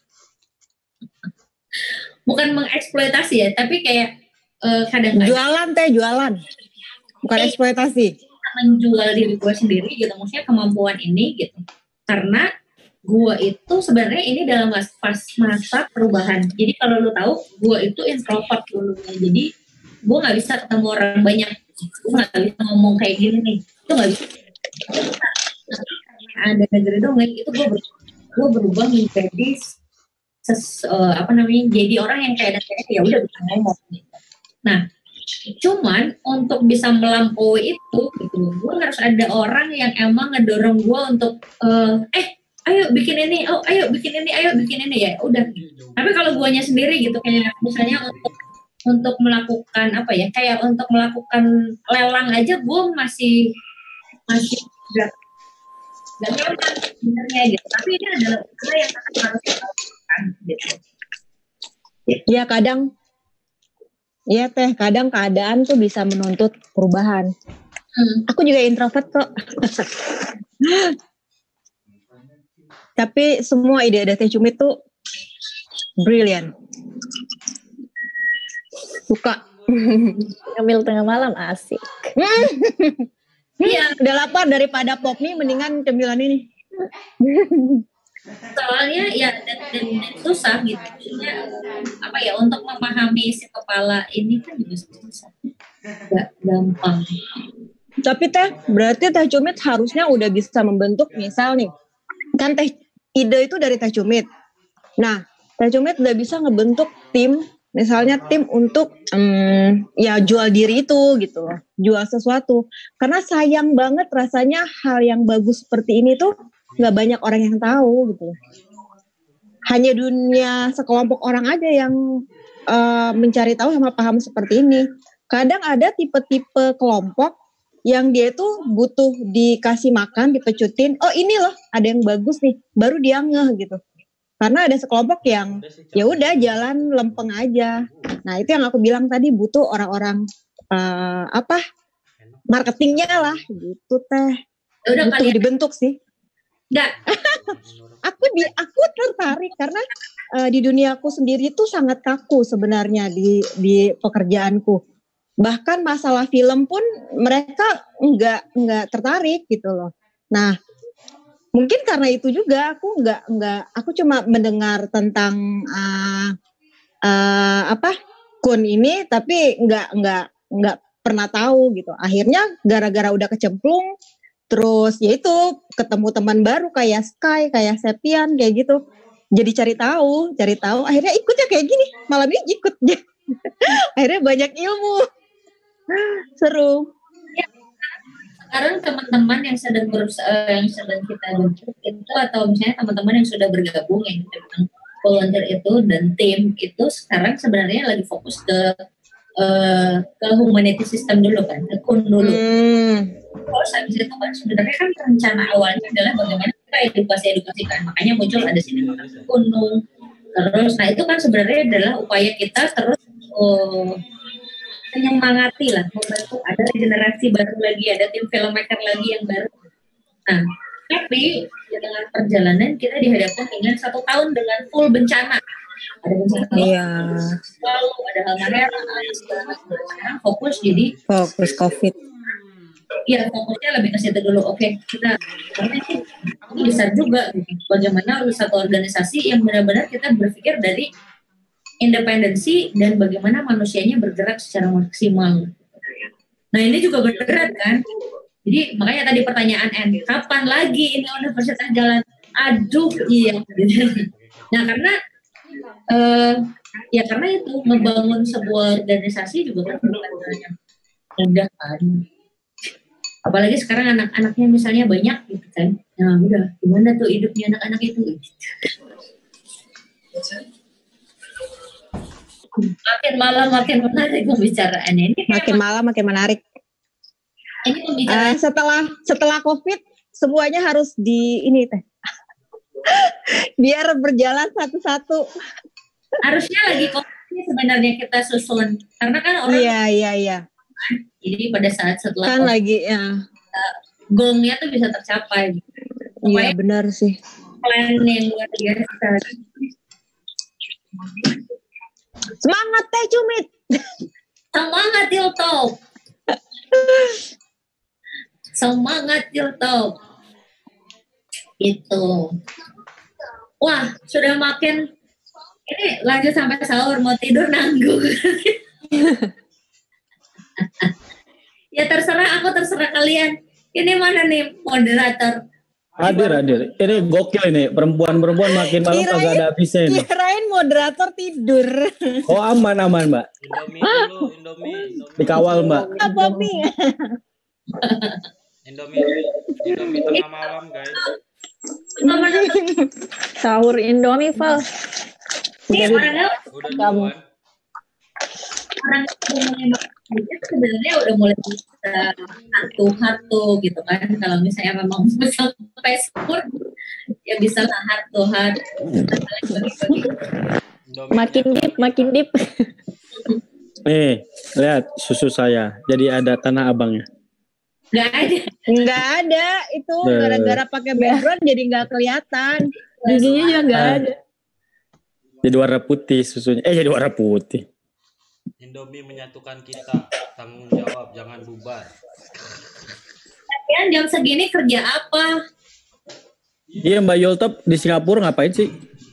Bukan mengeksploitasi ya, tapi kayak uh, kadang-kadang jualan teh, jualan. Bukan eh, eksploitasi. Menjual diri gue sendiri gitu, maksudnya kemampuan ini gitu. Karena gue itu sebenarnya ini dalam masa perubahan. Jadi kalau lu tahu, gue itu introvert dulunya. Jadi gue nggak bisa ketemu orang banyak. Gue nggak bisa ngomong kayak gini nih. Itu nggak bisa. Ada negeri dongeng itu gue ber, gue berubah menjadi ses, uh, apa namanya? Jadi orang yang kayak kayak ya udah bisa ngomong. Gitu. Nah, cuman untuk bisa melampaui itu, gitu, gue harus ada orang yang emang ngedorong gue untuk uh, eh ayo bikin ini, oh ayo bikin ini, ayo bikin ini ya, udah. Tapi kalau guanya sendiri gitu, kayak misalnya untuk untuk melakukan apa ya, kayak untuk melakukan lelang aja, gue masih masih gak gak nyaman sebenarnya gitu. Tapi ini adalah hal yang harus dilakukan gitu. Ya kadang, ya teh kadang keadaan tuh bisa menuntut perubahan. Hmm. Aku juga introvert kok. Tapi semua ide-ide Teh Cumit tuh brilliant. Suka. Ngemil tengah malam asik. Iya, udah lapar daripada pop mie mendingan cemilan ini. Soalnya ya dan, dan, dan susah gitu. Maksudnya apa ya, untuk memahami si kepala ini kan juga susah. Gak gampang. Tapi Teh, berarti Teh Cumit harusnya udah bisa membentuk misal nih. Kan Teh ide itu dari Teh Cumit. Nah, Teh Cumit udah bisa ngebentuk tim, misalnya tim untuk um, ya jual diri itu gitu loh, jual sesuatu. Karena sayang banget rasanya hal yang bagus seperti ini tuh nggak banyak orang yang tahu gitu. Hanya dunia sekelompok orang aja yang uh, mencari tahu sama paham seperti ini. Kadang ada tipe-tipe kelompok yang dia tuh butuh dikasih makan, dipecutin, oh ini loh ada yang bagus nih, baru dia ngeh gitu. Karena ada sekelompok yang ya udah jalan lempeng aja. Nah itu yang aku bilang tadi, butuh orang-orang uh, apa marketingnya lah gitu Teh. Ya udah butuh kalian dibentuk sih. Enggak. aku di aku tertarik karena uh, di dunia aku sendiri tuh sangat kaku sebenarnya di di pekerjaanku. Bahkan masalah film pun mereka enggak enggak tertarik gitu loh. Nah, mungkin karena itu juga aku enggak enggak aku cuma mendengar tentang uh, uh, apa Kun ini tapi enggak enggak enggak pernah tahu gitu. Akhirnya gara-gara udah kecemplung, terus ya itu ketemu teman baru kayak Sky, kayak Sepian kayak gitu. Jadi cari tahu, cari tahu. Akhirnya ikutnya kayak gini. Malam ini ikut. Akhirnya banyak ilmu. Seru. Ya, sekarang teman-teman yang sedang berusaha, yang sedang kita bentuk itu atau misalnya teman-teman yang sudah bergabung yang kita bilang volunteer itu dan tim itu sekarang sebenarnya lagi fokus ke Uh, ke humanity system dulu kan, ke kun dulu. Hmm. Terus habis itu kan sebenarnya kan rencana awalnya adalah bagaimana kita edukasi-edukasikan. Makanya muncul ada sini gunung. Terus, nah itu kan sebenarnya adalah upaya kita terus uh, menyemangati lah, membantu ada generasi baru lagi, ada tim filmmaker lagi yang baru. Nah, tapi ya dengan perjalanan kita dihadapkan dengan satu tahun dengan full bencana. Ada bencana iya. lalu ada hal merah, sekarang fokus jadi fokus COVID. Iya, fokusnya lebih ke situ dulu. Oke, kita karena ini besar juga. Bagaimana satu organisasi yang benar-benar kita berpikir dari independensi dan bagaimana manusianya bergerak secara maksimal. Nah ini juga berat kan. Jadi makanya tadi pertanyaan N, kapan lagi ini universitas jalan? Aduh, iya. Nah karena Uh, ya karena itu membangun sebuah organisasi juga kan bukan yang mudah kan. Apalagi sekarang anak-anaknya misalnya banyak gitu kan. Nah udah gimana tuh hidupnya anak-anak itu? Makin malam makin menarik pembicaraannya ini. Makin malam makin menarik. Ini pembicaraan uh, setelah setelah COVID semuanya harus di ini teh. Biar berjalan satu-satu. Harusnya lagi COVID sebenarnya kita susun karena kan orang iya iya iya. Jadi pada saat setelah kan COVID, lagi ya gongnya tuh bisa tercapai. Iya benar sih. Plan yang luar biasa. Semangat teh Cumit. Semangat Tiltop. Semangat Tiltop. Itu. Wah, sudah makin ini lanjut sampai sahur, mau tidur nanggung. Ya terserah, aku terserah kalian. Ini mana nih moderator? Hadir, hadir. Ini gokil ini, perempuan-perempuan makin malam Kirain- kagak ada habisnya ini. Kirain moderator tidur. Oh aman, aman mbak. Indomie dulu, Indomie. Dikawal mbak. Apa Mi? Indomie, Indomie tengah malam guys. Sahur Indomie, Val. Ini orangnya Udah kamu. duluan. orang itu sebenarnya udah mulai bisa hatu-hatu gitu kan. Kalau misalnya memang sampai sahur ya bisa lah hatu-hat. Makin deep, makin deep. Nih, lihat susu saya. Jadi ada tanah abangnya. Gak ada. Nggak ada itu Be- gara-gara pakai background jadi nggak kelihatan. Giginya juga nggak Ah. ada. Jadi warna putih susunya. Eh jadi warna putih. Indomie menyatukan kita. Tanggung jawab, jangan bubar. Kalian jam segini kerja apa? Iya Mbak Yoltop di Singapura ngapain sih?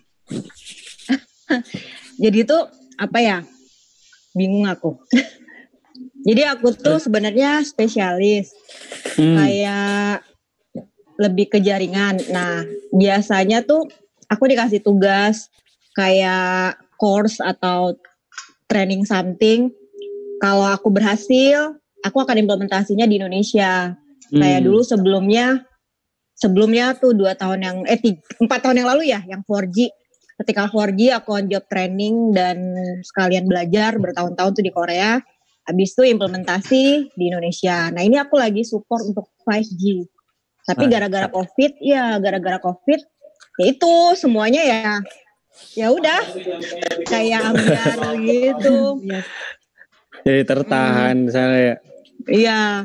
Jadi tuh apa ya? Bingung aku. Jadi aku tuh sebenarnya spesialis Hmm. kayak lebih ke jaringan. Nah biasanya tuh aku dikasih tugas kayak course atau training something. Kalau aku berhasil, aku akan implementasinya di Indonesia. Hmm. Kayak dulu sebelumnya, sebelumnya tuh dua tahun yang eh tiga, empat tahun yang lalu ya, yang four G. Ketika four G aku on job training dan sekalian belajar bertahun-tahun tuh di Korea. Habis itu implementasi di Indonesia. Nah ini aku lagi support untuk five G. Tapi Ah. gara-gara COVID, ya gara-gara COVID, ya itu semuanya ya, ya udah kayak ambiar gitu. Jadi tertahan saya. Iya.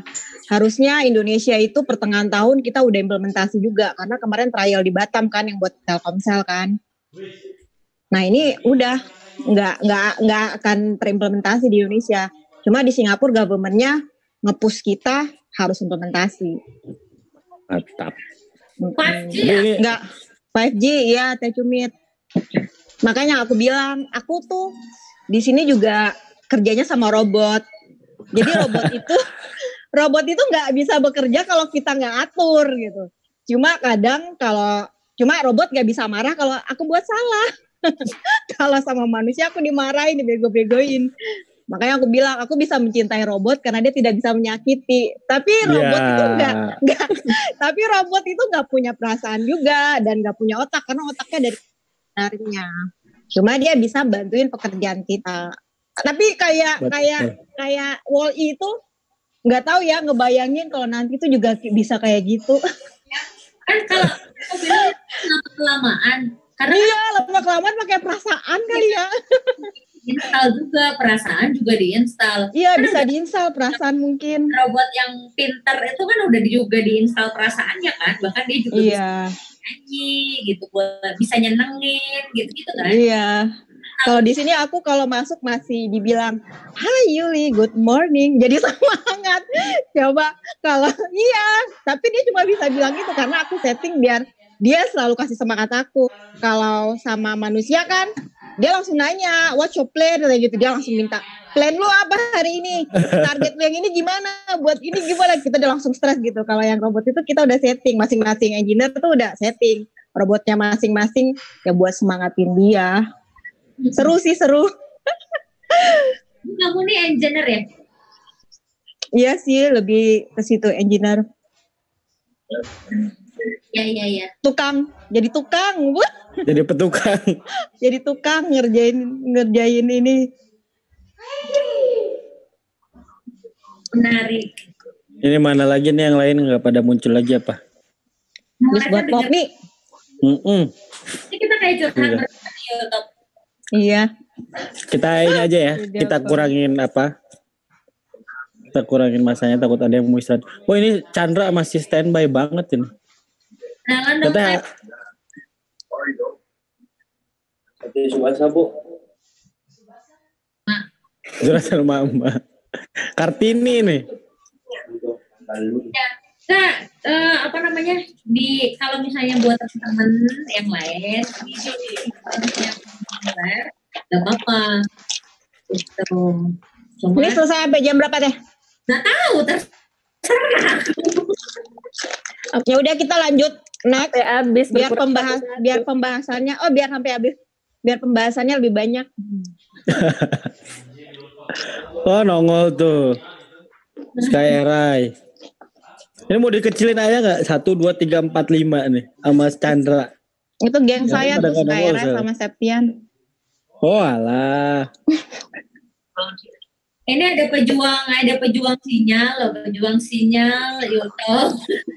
harusnya Indonesia itu pertengahan tahun kita udah implementasi juga karena kemarin trial di Batam kan yang buat Telkomsel kan. Nah ini udah nggak nggak nggak akan terimplementasi di Indonesia. Cuma di Singapura government-nya nge-push kita harus implementasi. Mantap. lima G ya? Enggak, lima G ya Teh Cumit. Makanya aku bilang, aku tuh di sini juga kerjanya sama robot. Jadi robot itu robot itu nggak bisa bekerja kalau kita nggak atur gitu. Cuma kadang kalau cuma robot nggak bisa marah kalau aku buat salah. Kalau sama manusia aku dimarahin, dibego-begoin. Makanya aku bilang aku bisa mencintai robot karena dia tidak bisa menyakiti. Tapi robot Ya. itu enggak, enggak. Tapi robot itu enggak punya perasaan juga dan enggak punya otak karena otaknya dari sebenarnya. Cuma dia bisa bantuin pekerjaan kita. Tapi kayak Betul. kayak kayak Wall-E itu nggak tahu ya ngebayangin kalau nanti itu juga bisa kayak gitu. Kan kalau aku bilang lama kelamaan karena iya lama kelamaan pakai perasaan kali ya. Install juga perasaan juga diinstal. Iya Kan bisa udah- diinstal perasaan mungkin. robot yang pinter itu kan udah juga diinstal perasaannya kan, bahkan dia juga bisa Iya nyanyi gitu, buat bisa nyenengin gitu-gitu kan. iya. Kalau di sini aku kalau masuk masih dibilang, Hai Yuli, good morning. Jadi semangat. Coba kalau iya, tapi dia cuma bisa bilang gitu karena aku setting biar dia selalu kasih semangat aku. Kalau sama manusia kan, dia langsung nanya, what's your plan? Kayak gitu, dia langsung minta, plan lu apa hari ini? Target lu yang ini gimana? Buat ini gimana? Kita udah langsung stres gitu. Kalau yang robot itu kita udah setting, masing-masing engineer tuh udah setting. Robotnya masing-masing ya buat semangatin dia. Seru sih, seru. Kamu nih engineer ya? Iya sih, lebih ke situ engineer. Ya ya ya. Tukang, jadi tukang. Wah, Jadi petukang. jadi tukang ngerjain ngerjain ini. Menarik. Ini mana lagi nih yang lain nggak pada muncul lagi apa? Terus buat Poppy. Mm-mm. Ini kita kayak curhat Iya. bersama di YouTube. Iya. Kita ini aja ya. Kita kurangin apa? Kita kurangin masanya takut ada yang mau istirahat. Oh ini Chandra masih standby banget ini. Kenalan dong, Katanya Pak. Oke, Subasa, Bu. jelasan mama. Kartini nih. Ya, nah, eh, apa namanya di kalau misalnya buat teman-teman yang lain di yang nggak apa-apa gitu. Cuma Ini selesai sampai jam berapa teh? nggak tahu terserah. Ya udah kita lanjut next. Sampai habis Biar berkurang pembahas satu-satu. biar pembahasannya oh biar sampai habis. Biar pembahasannya lebih banyak. Oh nongol tuh. Sky Rai. Ini mau dikecilin aja nggak? Satu, dua, tiga, empat, lima nih sama Chandra. Itu geng Ya, saya pada tuh nggak Skyra nongol, sama Septian. Oh alah. Ini ada pejuang, ada pejuang sinyal, loh, pejuang sinyal YouTube.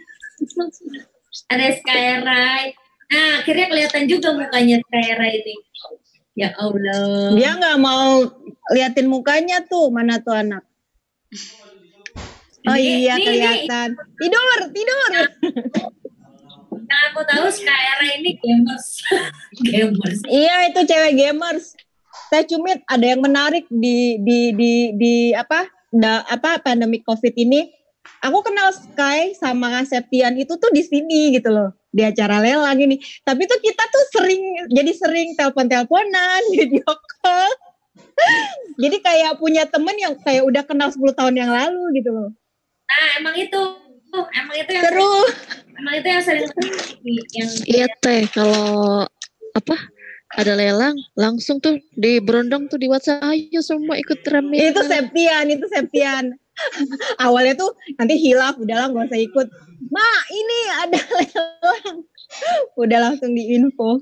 Ada Skyrai. Nah, akhirnya kelihatan juga mukanya Skyrai ini. Ya Allah. Dia nggak mau liatin mukanya tuh, mana tuh anak. Oh Ini- iya ini- kelihatan. Tidur, tidur. Yang aku tahu Skyrai ini gamers. Gamers. Iya itu cewek gamers. Teh Cumit ada yang menarik di di di di apa da, apa pandemi Covid ini. Aku kenal Sky sama Septian itu tuh di sini gitu loh, di acara lelang ini. Tapi tuh kita tuh sering jadi sering telepon-teleponan, video call. Jadi kayak punya temen yang kayak udah kenal sepuluh tahun yang lalu gitu loh. Nah, emang itu. Emang itu yang Seru. sering- emang itu yang sering yang Iya teh, kalau apa ada lelang langsung tuh di berondong tuh di WhatsApp, ayo semua ikut rame. Itu Septian, itu Septian. Awalnya tuh nanti hilaf, udahlah gak usah ikut. Ma, ini ada lelang. Udah langsung diinfo.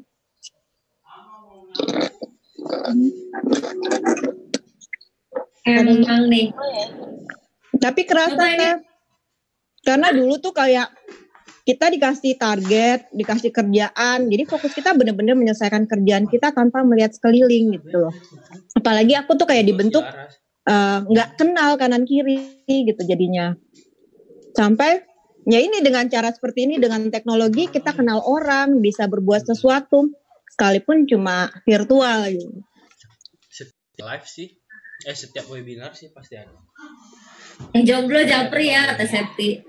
Emang nih. Tapi kerasa Coba ini. Teh. Karena dulu tuh kayak kita dikasih target, dikasih kerjaan. Jadi fokus kita bener-bener menyelesaikan kerjaan kita tanpa melihat sekeliling gitu loh. Apalagi aku tuh kayak dibentuk eh, nggak kenal kanan kiri gitu jadinya. Sampai ya ini dengan cara seperti ini, dengan teknologi kita kenal orang, bisa berbuat sesuatu sekalipun cuma virtual gitu. Setiap live sih, eh setiap webinar sih pasti ada. Yang jomblo japri ya kata Septi.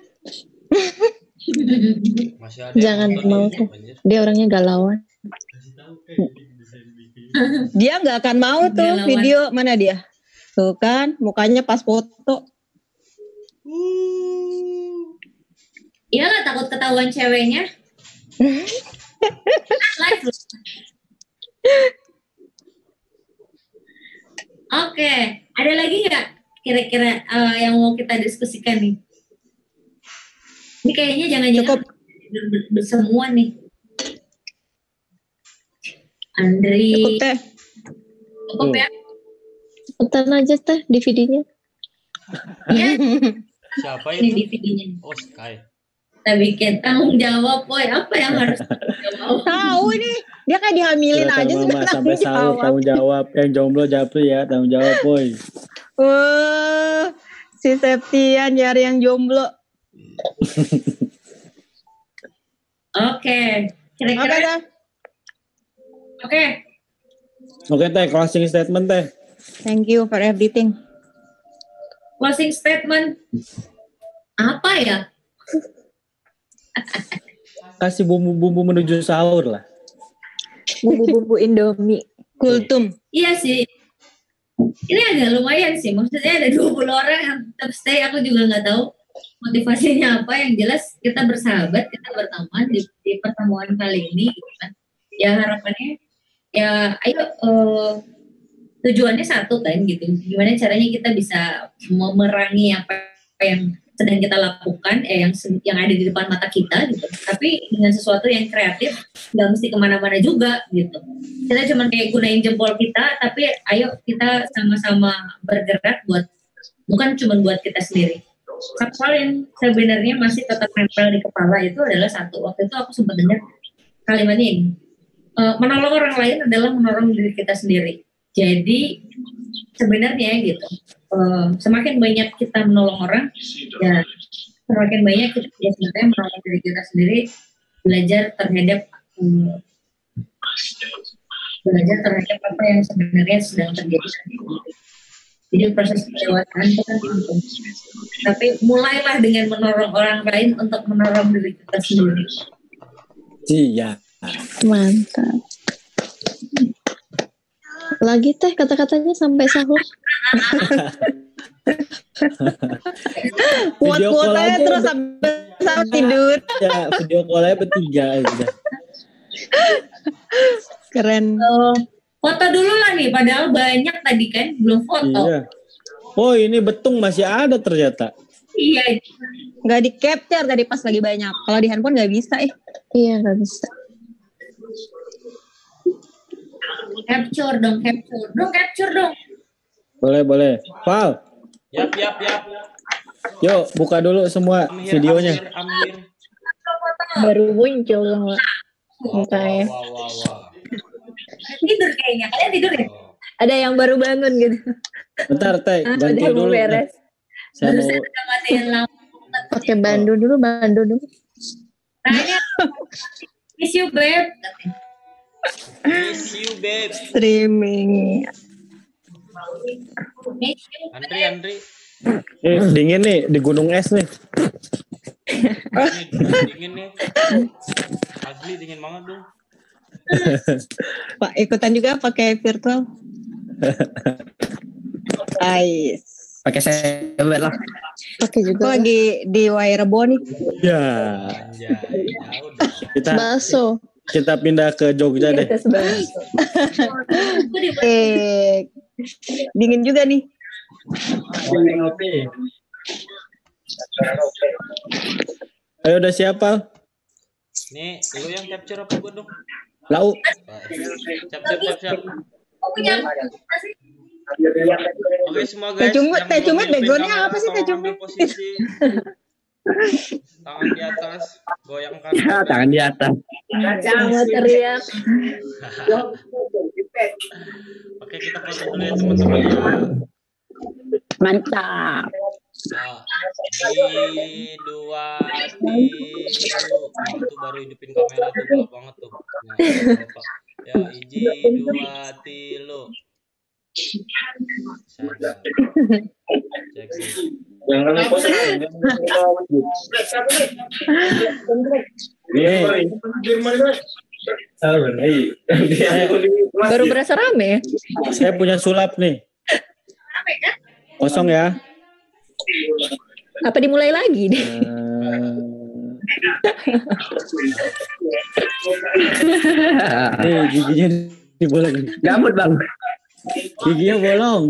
Masih ada. Jangan mau tuh. Dia orangnya galauan. Dia nggak akan mau tuh galauan. Video mana dia? Tuh kan mukanya pas foto. Iya lah takut ketahuan ceweknya. Live. Oke, ada lagi nggak kira-kira uh, yang mau kita diskusikan nih? Ini kayaknya jangan-jangan semua nih. Andri. Cukup teh. Cukup ya. Cepetan aja teh D V D-nya. Ya. Siapa ini itu? D V D-nya? Oh, Sky. Kita bikin tanggung jawab, boy. Apa yang harus jawab? Tahu ini. Dia kayak dihamilin Sudah aja mama, sampai sahur tanggung jawab. Yang jomblo japri ya, tanggung jawab, boy. Wah, si Septian nyari yang jomblo. Oke, kira-kira. Oke. Oke teh, closing statement teh. Thank you for everything. Closing statement. Apa ya? Kasih bumbu-bumbu menuju sahur lah. Bumbu-bumbu Indomie. Kultum. Iya sih. Ini agak lumayan sih. Maksudnya ada dua puluh orang yang tetap stay. Aku juga nggak tahu motivasinya apa. Yang jelas kita bersahabat, kita berteman di, di pertemuan kali ini. Gitu kan. Ya harapannya, ya ayo uh, tujuannya satu kan gitu. Gimana caranya kita bisa memerangi apa yang sedang kita lakukan, eh, yang yang ada di depan mata kita gitu. Tapi dengan sesuatu yang kreatif, nggak mesti kemana-mana juga gitu. Kita cuma kayak gunain jempol kita, tapi ayo kita sama-sama bergerak buat, bukan cuma buat kita sendiri. Satu hal yang sebenarnya masih tetap nempel di kepala itu adalah satu. Waktu itu aku sempat dengar kalimat ini, e, menolong orang lain adalah menolong diri kita sendiri. Jadi sebenarnya gitu, uh, semakin banyak kita menolong orang, ya semakin banyak kita ya, sebenarnya menolong diri kita sendiri, belajar terhadap um, belajar terhadap apa yang sebenarnya sedang terjadi. Jadi proses pendewasaan itu kan penting. Tapi mulailah dengan menolong orang lain untuk menolong diri kita sendiri. Iya. Mantap. Lagi teh kata-katanya sampai sahur. Kuat-kuat aja terus sampai sahur tidur. Ya, video call aja bertiga aja. Keren. Oh, foto dulu lah nih, padahal banyak tadi kan belum foto. Iya. Oh ini betung masih ada ternyata. Iya. Nggak di capture tadi pas lagi banyak. Kalau di handphone nggak bisa eh. Iya nggak bisa. Capture dong, capture dong, capture dong. Boleh boleh. Val. Yap yap yap. Yuk buka dulu semua I'm here, videonya. I'm here, I'm here. Baru muncul semua mukanya. Wow, wow, wow. Tidur kayaknya, kalian tidur ya? Ada yang baru bangun gitu. Bentar teh, bantu dulu. Beres. Saya mau pakai bandu dulu, bandu dulu. Tanya, miss you babe. Miss you babe. Streaming. Andri, Andri. Eh, dingin nih di gunung es nih. Dingin, dingin nih. Asli dingin banget dong. Pak ikutan juga pakai virtual. Nice. Pakai server lah. Pakai juga. Aku lagi di Wairebo nih. Ya. Kita bakso. Kita pindah ke Jogja deh. eh, dingin juga nih. Ayo udah siapa? Nih, lu yang capture apa gue dong? Lau. Siap, siap, siap, siap. Oke, semoga Teh cumut, teh cumut backgroundnya apa sih teh cumut? Tangan di atas, goyangkan. Ya, tangan di atas. Jangan teriak. Oke, kita foto dulu ya teman-teman. Mantap. Nah, di dua tilu. Nah, itu baru hidupin kamera tuh, gelap banget tuh. Nah, apa? Ya, hiji dua tilu. Sadar. Cek sih. Jangan lupa Baru berasa rame ya? Saya punya sulap nih. Kosong ya. Apa dimulai lagi nih? Nih giginya dibolong. Gambut bang. Giginya bolong.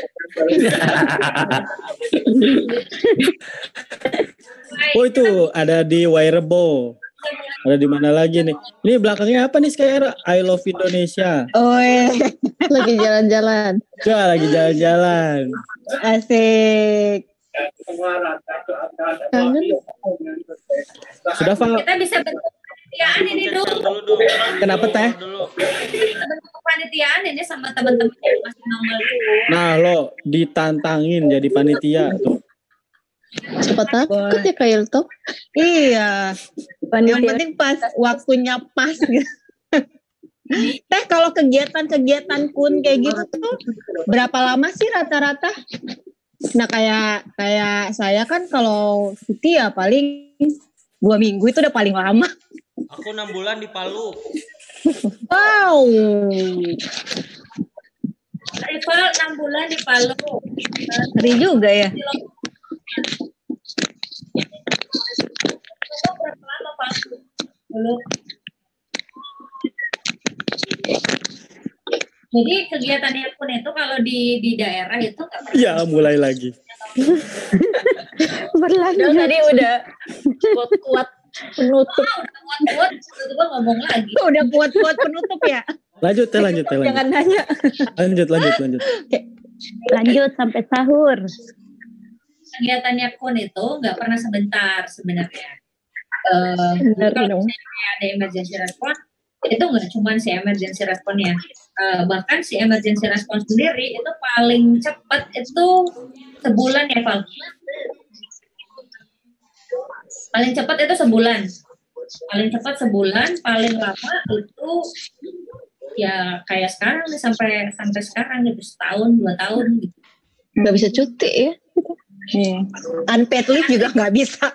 Oh itu ada di Wearable. Ada di mana lagi nih? Ini belakangnya apa nih sekarang? I love Indonesia. Oh iya. Lagi jalan-jalan. Ya lagi jalan-jalan. Asik. Kangen. Sudah Val? Kita bisa bentuk kepanitiaan ini dulu. Kenapa teh? Kita bisa bentuk kepanitiaan ini sama teman-teman yang masih nongol dulu. Nah lo ditantangin jadi panitia tuh. Siapa takut ya Kak Yelto? Iya. Yang penting pas waktunya pas gitu. Teh kalau kegiatan-kegiatan kun kayak gitu tuh berapa lama sih rata-rata? Nah kayak kayak saya kan kalau cuti ya paling dua minggu itu udah paling lama. Aku enam bulan di Palu. Wow. Rival enam bulan di Palu. Ngeri juga ya. Berapa lama Palu? Dulu. Jadi kegiatannya pun itu kalau di di daerah itu nggak pernah. Ya mulai lagi. Berlanjut. Tadi udah kuat-kuat penutup. Oh, udah kuat-kuat, tiba-tiba ngomong lagi. Udah kuat-kuat penutup ya. Lanjut ya lanjut ya lanjut. Jangan nanya. Lanjut lanjut lanjut. Lanjut sampai sahur. Kegiatannya pun itu nggak pernah sebentar sebenarnya. Uh, kalau misalnya ada emergency response itu nggak cuma si emergency response-nya, uh, bahkan si emergency response sendiri itu paling cepat itu sebulan ya Val. Paling cepat itu sebulan, paling cepat sebulan, paling lama itu ya kayak sekarang nih sampai sampai sekarang gitu setahun dua tahun gitu. Nggak bisa cuti ya? Hmm. Unpaid leave juga nggak bisa.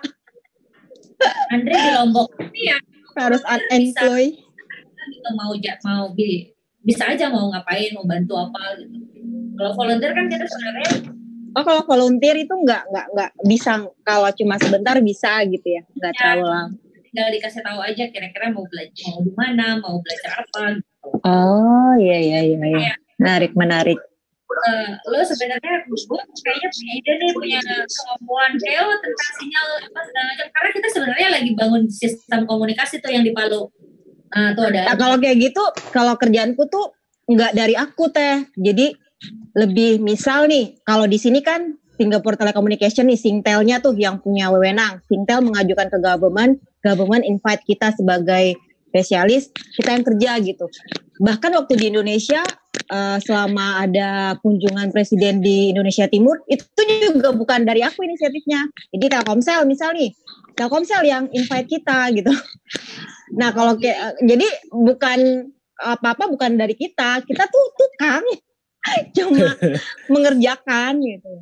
Andre di Lombok ya harus unemployed. Gitu, mau mau bi, bisa aja mau ngapain, mau bantu apa gitu. Kalau volunteer kan kita sebenarnya. Oh kalau volunteer itu nggak nggak nggak bisa, kalau cuma sebentar bisa gitu ya, nggak ya, terlalu lama. Tinggal dikasih tahu aja kira-kira mau belajar mau di mana, mau belajar apa. Gitu. Oh iya iya iya. Ya. Menarik menarik. Uh, lo sebenarnya gue kayaknya punya ide nih, punya kemampuan kayak oh, tentang sinyal apa segala macam, karena kita sebenarnya lagi bangun sistem komunikasi tuh yang di Palu. Uh, tuh ada. Nah, kalau kayak gitu, kalau kerjaanku tuh nggak dari aku teh, jadi lebih misal nih, kalau di sini kan Singapore Telecommunication nih, Singtelnya tuh yang punya wewenang. Singtel mengajukan ke government, government invite kita sebagai spesialis, kita yang kerja gitu. Bahkan waktu di Indonesia, uh, selama ada kunjungan presiden di Indonesia Timur, itu juga bukan dari aku inisiatifnya. Jadi Telkomsel misal nih, Telkomsel yang invite kita gitu. Nah kalau kayak, jadi bukan apa-apa bukan dari kita, kita tuh tukang, cuma mengerjakan gitu.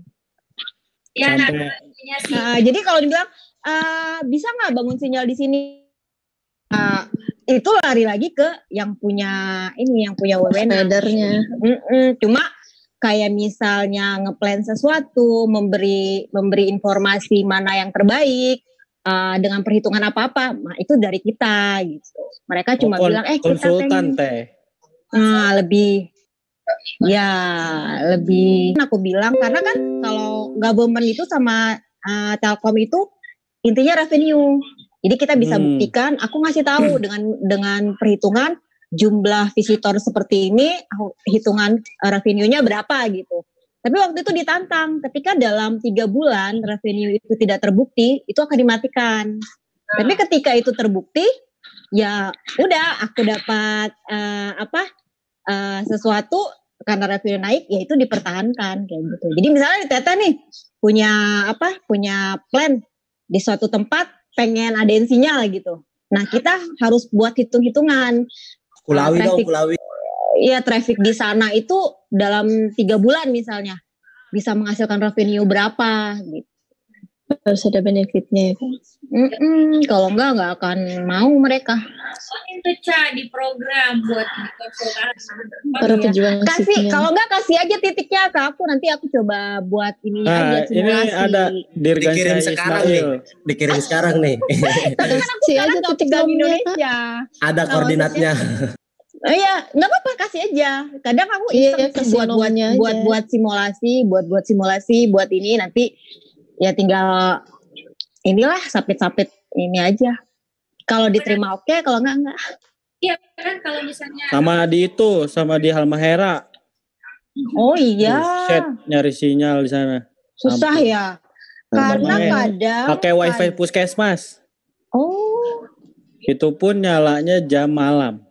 Ya, nah, uh, jadi kalau dibilang uh, bisa nggak bangun sinyal di sini? Uh, itu lari lagi ke yang punya ini, yang punya wewenang. Cuma kayak misalnya ngeplan sesuatu, memberi memberi informasi mana yang terbaik uh, dengan perhitungan apa-apa, nah itu dari kita gitu. Mereka cuma oh, bilang eh kita konsultan teh. Nah, lebih ya lebih aku bilang karena kan kalau government itu sama uh, Telkom itu intinya revenue. Jadi kita bisa hmm. buktikan, aku ngasih tahu dengan dengan perhitungan jumlah visitor seperti ini, hitungan revenue-nya berapa gitu. Tapi waktu itu ditantang, ketika dalam tiga bulan revenue itu tidak terbukti, itu akan dimatikan. Hmm. Tapi ketika itu terbukti, ya udah aku dapat uh, apa uh, sesuatu karena revenue naik ya itu dipertahankan kayak gitu. Jadi misalnya Tete nih punya apa? Punya plan di suatu tempat pengen adain sinyal gitu. Nah, kita harus buat hitung-hitungan. Kulawi dong, kulawi. Iya, traffic di sana itu dalam tiga bulan misalnya bisa menghasilkan revenue berapa gitu. Harus ada benefitnya ya kan? Mm-mm, kalau enggak enggak akan mau mereka. Itu Ca di program buat konsultasi. Para pejuang Kasih musiknya. kalau enggak kasih aja titiknya ke aku, nanti aku coba buat ini Nah, aja ini simulasi. ada Dirgansya Dikirim sekarang nih. Ismail. Dikirim sekarang nih. Tapi kan aku Si sekarang aja nggak titik pegang nomnya, Indonesia. Ada Nah, koordinatnya. Oh iya, nggak apa-apa kasih aja. Kadang aku Iya, iseng kasih buat buat nomnya buat aja. buat simulasi, buat buat simulasi, buat ini nanti ya tinggal inilah sapit-sapit ini aja. Kalau diterima oke, kalau enggak enggak. Iya kan kalau misalnya Sama di itu, sama di Halmahera. Oh iya. Buset, nyari sinyal di sana. Susah Ampun. ya. Karena Makanya kadang pakai wifi puskesmas. Oh, Itu pun nyalanya jam malam.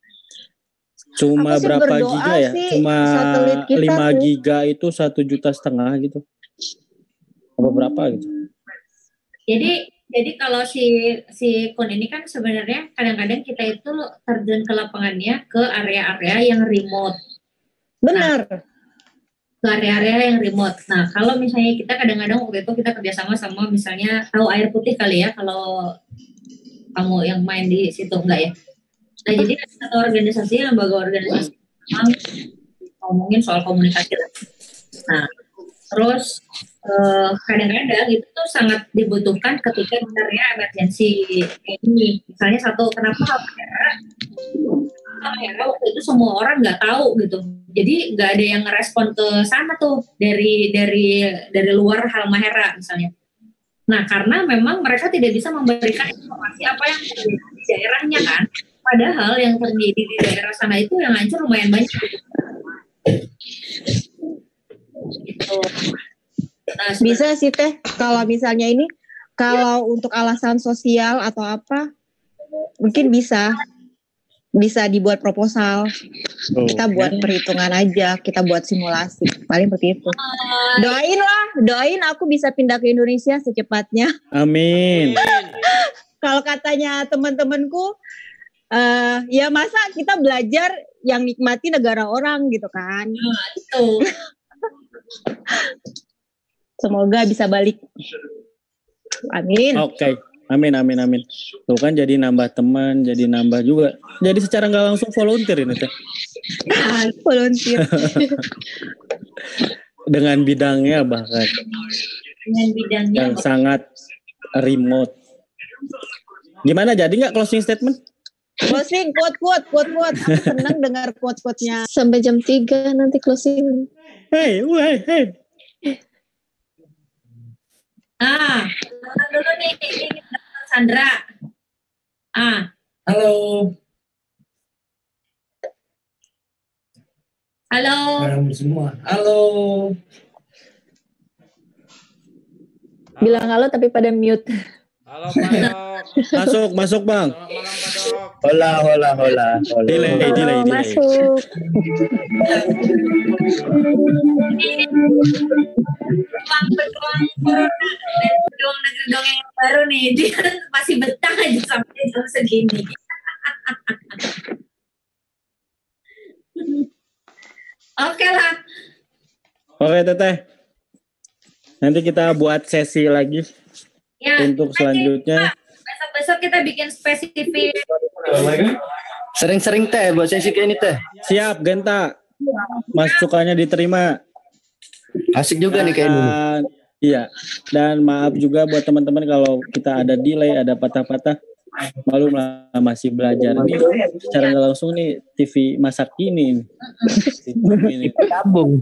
Cuma Aku sih berapa berdoa giga ya? sih Cuma satelit kita lima tuh. giga itu satu juta setengah gitu. Apa berapa gitu? Jadi jadi kalau si si Kun ini kan sebenarnya kadang-kadang kita itu terjun ke lapangannya ke area-area yang remote. Benar. Nah, ke area-area yang remote. Nah, kalau misalnya kita kadang-kadang waktu itu kita kerjasama sama misalnya tahu air putih kali ya, kalau kamu yang main di situ enggak ya? Nah, jadi ada satu organisasi, lembaga organisasi memang ngomongin soal komunikasi. Nah, terus eh, kadang-kadang itu tuh sangat dibutuhkan ketika sebenarnya emergensi kayak ini. Misalnya satu, kenapa Halmahera? Halmahera waktu itu semua orang nggak tahu gitu. Jadi nggak ada yang ngerespon ke sana tuh dari dari dari luar Halmahera misalnya. Nah, karena memang mereka tidak bisa memberikan informasi apa yang terjadi di daerahnya kan. Padahal yang terjadi di daerah sana itu yang hancur lumayan banyak. Gitu. Nah, Bisa sih Teh, kalau misalnya ini, kalau untuk alasan sosial atau apa, mungkin bisa, bisa dibuat proposal. Kita buat perhitungan aja, kita buat simulasi, paling seperti itu. Doain lah, doain aku bisa pindah ke Indonesia secepatnya. Amin. Kalau katanya teman-temanku, eh ya masa kita belajar yang nikmati negara orang gitu kan? Itu. Semoga bisa balik. Amin. Oke. Amin, amin, amin. Tuh kan jadi nambah teman, jadi nambah juga. Jadi secara nggak langsung volunteer ini teh. Volunteer. Dengan bidangnya bahkan. Dengan bidangnya. Yang sangat remote. Gimana, jadi nggak closing statement? Closing, quote, quote, quote, quote. Aku senang dengar quote-quote-nya. Sampai jam tiga nanti closing. Hey, hey, hey. Ah, kenalan dulu nih, ini Sandra. Ah, Halo. halo. Malam semua. Halo. Bilang halo tapi pada mute. Halo Pak. Masuk, masuk Bang. Hola, hola, hola. hola. Delay, delay, delay. Masuk. Bang berjuang corona dan berjuang negeri dongeng yang baru nih, dia masih betah aja sampai jam segini. Oke lah. Oke Teteh. Nanti kita buat sesi lagi Ya, untuk selanjutnya. besok-besok kita bikin spesifik. Sering-sering teh buat sesi kayak ini teh. Siap, Genta. Masukannya diterima. Asik juga nih kayak dulu. Dan, iya. Dan maaf juga buat teman-teman kalau kita ada delay, ada patah-patah. Malum lah, masih belajar. Ini secara nggak langsung nih T V masa kini. Ini Tabung.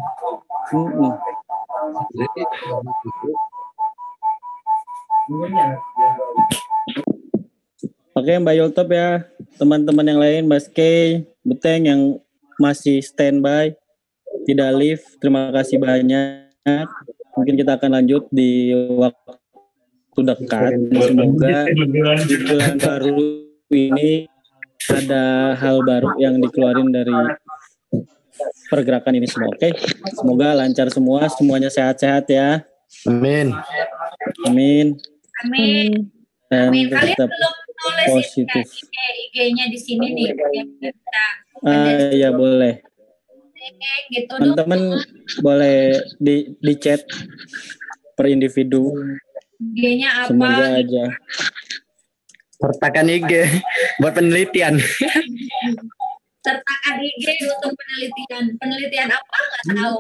Oke Mbak Yultop ya, teman-teman yang lain, Mbak Skey, Buteng yang masih standby, tidak live, terima kasih banyak. Mungkin kita akan lanjut di waktu dekat. Semoga di bulan baru ini ada hal baru yang dikeluarin dari pergerakan ini semua. Oke, semoga lancar semua, semuanya sehat-sehat ya. Amin. Amin. Amin. Dan Amin. Kalian tetap belum nulis positif. I G-nya di sini nih. Kita Ah ya boleh. gitu dong. Teman-teman boleh di di chat per individu. I G-nya apa? Semoga aja. Sertakan I G buat penelitian. Sertakan I G untuk penelitian. Penelitian apa? Nggak tahu.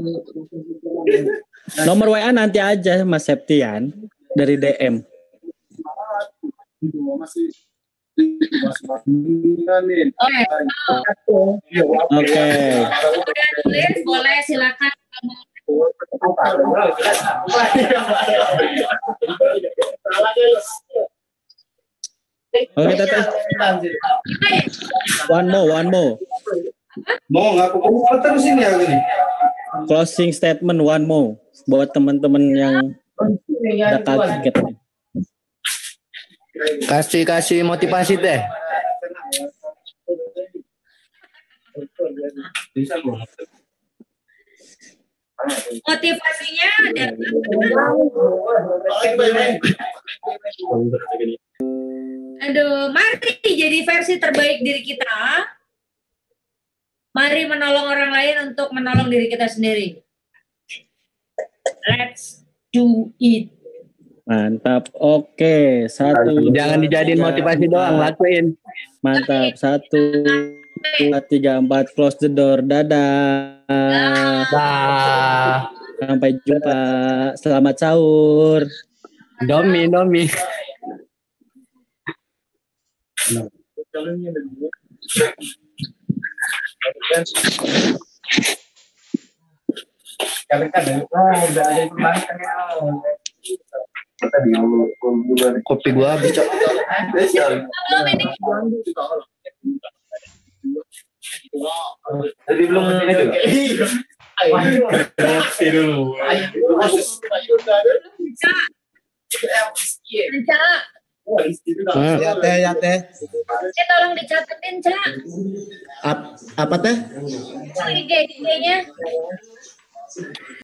Nomor W A nanti aja Mas Septian dari D M. Oke. Oke. Udah tulis, boleh silakan. Oke, Teteh. One more, one more. Mau nggak aku terus ini ya gini. Closing statement one more buat teman-teman yang udah kaget. Kasih kasih motivasi teh. Motivasinya adalah aduh, mari jadi versi terbaik diri kita. Mari menolong orang lain untuk menolong diri kita sendiri. Let's do it. Mantap. Oke, satu. Jangan dijadiin motivasi doang, lakuin. Mantap. Satu, dua, tiga, empat. Close the door. Dadah. Dah. Sampai jumpa. Selamat sahur. Domi, domi. Kopi gua habis, Cok. Jadi belum itu. Kopi dulu. Cak. Ya teh, ya teh. Eh, tolong dicatetin, Cak. Ap, apa teh? I G-nya.